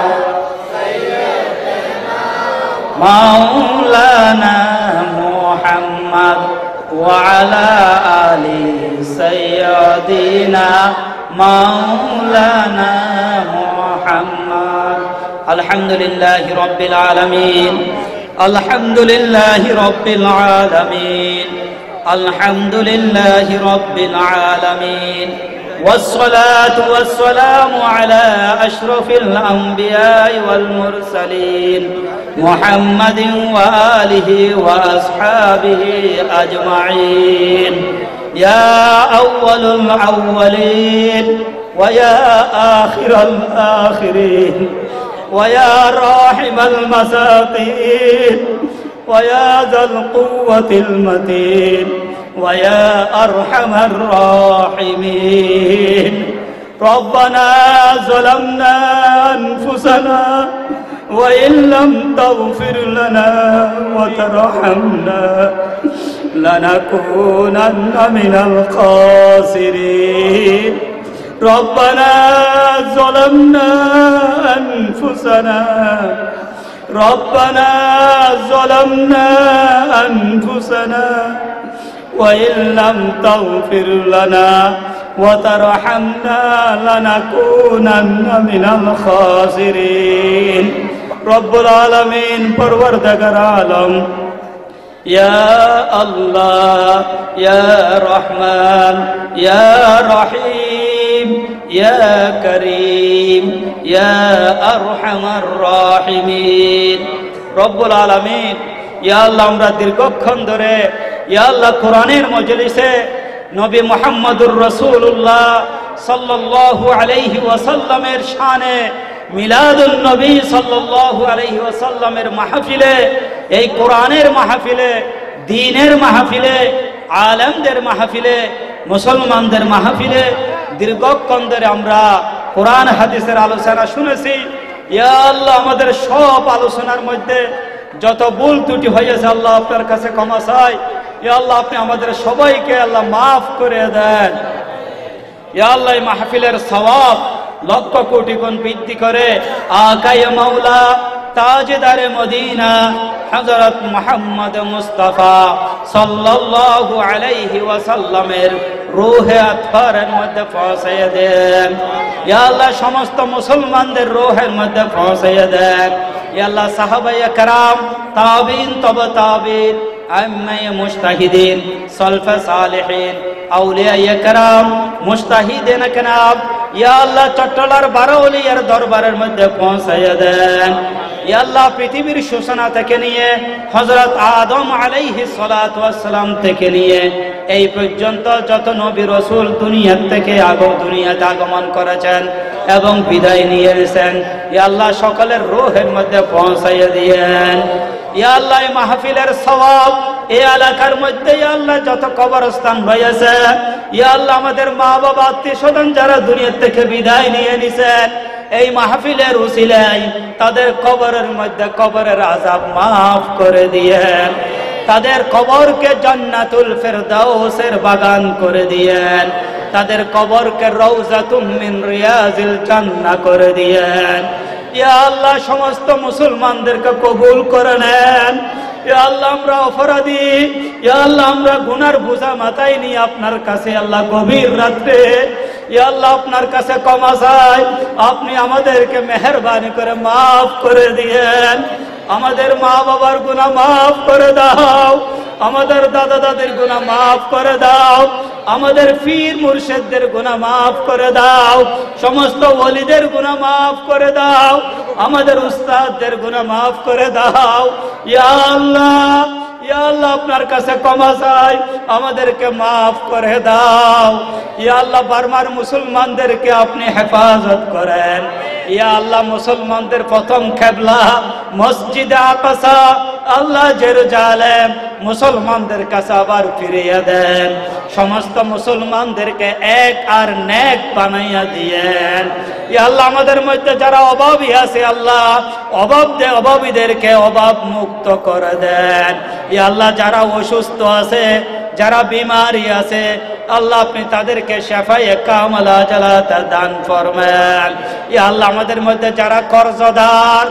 مولانا محمد وعلى آل سيدنا مولانا محمد الحمد لله رب العالمين الحمد لله رب العالمين الحمد لله رب العالمين والصلاة والسلام على أشرف الأنبياء والمرسلين محمد وآله وأصحابه أجمعين يا أول الأولين ويا آخر الآخرين ويا راحم المساقين ويا ذا القوة المتين ويا أرحم الراحمين ربنا ظلمنا أنفسنا وإن لم تغفر لنا وترحمنا لنكونن من الخاسرين ربنا ظلمنا أنفسنا ربنا ظلمنا أنفسنا وإن لم تغفر لنا وترحمنا لنكونن من الخاسرين رب العالمين پروردگار عالم يا الله يا رحمن يا رحيم يا كريم يا أرحم الراحمين رب العالمين يا الله আমরা দীর্ঘক্ষণ ধরে ইয়া আল্লাহ কোরআনের মজলিসে নবী মুহাম্মদুর রাসূলুল্লাহ সাল্লাল্লাহু আলাইহি ওয়াসাল্লামের শানে মিলাদুন নবী সাল্লাল্লাহু আলাইহি ওয়াসাল্লামের মাহফিলে এই কোরআনের মাহফিলে দ্বীনের মাহফিলে আলেমদের মাহফিলে মুসলমানদের মাহফিলে দীর্ঘক্ষণ ধরে আমরা কোরআন হাদিসের আলোচনা শুনেছি ইয়া আল্লাহ আমাদের সব আলোচনার মধ্যে যত ভুল ত্রুটি হয়েছে আল্লাহ আপনার কাছে ক্ষমা চাই। ইয়া আল্লাহ আপনি আমাদের সবাইকে আল্লাহ মাফ করে দেন। ইয়া আল্লাহ এই মাহফিলের সওয়াব লক্ষ কোটি গুণ বৃদ্ধি করে আকায়ে মাওলা তাজদারে মদিনা হযরত মুহাম্মদ মুস্তাফা সাল্লাল্লাহু আলাইহি ওয়াসাল্লামের রূহে আতহারের মধ্যে পৌঁছায় দেন। ইয়া আল্লাহ সমস্ত মুসলমানদের রূহের মধ্যে পৌঁছায় দেন। ইয়া আল্লাহ সাহাবায়ে কেরাম, তাবিঈন, তবে তাবিঈন, আইম্মায়ে মুজতাহিদিন, সালফে সালেহিন, আউলিয়ায়ে কেরাম, মুজতাহিদিন কেরাম, ইয়া আল্লাহ চট্টলার 12 ওলিয়ার দরবারের মধ্যে পৌঁছায় দেন। ইয়া আল্লাহ পৃথিবীর সূচনা থেকে নিয়ে হযরত আদম আলাইহিস সালাতু ওয়াস সালাম থেকে নিয়ে এই পর্যন্ত যত নবী রাসূল দুনিয়াতে আগমন করেছেন এবং বিদায় নিয়েছেন, ইয়া আল্লাহ সকলের রূহের মধ্যে পৌঁছাইয়া দিয়েন। ইয়া আল্লাহ এই মাহফিলের সওয়াব এই এলাকার মধ্যে ইয়া আল্লাহ যত কবরস্থান হয়েছে, ইয়া আল্লাহ আমাদের মা বাবা আত্মীয় স্বজন যারা দুনিয়া থেকে বিদায় নিয়ে নিছেন, এই মাহফিলের উসিলায় তাদের কবরের মধ্যে কবরের আযাব মাফ করে দিয়েন, তাদের কবরকে জান্নাতুল ফেরদাউসের বাগান করে দিয়েন, তাদের কবরকে রওজাতুম মিন রিয়াজিল জান্নাহ করে দিয়েন। ইয়া আল্লাহ সমস্ত মুসলমানদেরকে কবুল করে নেন। ইয়া আল্লাহ আমরা অপরাধী, ইয়া আল্লাহ আমরা গুনার বোঝা মাথায় নিয়ে আপনার কাছে আল্লাহ গভীর রাত্রে ইয়া আল্লাহ আপনার কাছে ক্ষমা চাই। আপনি আমাদেরকে মেহেরবানি করে মাফ করে দিয়েন। আমাদের মা বাবার গুনাহ মাফ করে দাও, আমাদের দাদা দাদির গুনাহ মাফ করে দাও, আমাদের পীর মুর্শিদদের গুনাহ মাফ করে দাও, সমস্ত ওলিদের গুনাহ মাফ করে দাও, আমাদের উস্তাদদের গুনাহ মাফ করে দাও। ইয়া আল্লাহ, ইয়া আল্লাহ আপনার কাছে ক্ষমা চাই, আমাদেরকে মাফ করে দাও। ইয়া আল্লাহ বার্মার মুসলমানদেরকে আপনি হেফাজত করেন। ইয়া আল্লাহ মুসলমানদের প্রথম কিবলা মসজিদে আকসা আল্লাহ জেরুজালেম মুসলমানদের কাছে আবার ফিরিয়ে দেন। সমস্ত মুসলমানদেরকে এক আর নেক বানাইয়া দিয়েন। ইয়া আল্লাহ আমাদের মধ্যে যারা অভাবী আছে আল্লাহ অভাবীদেরকে অভাব মুক্ত করে দেন। ইয়া আল্লাহ যারা অসুস্থ আছে, যারা বিমারি আছে আল্লাহ আপনি তাদেরকে শাফায়ে কামালা জালাতা দান ফরমান। ইয়া আল্লাহ আমাদের মধ্যে যারা কর্জদার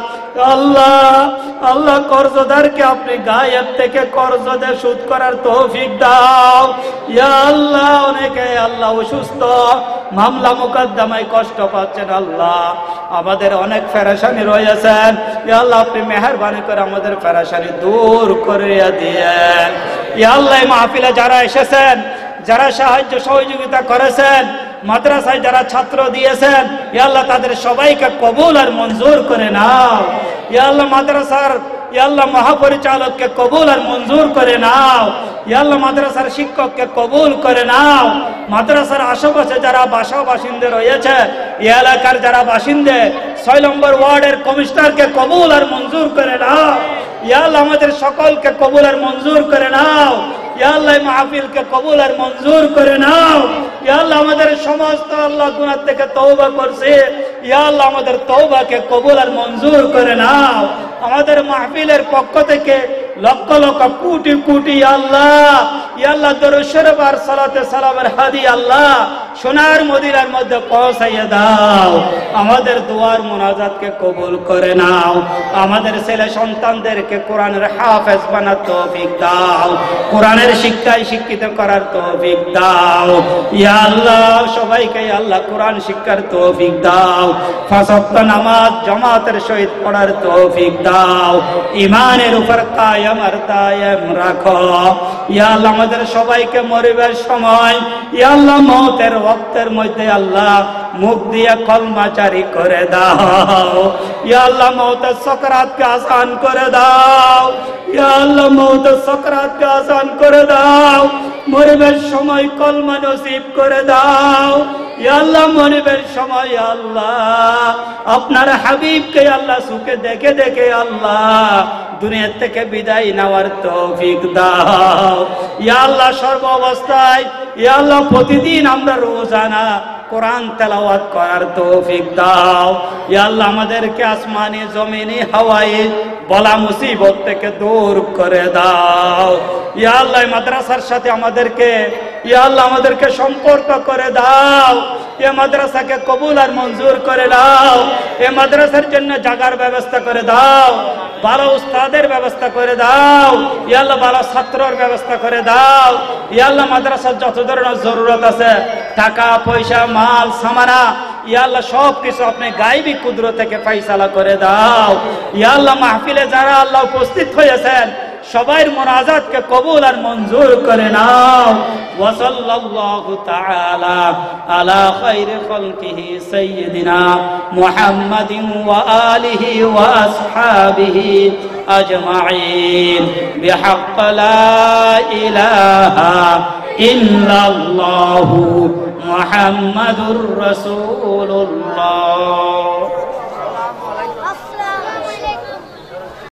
আল্লাহ কর্জদারকে আপনি গায়েব থেকে কর্জ দিয়ে শোধ করার তৌফিক দাও। ইয়া আল্লাহ অনেকে আল্লাহ অসুস্থ, মামলা মোকদ্দমায় কষ্ট পাচ্ছেন, আল্লাহ আমাদের অনেক পেরেশানি রয়েছেন, ইয়া আল্লাহ আপনি মেহেরবানি করে আমাদের পেরেশানি দূর করে দিয়েন। ইয়া আল্লাহ এই মাহফিলে যারা এসেছেন, যারা সাহায্য সহযোগিতা করেছেন, মাদ্রাসায় যারা ছাত্র দিয়েছেন, ইয়া আল্লাহ তাদের সবাইকে কবুল আর মঞ্জুর করে নাও। ইয়া আল্লাহ মাদ্রাসার ইয়া আল্লাহ মহাপরিচালককে কবুল আর মঞ্জুর করে নাও। ইয়া আল্লাহ মাদ্রাসার শিক্ষককে কবুল করে নাও। মাদ্রাসার আশেপাশে যারা বাসিন্দা রয়েছে, এই এলাকার যারা বাসিন্দে 6 নম্বর ওয়ার্ডের কমিশনারকে কবুল আর মঞ্জুর করে নাও। ইয়া আল্লাহ আমাদের সকলকে কবুল আর মঞ্জুর করে নাও। ইয়া আল্লাহ মাহফিলকে কবুল আর মঞ্জুর করে নাও। ইয়া আল্লাহ আমাদের সমস্ত আল্লাহ গুনাহ থেকে তওবা করছে, ইয়া আল্লাহ আমাদের তওবাকে কবুল আর মঞ্জুর করে নাও। আমাদের মাহফিলের পক্ষ থেকে লক্ষ লক্ষ কোটি কোটি আল্লাহ ইয়া আল্লাহ দরুদ শরীফ আর সালাতে সালামের হাদিয়া আল্লাহ সোনার মদিনার মধ্যে পৌঁছাইয়া দাও। আমাদের দুয়ার মুনাজাতকে কবুল করে নাও। আমাদের ছেলে সন্তানদেরকে কোরআনের হাফেজ বানার তৌফিক দাও, কোরআনের শিক্ষায় শিক্ষিত করার তৌফিক দাও। ইয়া আল্লাহ সবাইকে আল্লাহ কোরআন শিক্ষার তৌফিক দাও। 5 ওয়াক্ত নামাজ জামাতের সহিত পড়ার তৌফিক দাও। ঈমানের উপর কায়েম আর দায়েম রাখো। ইয়া আল্লাহ আমাদের সবাইকে মরিবার সময় ইয়া আল্লাহ মওতের ওয়াক্তের মধ্যে আল্লাহ মুখ দিয়ে কলমা জারি করে দাও। ইয়া আল্লাহ মওতের সাকরাতকে আসান করে দাও। ইয়া আল্লাহ মওতের সাকরাতকে আসান করে দাও। মরিবার সময় কলমা নসিব করে দাও। ইয়া আল্লাহ মরিবার সময় আল্লাহ আপনার হাবিবকে আল্লাহ সুখে দেখে দেখে আল্লাহ দুনিয়া থেকে বিদায় নেওয়ার তৌফিক দাও। ইয়া আল্লাহ সর্ব অবস্থায় ইয়া আল্লাহ প্রতিদিন আমরা রোজানা কোরআন তেলাওয়াত করার তৌফিক দাও। ইয়া আল্লাহ আমাদেরকে আসমানি জমিনি হাওয়ায়ে বলা মুসিবত থেকে দূর করে দাও। ইয়া আল্লাহ মাদ্রাসার সাথে আমাদেরকে ইয়া আল্লাহ আমাদেরকে সম্পর্ক করে দাও। এ মাদ্রাসাকে কবুল আর মঞ্জুর করে দাও। এ মাদ্রাসার জন্য জায়গার ব্যবস্থা করে দাও, ভালো উস্তাদের ব্যবস্থা করে দাও। ইয়া আল্লাহ ভালো ছাত্রর ব্যবস্থা করে দাও। ইয়া আল্লাহ মাদ্রাসার যত ধরনের জরুরত আছে, টাকা পয়সা মাল সামানা, ইয়া আল্লাহ সব কিছু আপনি গায়বী কুদরত থেকে ফয়সালা করে দাও। ইয়া আল্লাহ মাহফিলে যারা আল্লাহ উপস্থিত হয়েছেন সবার মুনাজাতকে কবুল আর মঞ্জুর করে নাও। ওয়া সাল্লাল্লাহু তাআলা আলা খায়রি খালকিহি সাইয়্যিদিনা মুহাম্মাদিন ওয়া আলিহি ওয়া আসহাবিহি আজমাইন বিহাক্ক লা ইলাহা ইল্লাল্লাহু মুহাম্মাদুর রাসূলুল্লাহ।